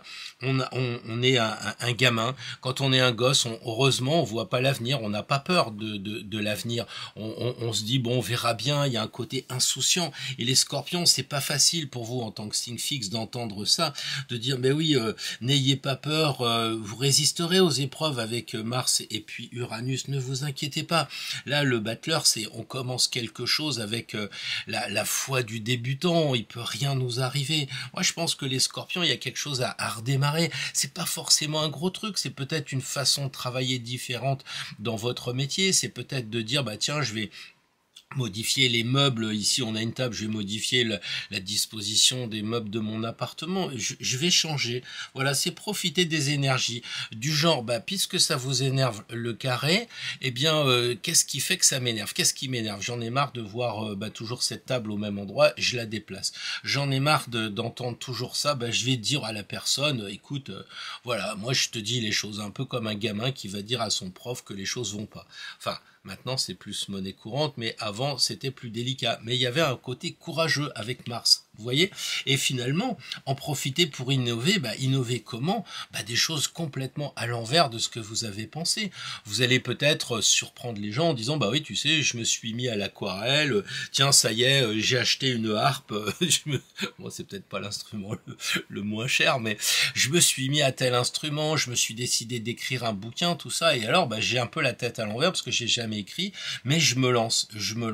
on est un gamin. Quand on est un gosse, heureusement, on voit pas l'avenir, on n'a pas peur de l'avenir. On se dit bon, on verra bien. Il y a un côté insouciant. Et les Scorpions, c'est pas facile pour vous en tant que signe fixe d'entendre ça, de dire mais oui, n'ayez pas peur, vous résisterez aux épreuves avec Mars et puis Uranus. Ne vous inquiétez pas. Là, le battleur, c'est on commence quelque chose avec la foi du débutant. Il peut rien nous arriver. Moi, je pense que les Scorpions, il y a quelque chose à redémarrer. C'est pas forcément un gros truc. C'est peut-être une façon de travailler différente dans votre métier. C'est peut-être de dire bah tiens, je vais modifier les meubles. Ici, on a une table, je vais modifier la disposition des meubles de mon appartement. Je vais changer. Voilà, c'est profiter des énergies. Du genre, bah, puisque ça vous énerve le carré, eh bien, qu'est-ce qui fait que ça m'énerve? Qu'est-ce qui m'énerve? J'en ai marre de voir toujours cette table au même endroit, je la déplace. J'en ai marre d'entendre toujours ça, bah, je vais dire à la personne, écoute, voilà, moi je te dis les choses un peu comme un gamin qui va dire à son prof que les choses vont pas. Enfin, maintenant, c'est plus monnaie courante, mais avant, c'était plus délicat. Mais il y avait un côté courageux avec Mars, vous voyez? Et finalement, en profiter pour innover. Bah, innover comment? Bah, des choses complètement à l'envers de ce que vous avez pensé. Vous allez peut-être surprendre les gens en disant, bah oui, tu sais, je me suis mis à l'aquarelle, tiens, ça y est, j'ai acheté une harpe, bon, c'est peut-être pas l'instrument le moins cher, mais je me suis mis à tel instrument, je me suis décidé d'écrire un bouquin, tout ça, et alors, bah, j'ai un peu la tête à l'envers parce que j'ai jamais écrit, mais je me lance.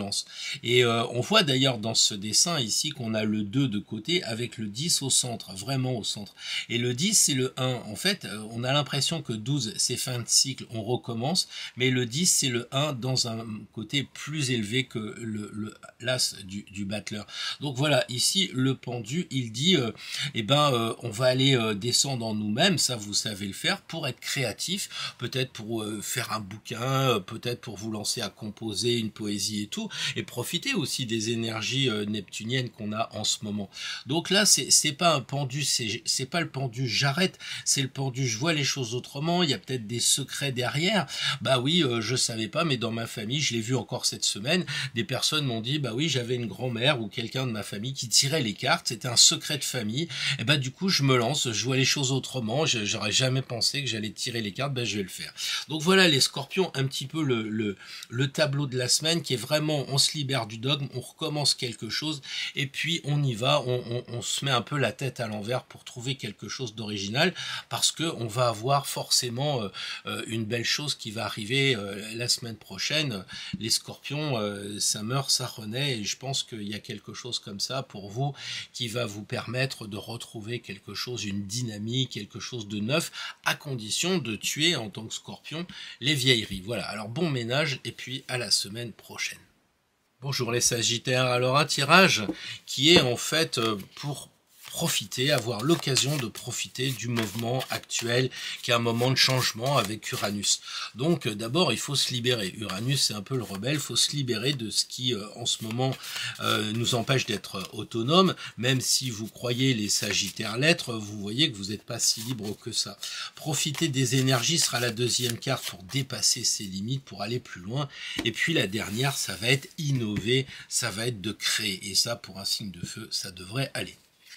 Et on voit d'ailleurs dans ce dessin ici qu'on a le 2 de côté avec le 10 au centre, vraiment au centre. Et le 10 c'est le 1. En fait, on a l'impression que 12 c'est fin de cycle, on recommence, mais le 10 c'est le 1 dans un côté plus élevé que l'as du battleur. Donc voilà, ici le pendu, il dit on va aller descendre en nous-mêmes, ça vous savez le faire, pour être créatif, peut-être pour faire un bouquin, peut-être pour vous lancer à composer une poésie et tout, et profiter aussi des énergies neptuniennes qu'on a en ce moment. Donc là, c'est pas un pendu, c'est pas le pendu j'arrête, c'est le pendu je vois les choses autrement, il y a peut-être des secrets derrière. Bah oui, je savais pas, mais dans ma famille, je l'ai vu encore cette semaine, des personnes m'ont dit, bah oui, j'avais une grand-mère ou quelqu'un de ma famille qui tirait les cartes, c'était un secret de famille, et bah du coup, je me lance, je vois les choses autrement, j'aurais jamais pensé que j'allais tirer les cartes, bah je vais le faire. Donc voilà, les Scorpions, un petit peu le tableau de la semaine qui est vraiment, on se libère du dogme, on recommence quelque chose et puis on y va, on se met un peu la tête à l'envers pour trouver quelque chose d'original parce que on va avoir forcément une belle chose qui va arriver la semaine prochaine. Les Scorpions, ça meurt, ça renaît et je pense qu'il y a quelque chose comme ça pour vous qui va vous permettre de retrouver quelque chose, une dynamique, quelque chose de neuf à condition de tuer en tant que Scorpion les vieilleries. Voilà, alors bon ménage et puis à la semaine prochaine. Bonjour les Sagittaires, alors un tirage qui est en fait pour profiter, avoir l'occasion de profiter du mouvement actuel qui est un moment de changement avec Uranus. Donc d'abord il faut se libérer. Uranus c'est un peu le rebelle, il faut se libérer de ce qui en ce moment nous empêche d'être autonome. Même si vous croyez les Sagittaires l'être, vous voyez que vous n'êtes pas si libre que ça. Profiter des énergies sera la deuxième carte pour dépasser ses limites, pour aller plus loin. Et puis la dernière, ça va être innover, ça va être de créer. Et ça pour un signe de feu, ça devrait aller.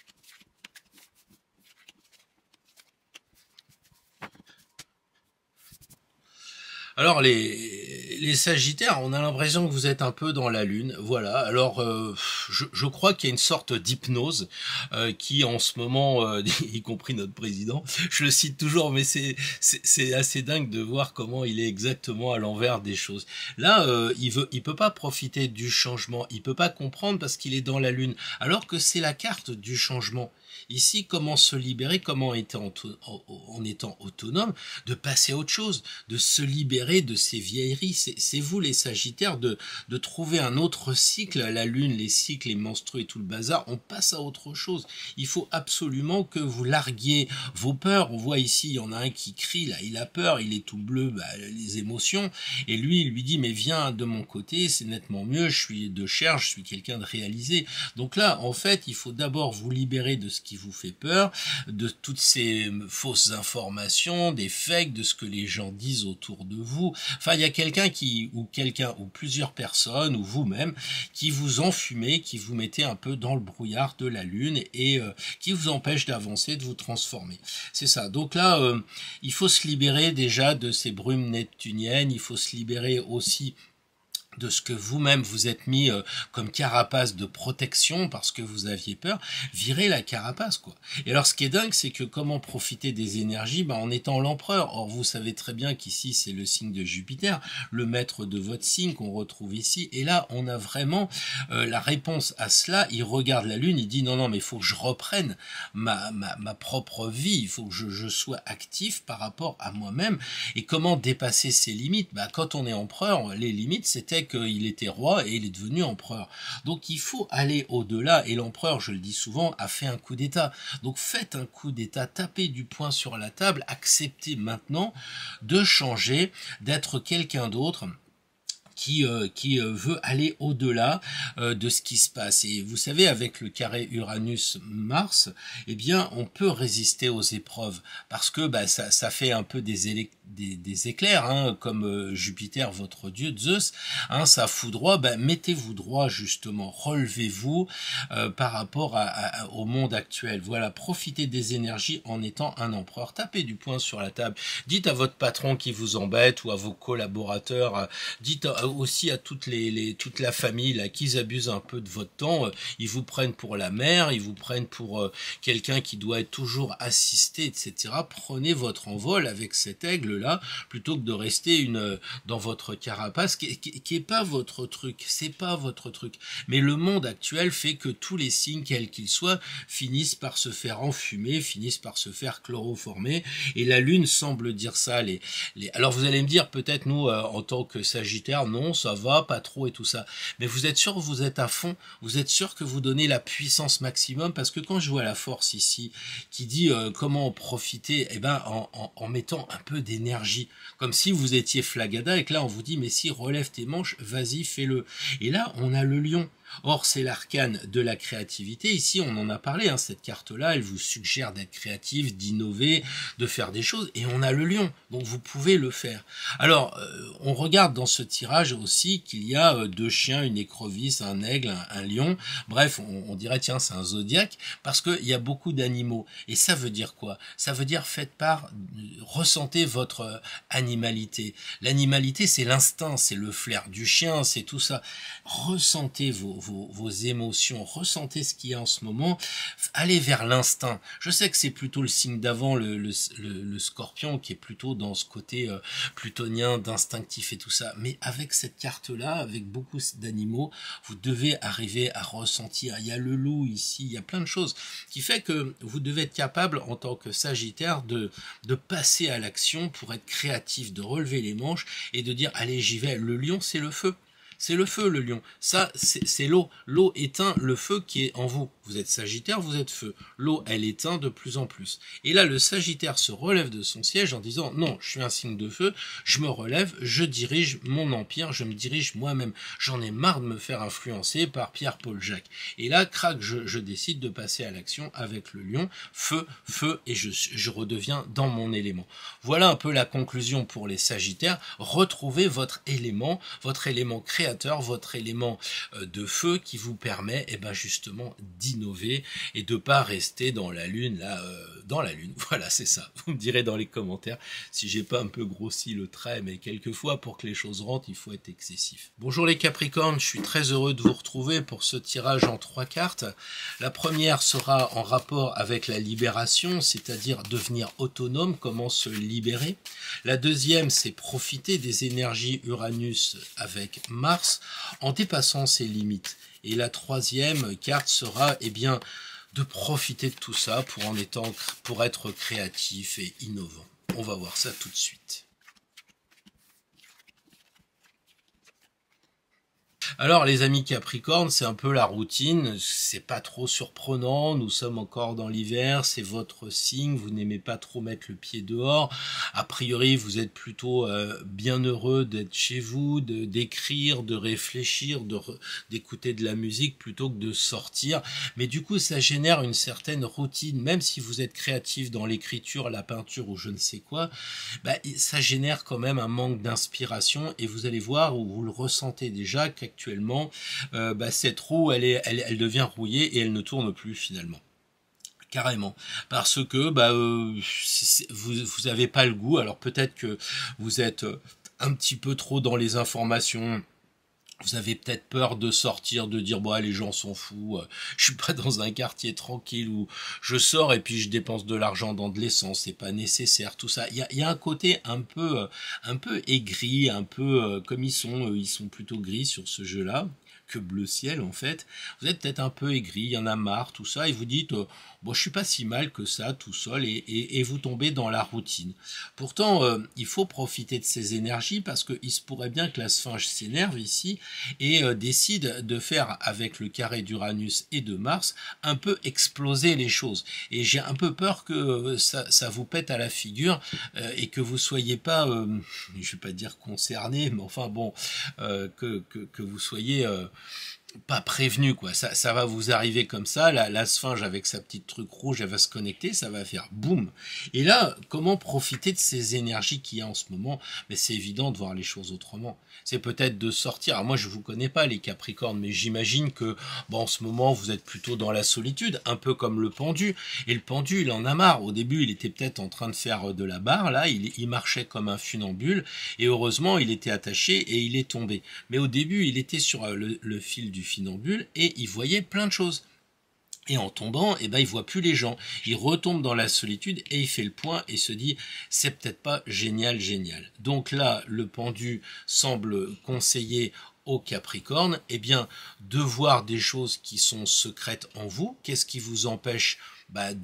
Alors les Sagittaires, on a l'impression que vous êtes un peu dans la lune, voilà. Alors je crois qu'il y a une sorte d'hypnose qui en ce moment, y compris notre président, je le cite toujours, mais c'est assez dingue de voir comment il est exactement à l'envers des choses. Là, il peut pas profiter du changement, il peut pas comprendre parce qu'il est dans la lune, alors que c'est la carte du changement. Ici, comment se libérer, comment en étant autonome, de passer à autre chose, de se libérer de ces vieilleries. C'est vous les Sagittaires de trouver un autre cycle, la lune, les cycles, les menstrues et tout le bazar, on passe à autre chose. Il faut absolument que vous larguiez vos peurs. On voit ici, il y en a un qui crie, là, il a peur, il est tout bleu, bah, les émotions, et lui, il lui dit, mais viens de mon côté, c'est nettement mieux, je suis de chair, je suis quelqu'un de réalisé. Donc là, en fait, il faut d'abord vous libérer de ce qui vous fait peur, de toutes ces fausses informations, des fakes, de ce que les gens disent autour de vous. Enfin, il y a quelqu'un ou plusieurs personnes, ou vous-même, qui vous enfumez, qui vous mettez un peu dans le brouillard de la lune et qui vous empêche d'avancer, de vous transformer. C'est ça. Donc là, il faut se libérer déjà de ces brumes neptuniennes, il faut se libérer aussi de ce que vous-même vous êtes mis comme carapace de protection parce que vous aviez peur, virez la carapace, quoi. Et alors ce qui est dingue, c'est que comment profiter des énergies en étant l'empereur. Or vous savez très bien qu'ici c'est le signe de Jupiter, le maître de votre signe qu'on retrouve ici, et là on a vraiment la réponse à cela. Il regarde la lune, il dit non mais il faut que je reprenne ma propre vie, il faut que je sois actif par rapport à moi-même. Et comment dépasser ses limites? Quand on est empereur, les limites c'était qu'il était roi et il est devenu empereur. Donc il faut aller au-delà, et l'empereur, je le dis souvent, a fait un coup d'État. Donc faites un coup d'État, tapez du poing sur la table, acceptez maintenant de changer, d'être quelqu'un d'autre qui veut aller au-delà de ce qui se passe. Et vous savez, avec le carré Uranus-Mars, eh bien, on peut résister aux épreuves parce que ça fait un peu des éclairs, hein, comme Jupiter, votre dieu, Zeus, hein, ça foudroie. Mettez-vous droit justement, relevez-vous par rapport au monde actuel. Voilà, profitez des énergies en étant un empereur. Tapez du poing sur la table. Dites à votre patron qui vous embête ou à vos collaborateurs, dites aussi à toute la famille là qu'ils abusent un peu de votre temps, ils vous prennent pour la mère, ils vous prennent pour quelqu'un qui doit être toujours assisté, etc. Prenez votre envol avec cet aigle là plutôt que de rester dans votre carapace qui est pas votre truc, c'est pas votre truc. Mais le monde actuel fait que tous les signes, quels qu'ils soient, finissent par se faire enfumer, finissent par se faire chloroformer, et la lune semble dire ça. Alors vous allez me dire peut-être nous en tant que Sagittaire, non, ça va, pas trop et tout ça. Mais vous êtes sûr que vous êtes à fond? Vous êtes sûr que vous donnez la puissance maximum? Parce que quand je vois la force ici, qui dit comment en profiter, en mettant un peu d'énergie, comme si vous étiez Flagada, et que là on vous dit, mais si, relève tes manches, vas-y, fais-le. Et là, on a le lion. Or, c'est l'arcane de la créativité. Ici, on en a parlé, hein, cette carte-là, elle vous suggère d'être créatif, d'innover, de faire des choses, et on a le lion, donc vous pouvez le faire. Alors, on regarde dans ce tirage aussi qu'il y a deux chiens, une écrevisse, un aigle, un lion, bref, on dirait, tiens, c'est un zodiaque, parce qu'il y a beaucoup d'animaux. Et ça veut dire quoi? Ça veut dire, ressentez votre animalité. L'animalité, c'est l'instinct, c'est le flair du chien, c'est tout ça. Ressentez vos émotions, ressentez ce qu'il y a en ce moment, allez vers l'instinct. Je sais que c'est plutôt le signe d'avant, le scorpion, qui est plutôt dans ce côté plutonien, d'instinctif et tout ça, mais avec cette carte-là, avec beaucoup d'animaux, vous devez arriver à ressentir. Il y a le loup ici, il y a plein de choses qui fait que vous devez être capable, en tant que Sagittaire, de passer à l'action pour être créatif, de relever les manches et de dire, allez, j'y vais. Le lion, c'est le feu. C'est le feu, le lion. Ça, c'est l'eau. L'eau éteint le feu qui est en vous. Vous êtes Sagittaire, vous êtes feu. L'eau, elle éteint de plus en plus. Et là, le Sagittaire se relève de son siège en disant, non, je suis un signe de feu, je me relève, je dirige mon empire, je me dirige moi-même. J'en ai marre de me faire influencer par Pierre-Paul Jacques. Et là, crac, je décide de passer à l'action avec le lion. Feu, et je redeviens dans mon élément. Voilà un peu la conclusion pour les Sagittaires. Retrouvez votre élément créateur, votre élément de feu qui vous permet justement d'innover et de pas rester dans la lune dans la lune. Voilà, c'est ça. Vous me direz dans les commentaires si j'ai pas un peu grossi le trait, mais quelquefois pour que les choses rentrent, il faut être excessif. Bonjour les Capricornes, je suis très heureux de vous retrouver pour ce tirage en 3 cartes. La première sera en rapport avec la libération, c'est-à-dire devenir autonome, comment se libérer. La deuxième, c'est profiter des énergies Uranus avec Mars en dépassant ses limites. Et la troisième carte sera de profiter de tout ça pour être créatif et innovant. On va voir ça tout de suite. Alors les amis Capricorne, c'est un peu la routine, c'est pas trop surprenant, nous sommes encore dans l'hiver, c'est votre signe, vous n'aimez pas trop mettre le pied dehors, a priori vous êtes plutôt bien heureux d'être chez vous, d'écrire, de réfléchir, d'écouter de la musique plutôt que de sortir, mais du coup ça génère une certaine routine, même si vous êtes créatif dans l'écriture, la peinture ou je ne sais quoi, bah, ça génère quand même un manque d'inspiration et vous allez voir ou vous le ressentez déjà qu'actuellement bah, cette roue elle devient rouillée et elle ne tourne plus finalement. Carrément, parce que bah, vous avez pas le goût. Alors peut-être que vous êtes un petit peu trop dans les informations. Vous avez peut-être peur de sortir, de dire bon les gens sont fous, je suis pas dans un quartier tranquille où je sors et puis je dépense de l'argent dans de l'essence, c'est pas nécessaire, tout ça. Il y a un côté un peu aigri, un peu comme ils sont plutôt gris sur ce jeu-là que bleu ciel en fait. Vous êtes peut-être un peu aigri, il y en a marre, tout ça, et vous dites bon je suis pas si mal que ça tout seul et vous tombez dans la routine. Pourtant il faut profiter de ces énergies parce qu'il se pourrait bien que la Sphinge s'énerve ici et décide de faire avec le carré d'Uranus et de Mars un peu exploser les choses. Et j'ai un peu peur que ça vous pète à la figure et que vous soyez pas, je vais pas dire concerné, mais enfin bon, que vous soyez pas prévenu quoi, ça va vous arriver comme ça, la Sphinge avec sa petite truc rouge, elle va se connecter, ça va faire boum. Et là, comment profiter de ces énergies qu'il y a en ce moment? Mais c'est évident de voir les choses autrement. C'est peut-être de sortir. Alors moi, je vous connais pas les Capricornes, mais j'imagine que bon, en ce moment, vous êtes plutôt dans la solitude, un peu comme le pendu. Et le pendu, il en a marre. Au début, il était peut-être en train de faire de la barre, là, il marchait comme un funambule, et heureusement, il était attaché et il est tombé. Mais au début, il était sur le fil du funambule et il voyait plein de choses. Et en tombant, eh ben, il voit plus les gens. Il retombe dans la solitude et il fait le point et se dit, c'est peut-être pas génial, génial. Donc là, le pendu semble conseiller au Capricorne, eh bien, de voir des choses qui sont secrètes en vous. Qu'est-ce qui vous empêche bah,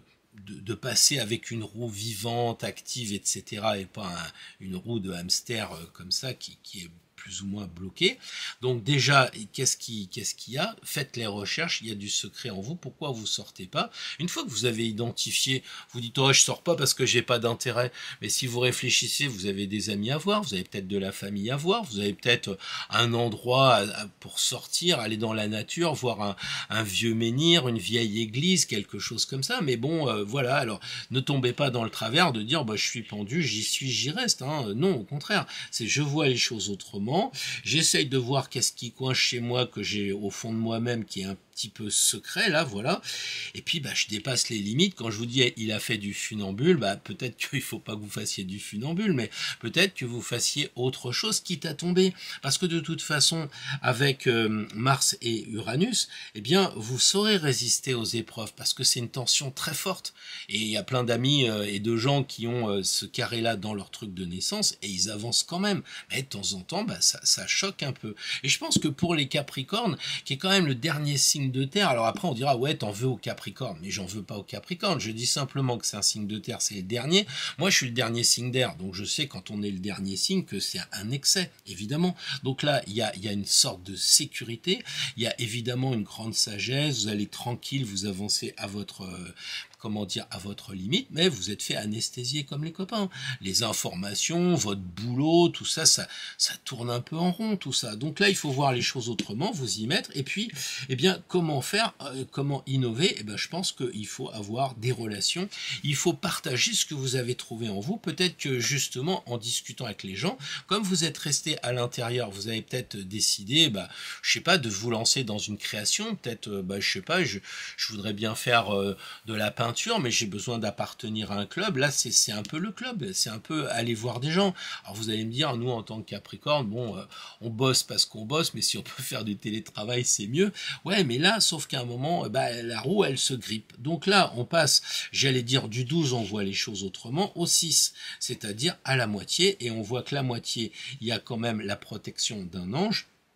de passer avec une roue vivante, active, etc. et pas une roue de hamster comme ça qui est plus ou moins bloqué. Donc déjà, qu'est-ce qu'il y a? Faites les recherches, il y a du secret en vous, pourquoi vous sortez pas? Une fois que vous avez identifié, vous dites oh je sors pas parce que j'ai pas d'intérêt, mais si vous réfléchissez, vous avez des amis à voir, vous avez peut-être de la famille à voir, vous avez peut-être un endroit pour sortir, aller dans la nature, voir un vieux menhir, une vieille église, quelque chose comme ça, mais bon voilà, alors ne tombez pas dans le travers de dire bah je suis pendu, j'y suis, j'y reste, hein. Non, au contraire, c'est je vois les choses autrement. J'essaye de voir qu'est-ce qui coince chez moi que j'ai au fond de moi-même qui est un petit peu secret là, voilà. Et puis bah je dépasse les limites. Quand je vous dis il a fait du funambule, bah peut-être qu'il faut pas que vous fassiez du funambule, mais peut-être que vous fassiez autre chose quitte à tomber. Parce que de toute façon, avec Mars et Uranus, eh bien vous saurez résister aux épreuves parce que c'est une tension très forte. Et il y a plein d'amis et de gens qui ont ce carré-là dans leur truc de naissance et ils avancent quand même. Mais de temps en temps, bah ça choque un peu. Et je pense que pour les Capricornes, qui est quand même le dernier signe de terre, alors après on dira ouais t'en veux au Capricorne, mais j'en veux pas au Capricorne, je dis simplement que c'est un signe de terre, c'est le dernier. Moi je suis le dernier signe d'air, donc je sais quand on est le dernier signe que c'est un excès, évidemment. Donc là il y a une sorte de sécurité, il y a évidemment une grande sagesse, vous allez tranquille, vous avancez à votre comment dire, à votre limite, mais vous êtes fait anesthésier comme les copains. Les informations, votre boulot, tout ça, ça tourne un peu en rond, tout ça. Donc là, il faut voir les choses autrement, vous y mettre, et puis, eh bien, comment faire, comment innover? Eh ben, je pense qu'il faut avoir des relations, il faut partager ce que vous avez trouvé en vous. Peut-être que justement, en discutant avec les gens, comme vous êtes resté à l'intérieur, vous avez peut-être décidé, bah, je sais pas, de vous lancer dans une création. Peut-être, bah, je sais pas, je voudrais bien faire de la peinture, mais j'ai besoin d'appartenir à un club. Là, c'est un peu le club, c'est un peu aller voir des gens. Alors vous allez me dire, nous en tant que Capricorne, bon, on bosse parce qu'on bosse, mais si on peut faire du télétravail, c'est mieux. Ouais, mais là, sauf qu'à un moment, bah, la roue, elle se grippe. Donc là, on passe, j'allais dire du 12, on voit les choses autrement, au 6, c'est-à-dire à la moitié, et on voit que la moitié, il y a quand même la protection d'un ange,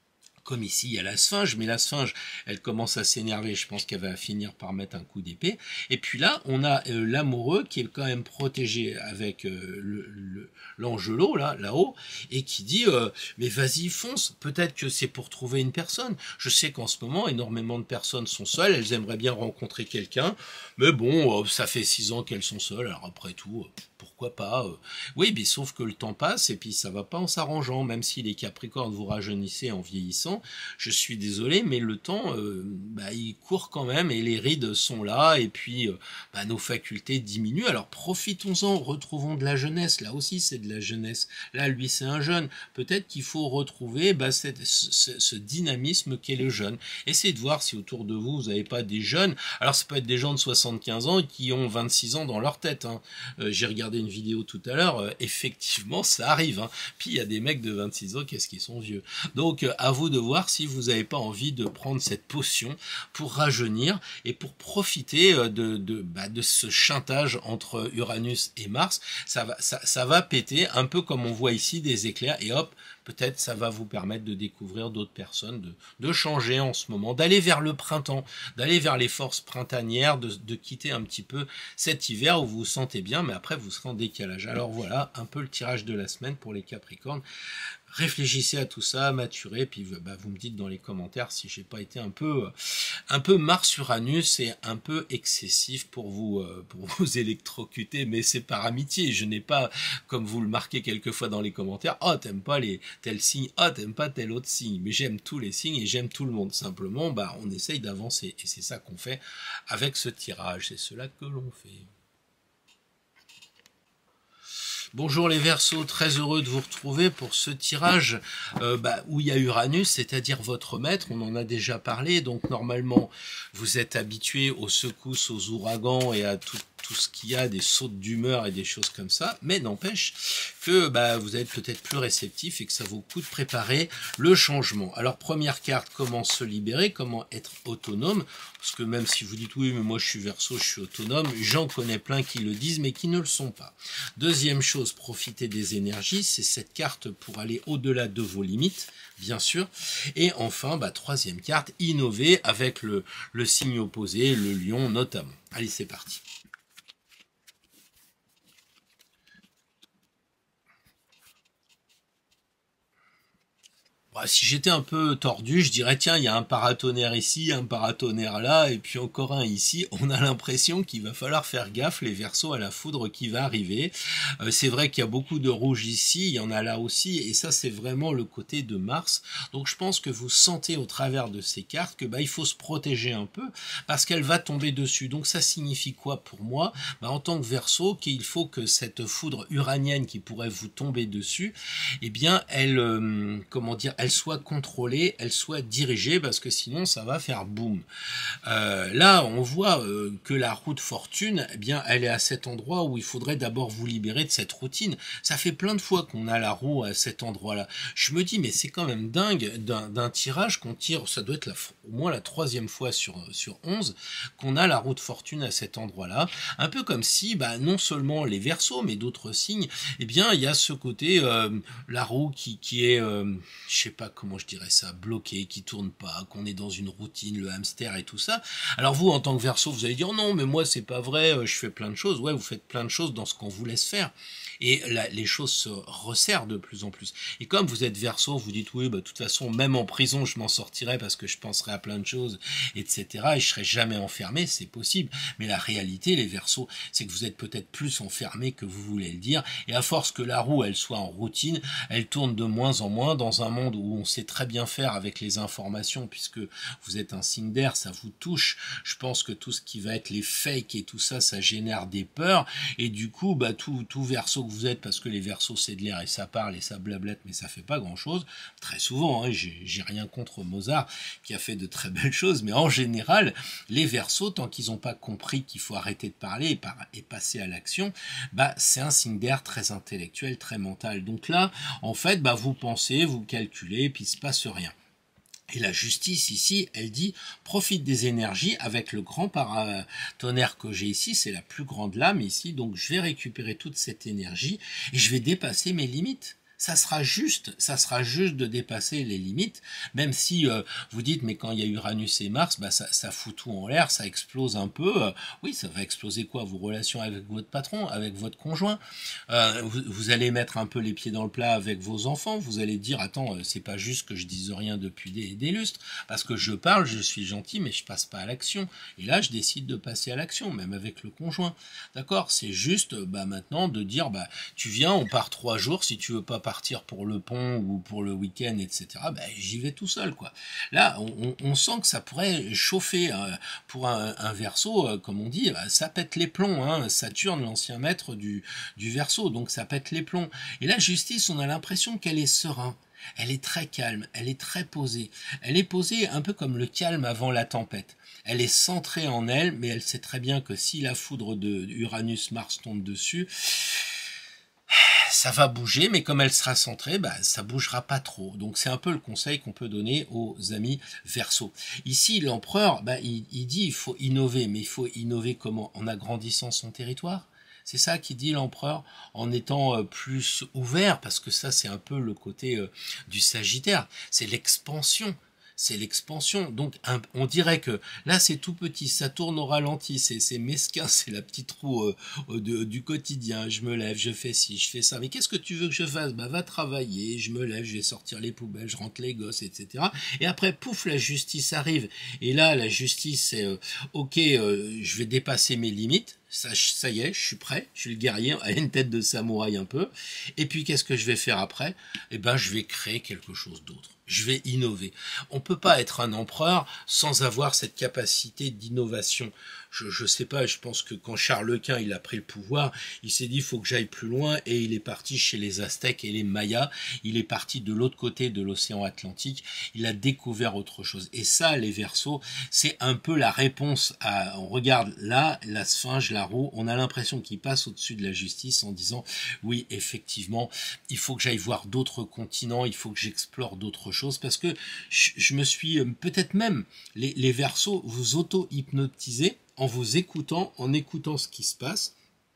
comme ici, il y a la sphinge, mais la sphinge, elle commence à s'énerver, je pense qu'elle va finir par mettre un coup d'épée. Et puis là, on a l'amoureux qui est quand même protégé avec l'angelot, là-haut, et qui dit mais vas-y, fonce, peut-être que c'est pour trouver une personne. Je sais qu'en ce moment, énormément de personnes sont seules, elles aimeraient bien rencontrer quelqu'un, mais bon, ça fait 6 ans qu'elles sont seules, alors après tout... pourquoi pas Oui, mais sauf que le temps passe et puis ça va pas en s'arrangeant, même si les Capricornes vous rajeunissez en vieillissant, je suis désolé, mais le temps, il court quand même et les rides sont là et puis nos facultés diminuent. Alors profitons-en, retrouvons de la jeunesse, là aussi c'est de la jeunesse. Là, lui c'est un jeune, peut-être qu'il faut retrouver ce dynamisme qu'est le jeune. Essayez de voir si autour de vous, vous n'avez pas des jeunes, alors ça peut être des gens de 75 ans qui ont 26 ans dans leur tête, hein. J'ai regardé une vidéo tout à l'heure, effectivement ça arrive, hein. Puis il y a des mecs de 26 ans, qu'est-ce qu'ils sont vieux. Donc à vous de voir si vous n'avez pas envie de prendre cette potion pour rajeunir et pour profiter de ce chantage entre Uranus et Mars. Ça va péter, un peu comme on voit ici des éclairs, et hop, peut-être ça va vous permettre de découvrir d'autres personnes, de changer en ce moment, d'aller vers le printemps, d'aller vers les forces printanières, de quitter un petit peu cet hiver où vous vous sentez bien, mais après vous serez en décalage. Alors voilà, un peu le tirage de la semaine pour les Capricornes. Réfléchissez à tout ça, maturez, puis vous me dites dans les commentaires si j'ai pas été un peu Mars-Uranus et un peu excessif pour vous électrocuter, mais c'est par amitié. Je n'ai pas, comme vous le marquez quelquefois dans les commentaires, oh t'aimes pas tel signe, oh t'aimes pas tel autre signe, mais j'aime tous les signes et j'aime tout le monde. Simplement, on essaye d'avancer et c'est ça qu'on fait avec ce tirage, c'est cela que l'on fait. Bonjour les Verseaux, très heureux de vous retrouver pour ce tirage où il y a Uranus, c'est-à-dire votre maître, on en a déjà parlé, donc normalement vous êtes habitué aux secousses, aux ouragans et à tout ce qu'il y a, des sautes d'humeur et des choses comme ça, mais n'empêche que vous êtes peut-être plus réceptif et que ça vaut le coup de préparer le changement. Alors première carte, comment se libérer, comment être autonome, parce que même si vous dites oui mais moi je suis Verseau, je suis autonome, j'en connais plein qui le disent mais qui ne le sont pas. Deuxième chose, profiter des énergies, c'est cette carte pour aller au-delà de vos limites, bien sûr. Et enfin, troisième carte, innover avec le signe opposé, le lion notamment. Allez, c'est parti. Si j'étais un peu tordu, je dirais tiens, il y a un paratonnerre ici, un paratonnerre là, et puis encore un ici. On a l'impression qu'il va falloir faire gaffe, les Verseaux, à la foudre qui va arriver. C'est vrai qu'il y a beaucoup de rouge ici, il y en a là aussi, et ça c'est vraiment le côté de Mars. Donc je pense que vous sentez au travers de ces cartes que il faut se protéger un peu, parce qu'elle va tomber dessus. Donc ça signifie quoi pour moi? En tant que Verseau, qu'il faut que cette foudre uranienne qui pourrait vous tomber dessus, eh bien elle, elle soit contrôlée, elle soit dirigée, parce que sinon ça va faire boum. Là, on voit que la roue de fortune, eh bien, elle est à cet endroit où il faudrait d'abord vous libérer de cette routine. Ça fait plein de fois qu'on a la roue à cet endroit-là. Je me dis, mais c'est quand même dingue d'un tirage qu'on tire, ça doit être au moins la 3e fois sur 11, qu'on a la roue de fortune à cet endroit-là. Un peu comme si, non seulement les Verseaux, mais d'autres signes, eh bien, il y a ce côté, la roue qui est, je sais pas comment je dirais ça, bloqué, qui tourne pas, qu'on est dans une routine, le hamster et tout ça. Alors vous, en tant que Verseau, vous allez dire non, mais moi c'est pas vrai, je fais plein de choses. Ouais, vous faites plein de choses dans ce qu'on vous laisse faire. Et les choses se resserrent de plus en plus. Et comme vous êtes Verseau, vous dites oui, de toute façon, même en prison, je m'en sortirai parce que je penserai à plein de choses, etc. Et je serai jamais enfermé, c'est possible. Mais la réalité, les Verseaux, c'est que vous êtes peut-être plus enfermé que vous voulez le dire. Et à force que la roue, elle soit en routine, elle tourne de moins en moins dans un monde où on sait très bien faire avec les informations, puisque vous êtes un signe d'air, ça vous touche. Je pense que tout ce qui va être les fakes et tout ça, ça génère des peurs. Et du coup, tout Verseau que vous êtes, parce que les Verseaux c'est de l'air et ça parle et ça blablette, mais ça fait pas grand chose. Très souvent, hein, j'ai rien contre Mozart qui a fait de très belles choses, mais en général, les Verseaux, tant qu'ils n'ont pas compris qu'il faut arrêter de parler et passer à l'action, c'est un signe d'air très intellectuel, très mental. Donc là, en fait, vous pensez, vous calculez, et puis il se passe rien. Et la justice ici, elle dit, profite des énergies avec le grand paratonnerre que j'ai ici, c'est la plus grande lame ici, donc je vais récupérer toute cette énergie et je vais dépasser mes limites. ça sera juste de dépasser les limites, même si vous dites mais quand il y a Uranus et Mars, bah ça fout tout en l'air, ça explose un peu. Oui, ça va exploser quoi? Vos relations avec votre patron, avec votre conjoint. Vous allez mettre un peu les pieds dans le plat avec vos enfants. Vous allez dire attends, c'est pas juste que je dise rien depuis des lustres, parce que je parle, je suis gentil, mais je passe pas à l'action. Et là, je décide de passer à l'action, même avec le conjoint. D'accord? C'est juste maintenant de dire tu viens, on part 3 jours, si tu veux pas partir pour le pont ou pour le week-end, etc., j'y vais tout seul, quoi. Là, on sent que ça pourrait chauffer pour un Verseau, comme on dit, ça pète les plombs, hein. Saturne, l'ancien maître du Verseau, donc ça pète les plombs. Et la justice, on a l'impression qu'elle est sereine. Elle est très calme, elle est très posée. Elle est posée un peu comme le calme avant la tempête. Elle est centrée en elle, mais elle sait très bien que si la foudre de Uranus-Mars tombe dessus, ça va bouger, mais comme elle sera centrée, ça bougera pas trop. Donc c'est un peu le conseil qu'on peut donner aux amis Verseau. Ici, l'empereur, il dit il faut innover, mais il faut innover comment? En agrandissant son territoire. C'est ça qui dit l'empereur, en étant plus ouvert, parce que ça c'est un peu le côté du Sagittaire, c'est l'expansion. C'est l'expansion. Donc on dirait que là c'est tout petit, ça tourne au ralenti, c'est mesquin, c'est la petite roue du quotidien. Je me lève, je fais ci, je fais ça. Mais qu'est-ce que tu veux que je fasse? Va travailler, je me lève, je vais sortir les poubelles, je rentre les gosses, etc. Et après, pouf, la justice arrive. Et là, la justice c'est ok, je vais dépasser mes limites. Ça y est, je suis prêt, je suis le guerrier à une tête de samouraï un peu. Et puis qu'est-ce que je vais faire après? Je vais créer quelque chose d'autre. Je vais innover. On peut pas être un empereur sans avoir cette capacité d'innovation. Je sais pas, je pense que quand Charles Quint il a pris le pouvoir, il s'est dit il faut que j'aille plus loin et il est parti chez les Aztèques et les Mayas. Il est parti de l'autre côté de l'océan Atlantique. Il a découvert autre chose. Et ça, les Verseaux, c'est un peu la réponse à. On regarde là la Sphinge, la roue. On a l'impression qu'il passe au-dessus de la justice en disant oui, effectivement, il faut que j'aille voir d'autres continents, il faut que j'explore d'autres choses parce que je me suis peut-être même les Verseaux vous auto-hypnotisez en vous écoutant, en écoutant ce qui se passe.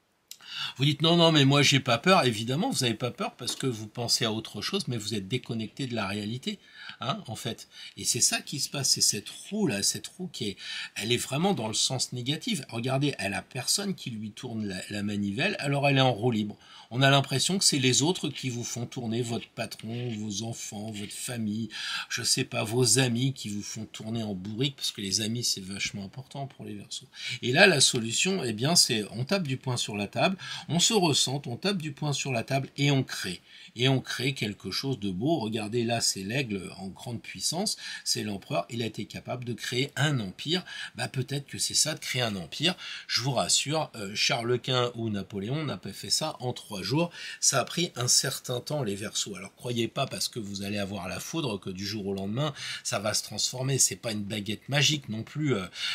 Vous dites non, mais moi j'ai pas peur. Évidemment, vous n'avez pas peur parce que vous pensez à autre chose, mais vous êtes déconnecté de la réalité, hein, en fait. Et c'est ça qui se passe, c'est cette roue là, elle est vraiment dans le sens négatif. Regardez, elle a personne qui lui tourne la manivelle, alors elle est en roue libre. On a l'impression que c'est les autres qui vous font tourner, votre patron, vos enfants, votre famille, je sais pas, vos amis qui vous font tourner en bourrique, parce que les amis c'est vachement important pour les Verseaux. Et là, la solution, c'est on tape du poing sur la table, on se ressente, on tape du poing sur la table et on crée. Et on crée quelque chose de beau. Regardez là, c'est l'aigle en grande puissance, c'est l'empereur, il a été capable de créer un empire. Peut-être que c'est ça, de créer un empire. Je vous rassure, Charles Quint ou Napoléon n'a pas fait ça en 3 jours. Ça a pris un certain temps, les Verseaux. Alors croyez pas parce que vous allez avoir la foudre que du jour au lendemain, ça va se transformer. C'est pas une baguette magique non plus,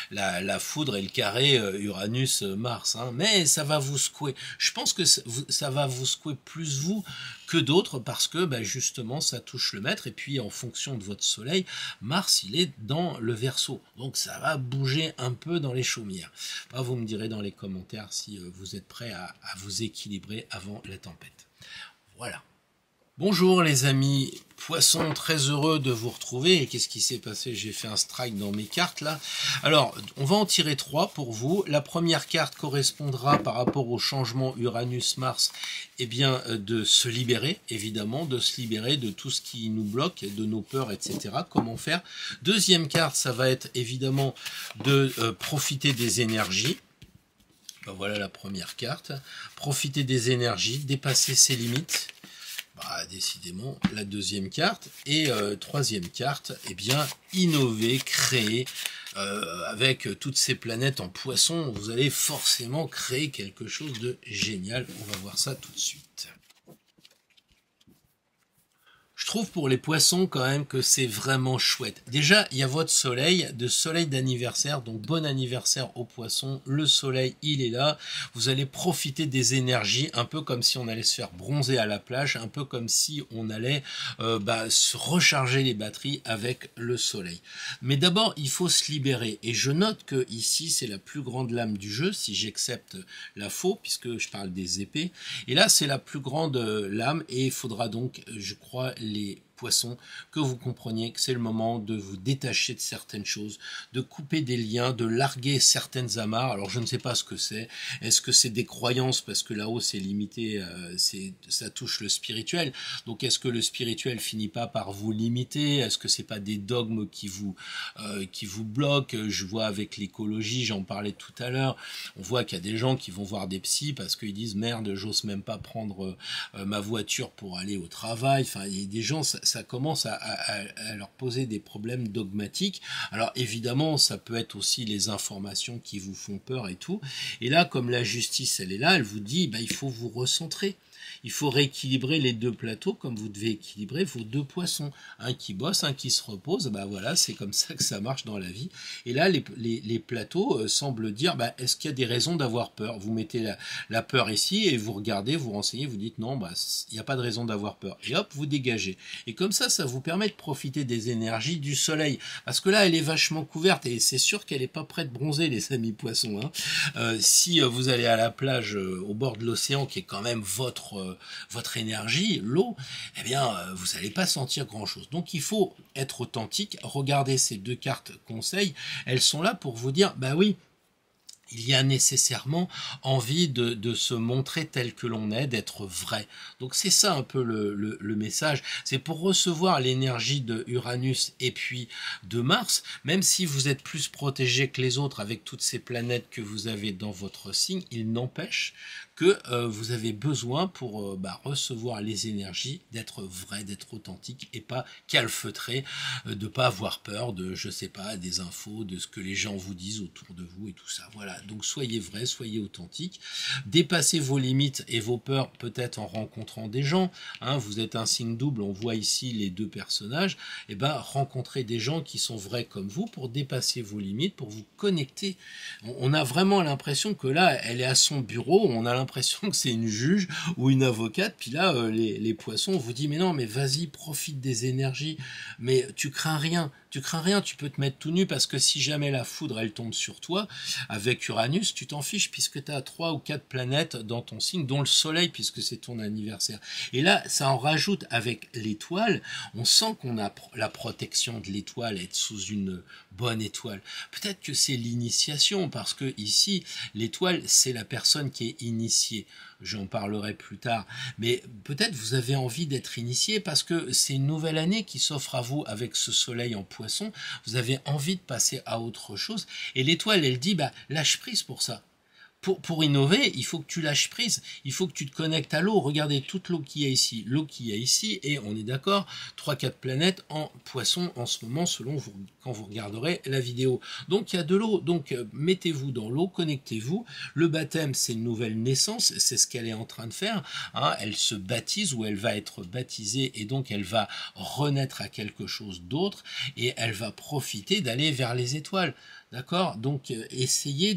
la foudre et le carré Uranus-Mars. Hein. Mais ça va vous secouer. Je pense que ça va vous secouer plus vous que d'autres parce que justement ça touche le maître et puis en fonction de votre soleil, Mars il est dans le Verseau. Donc ça va bouger un peu dans les chaumières. Vous me direz dans les commentaires si vous êtes prêts à vous équilibrer avant la tempête. Voilà. Bonjour les amis Poissons, très heureux de vous retrouver. Et qu'est-ce qui s'est passé? J'ai fait un strike dans mes cartes là. Alors, on va en tirer 3 pour vous. La première carte correspondra par rapport au changement Uranus-Mars, de se libérer, évidemment, de se libérer de tout ce qui nous bloque, de nos peurs, etc. Comment faire? Deuxième carte, ça va être évidemment de profiter des énergies. Voilà la première carte. Profiter des énergies, dépasser ses limites. Décidément, la deuxième carte. Et troisième carte, innover, créer. Avec toutes ces planètes en poisson, vous allez forcément créer quelque chose de génial. On va voir ça tout de suite. Je trouve pour les poissons quand même que c'est vraiment chouette. Déjà, il y a votre soleil, de soleil d'anniversaire, donc bon anniversaire aux poissons. Le soleil, il est là. Vous allez profiter des énergies, un peu comme si on allait se faire bronzer à la plage, un peu comme si on allait se recharger les batteries avec le soleil. Mais d'abord, il faut se libérer. Et je note que ici, c'est la plus grande lame du jeu, si j'accepte la faux, puisque je parle des épées. Et là, c'est la plus grande lame, et il faudra donc, je crois, les poissons, que vous compreniez que c'est le moment de vous détacher de certaines choses, de couper des liens, de larguer certaines amarres. Alors je ne sais pas ce que c'est. Est-ce que c'est des croyances, parce que là-haut c'est limité, ça touche le spirituel. Donc est-ce que le spirituel finit pas par vous limiter? Est-ce que c'est pas des dogmes qui vous bloquent? Je vois avec l'écologie, j'en parlais tout à l'heure, on voit qu'il y a des gens qui vont voir des psys parce qu'ils disent merde, j'ose même pas prendre ma voiture pour aller au travail. Enfin, il y a des gens, ça commence à leur poser des problèmes dogmatiques. Alors évidemment, ça peut être aussi les informations qui vous font peur et tout. Et là, comme la justice, elle est là, elle vous dit, il faut vous recentrer. Il faut rééquilibrer les deux plateaux comme vous devez équilibrer vos deux poissons. Un qui bosse, un qui se repose. Voilà, c'est comme ça que ça marche dans la vie. Et là, les plateaux semblent dire, est-ce qu'il y a des raisons d'avoir peur? Vous mettez la peur ici et vous regardez, vous renseignez, vous dites non, il n'y a pas de raison d'avoir peur. Et hop, vous dégagez. Et comme ça vous permet de profiter des énergies du soleil. Parce que là, elle est vachement couverte et c'est sûr qu'elle n'est pas prête de bronzer, les amis poissons. Si vous allez à la plage au bord de l'océan, qui est quand même votre énergie, l'eau, vous n'allez pas sentir grand chose. Donc il faut être authentique. Regardez ces deux cartes conseils, elles sont là pour vous dire, oui, il y a nécessairement envie de se montrer tel que l'on est, d'être vrai. Donc c'est ça un peu le message. C'est pour recevoir l'énergie de Uranus et puis de Mars, même si vous êtes plus protégé que les autres avec toutes ces planètes que vous avez dans votre signe, il n'empêche que vous avez besoin pour recevoir les énergies d'être vrai, d'être authentique et pas calfeutré, de pas avoir peur de, je sais pas, des infos, de ce que les gens vous disent autour de vous et tout ça. Voilà, donc soyez vrai, soyez authentique, dépassez vos limites et vos peurs peut-être en rencontrant des gens. Vous êtes un signe double, on voit ici les deux personnages, rencontrez des gens qui sont vrais comme vous pour dépasser vos limites, pour vous connecter. On a vraiment l'impression que là, elle est à son bureau, on a l'impression que c'est une juge ou une avocate, puis là les poissons, on vous dit mais non, mais vas-y, profite des énergies, mais tu crains rien, tu peux te mettre tout nu parce que si jamais la foudre elle tombe sur toi avec Uranus, tu t'en fiches puisque tu as 3 ou 4 planètes dans ton signe, dont le soleil puisque c'est ton anniversaire. Et là ça en rajoute avec l'étoile, on sent qu'on a la protection de l'étoile, être sous une bonne étoile. Peut-être que c'est l'initiation parce que ici l'étoile c'est la personne qui est initiée. J'en parlerai plus tard, mais peut-être vous avez envie d'être initié parce que c'est une nouvelle année qui s'offre à vous avec ce soleil en poisson, vous avez envie de passer à autre chose, et l'étoile elle dit lâche prise pour ça. Pour innover, il faut que tu lâches prise, il faut que tu te connectes à l'eau. Regardez toute l'eau qu'il y a ici, et on est d'accord, 3-4 planètes en poisson en ce moment, selon vous, quand vous regarderez la vidéo. Donc il y a de l'eau, donc mettez-vous dans l'eau, connectez-vous. Le baptême, c'est une nouvelle naissance, c'est ce qu'elle est en train de faire. Elle se baptise, ou elle va être baptisée, et donc elle va renaître à quelque chose d'autre, et elle va profiter d'aller vers les étoiles. D'accord? Donc essayez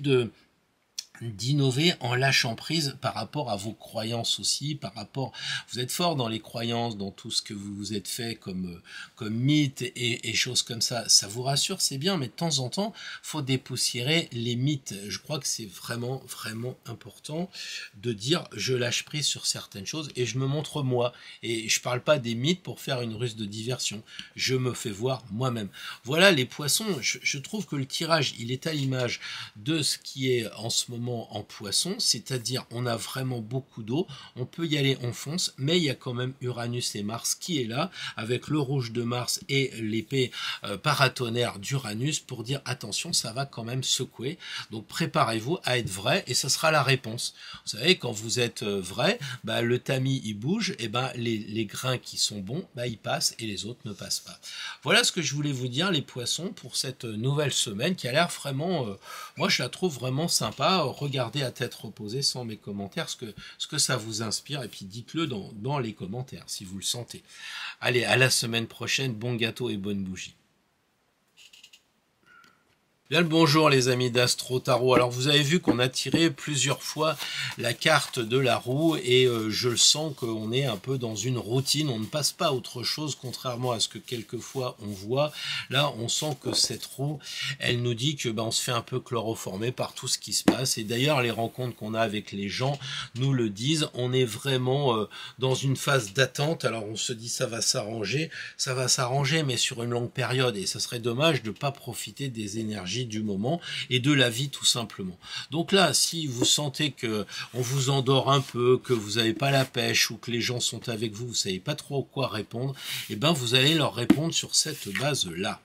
d'innover en lâchant prise par rapport à vos croyances aussi, par rapport, vous êtes fort dans les croyances, dans tout ce que vous vous êtes fait comme mythes et choses comme ça vous rassure, c'est bien, mais de temps en temps, faut dépoussiérer les mythes. Je crois que c'est vraiment, vraiment important de dire, je lâche prise sur certaines choses et je me montre moi, et je parle pas des mythes pour faire une ruse de diversion, je me fais voir moi-même. Voilà les poissons, je trouve que le tirage, il est à l'image de ce qui est en ce moment en poisson, c'est-à-dire on a vraiment beaucoup d'eau, on peut y aller, on fonce, mais il y a quand même Uranus et Mars qui est là, avec le rouge de Mars et l'épée paratonnerre d'Uranus pour dire attention, ça va quand même secouer, donc préparez-vous à être vrai, et ça sera la réponse. Vous savez, quand vous êtes vrai, le tamis il bouge, et les grains qui sont bons, ils passent, et les autres ne passent pas. Voilà ce que je voulais vous dire les poissons pour cette nouvelle semaine qui a l'air vraiment, moi je la trouve vraiment sympa. regardez à tête reposée sans mes commentaires ce que ça vous inspire, et puis dites-le dans les commentaires si vous le sentez. Allez, à la semaine prochaine, bon gâteau et bonne bougie. Bien le bonjour les amis d'Astro Tarot. Alors vous avez vu qu'on a tiré plusieurs fois la carte de la roue et je le sens qu'on est un peu dans une routine, on ne passe pas à autre chose contrairement à ce que quelquefois on voit. Là on sent que cette roue, elle nous dit que on se fait un peu chloroformer par tout ce qui se passe, et d'ailleurs les rencontres qu'on a avec les gens nous le disent, on est vraiment dans une phase d'attente. Alors on se dit ça va s'arranger mais sur une longue période, et ça serait dommage de ne pas profiter des énergies du moment et de la vie tout simplement. Donc là, si vous sentez que on vous endort un peu, que vous n'avez pas la pêche, ou que les gens sont avec vous, vous savez pas trop quoi répondre, et vous allez leur répondre sur cette base-là.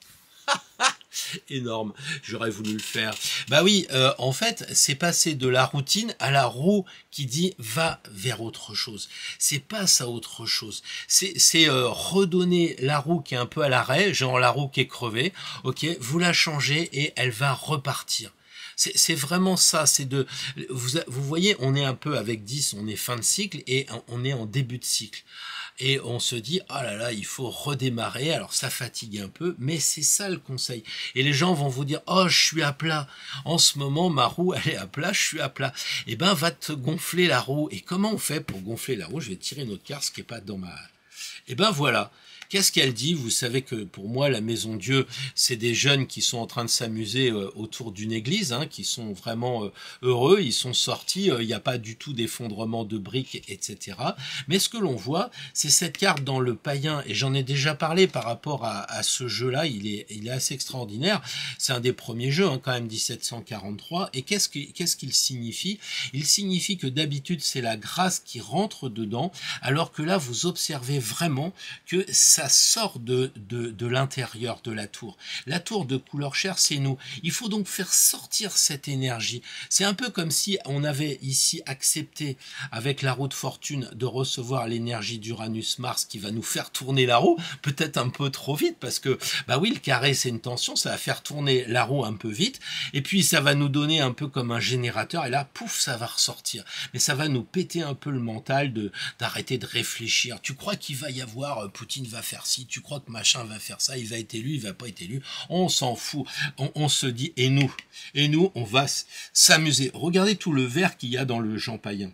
Énorme, j'aurais voulu le faire. Oui, en fait, c'est passer de la routine à la roue qui dit va vers autre chose. C'est passe à autre chose. C'est redonner la roue qui est un peu à l'arrêt, genre la roue qui est crevée. Ok, vous la changez et elle va repartir. C'est vraiment ça, c'est de vous voyez, on est un peu avec 10, on est fin de cycle et on est en début de cycle. Et on se dit, ah là là, il faut redémarrer, alors ça fatigue un peu, mais c'est ça le conseil. Et les gens vont vous dire, oh, je suis à plat. En ce moment, ma roue, elle est à plat, je suis à plat. Va te gonfler la roue. Et comment on fait pour gonfler la roue? Je vais tirer une autre carte, ce qui n'est pas dans ma... Voilà. Qu'est-ce qu'elle dit? Vous savez que pour moi, la Maison Dieu, c'est des jeunes qui sont en train de s'amuser autour d'une église, qui sont vraiment heureux, ils sont sortis, il n'y a pas du tout d'effondrement de briques, etc. Mais ce que l'on voit, c'est cette carte dans le païen, et j'en ai déjà parlé par rapport à ce jeu-là, il est assez extraordinaire, c'est un des premiers jeux, quand même, 1743, et qu'est-ce qu'il signifie? Il signifie que d'habitude, c'est la grâce qui rentre dedans, alors que là, vous observez vraiment que ça sort de l'intérieur de la tour. La tour de couleur chair, c'est nous. Il faut donc faire sortir cette énergie. C'est un peu comme si on avait ici accepté, avec la roue de fortune, de recevoir l'énergie d'Uranus-Mars qui va nous faire tourner la roue, peut-être un peu trop vite, parce que, oui, le carré, c'est une tension, ça va faire tourner la roue un peu vite, et puis ça va nous donner un peu comme un générateur, et là, pouf, ça va ressortir. Mais ça va nous péter un peu le mental d'arrêter de réfléchir. Tu crois qu'il va y avoir, Poutine va faire ci, tu crois que machin va faire ça, il va être élu, il va pas être élu, on s'en fout, on se dit, et nous, on va s'amuser. Regardez tout le vert qu'il y a dans le Jean Païen.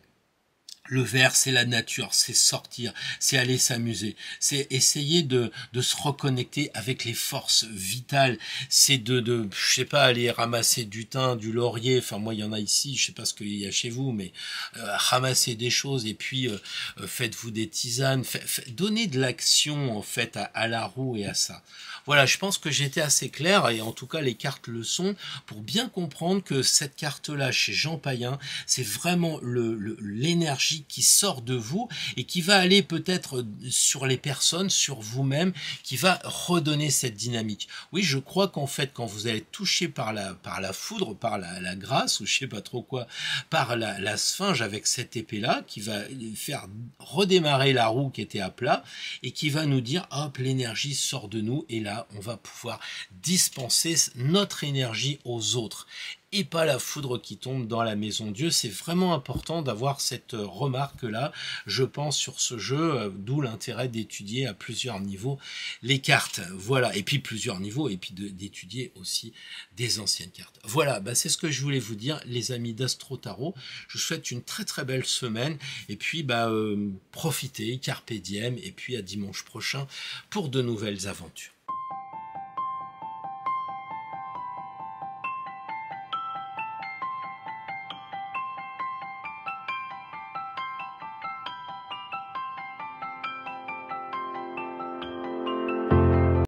Le vert, c'est la nature, c'est sortir, c'est aller s'amuser, c'est essayer de se reconnecter avec les forces vitales, c'est je sais pas, aller ramasser du thym, du laurier, enfin moi il y en a ici, je sais pas ce qu'il y a chez vous, mais ramasser des choses, et puis faites-vous des tisanes, donnez de l'action en fait à la roue et à ça. Voilà, je pense que j'étais assez clair, et en tout cas les cartes le sont, pour bien comprendre que cette carte-là chez Jean Païen, c'est vraiment l'énergie qui sort de vous et qui va aller peut-être sur les personnes, sur vous-même, qui va redonner cette dynamique. Oui, je crois qu'en fait, quand vous allez toucher par la foudre, par la grâce, ou je sais pas trop quoi, par la sphinge avec cette épée-là, qui va faire redémarrer la roue qui était à plat, et qui va nous dire, hop, l'énergie sort de nous, et là, on va pouvoir dispenser notre énergie aux autres, et pas la foudre qui tombe dans la Maison Dieu. C'est vraiment important d'avoir cette remarque-là, je pense, sur ce jeu, d'où l'intérêt d'étudier à plusieurs niveaux les cartes. Voilà, et puis plusieurs niveaux, et puis d'étudier aussi des anciennes cartes. Voilà, c'est ce que je voulais vous dire, les amis d'Astro Tarot. Je vous souhaite une très très belle semaine, et puis profitez, carpe diem, et puis à dimanche prochain pour de nouvelles aventures.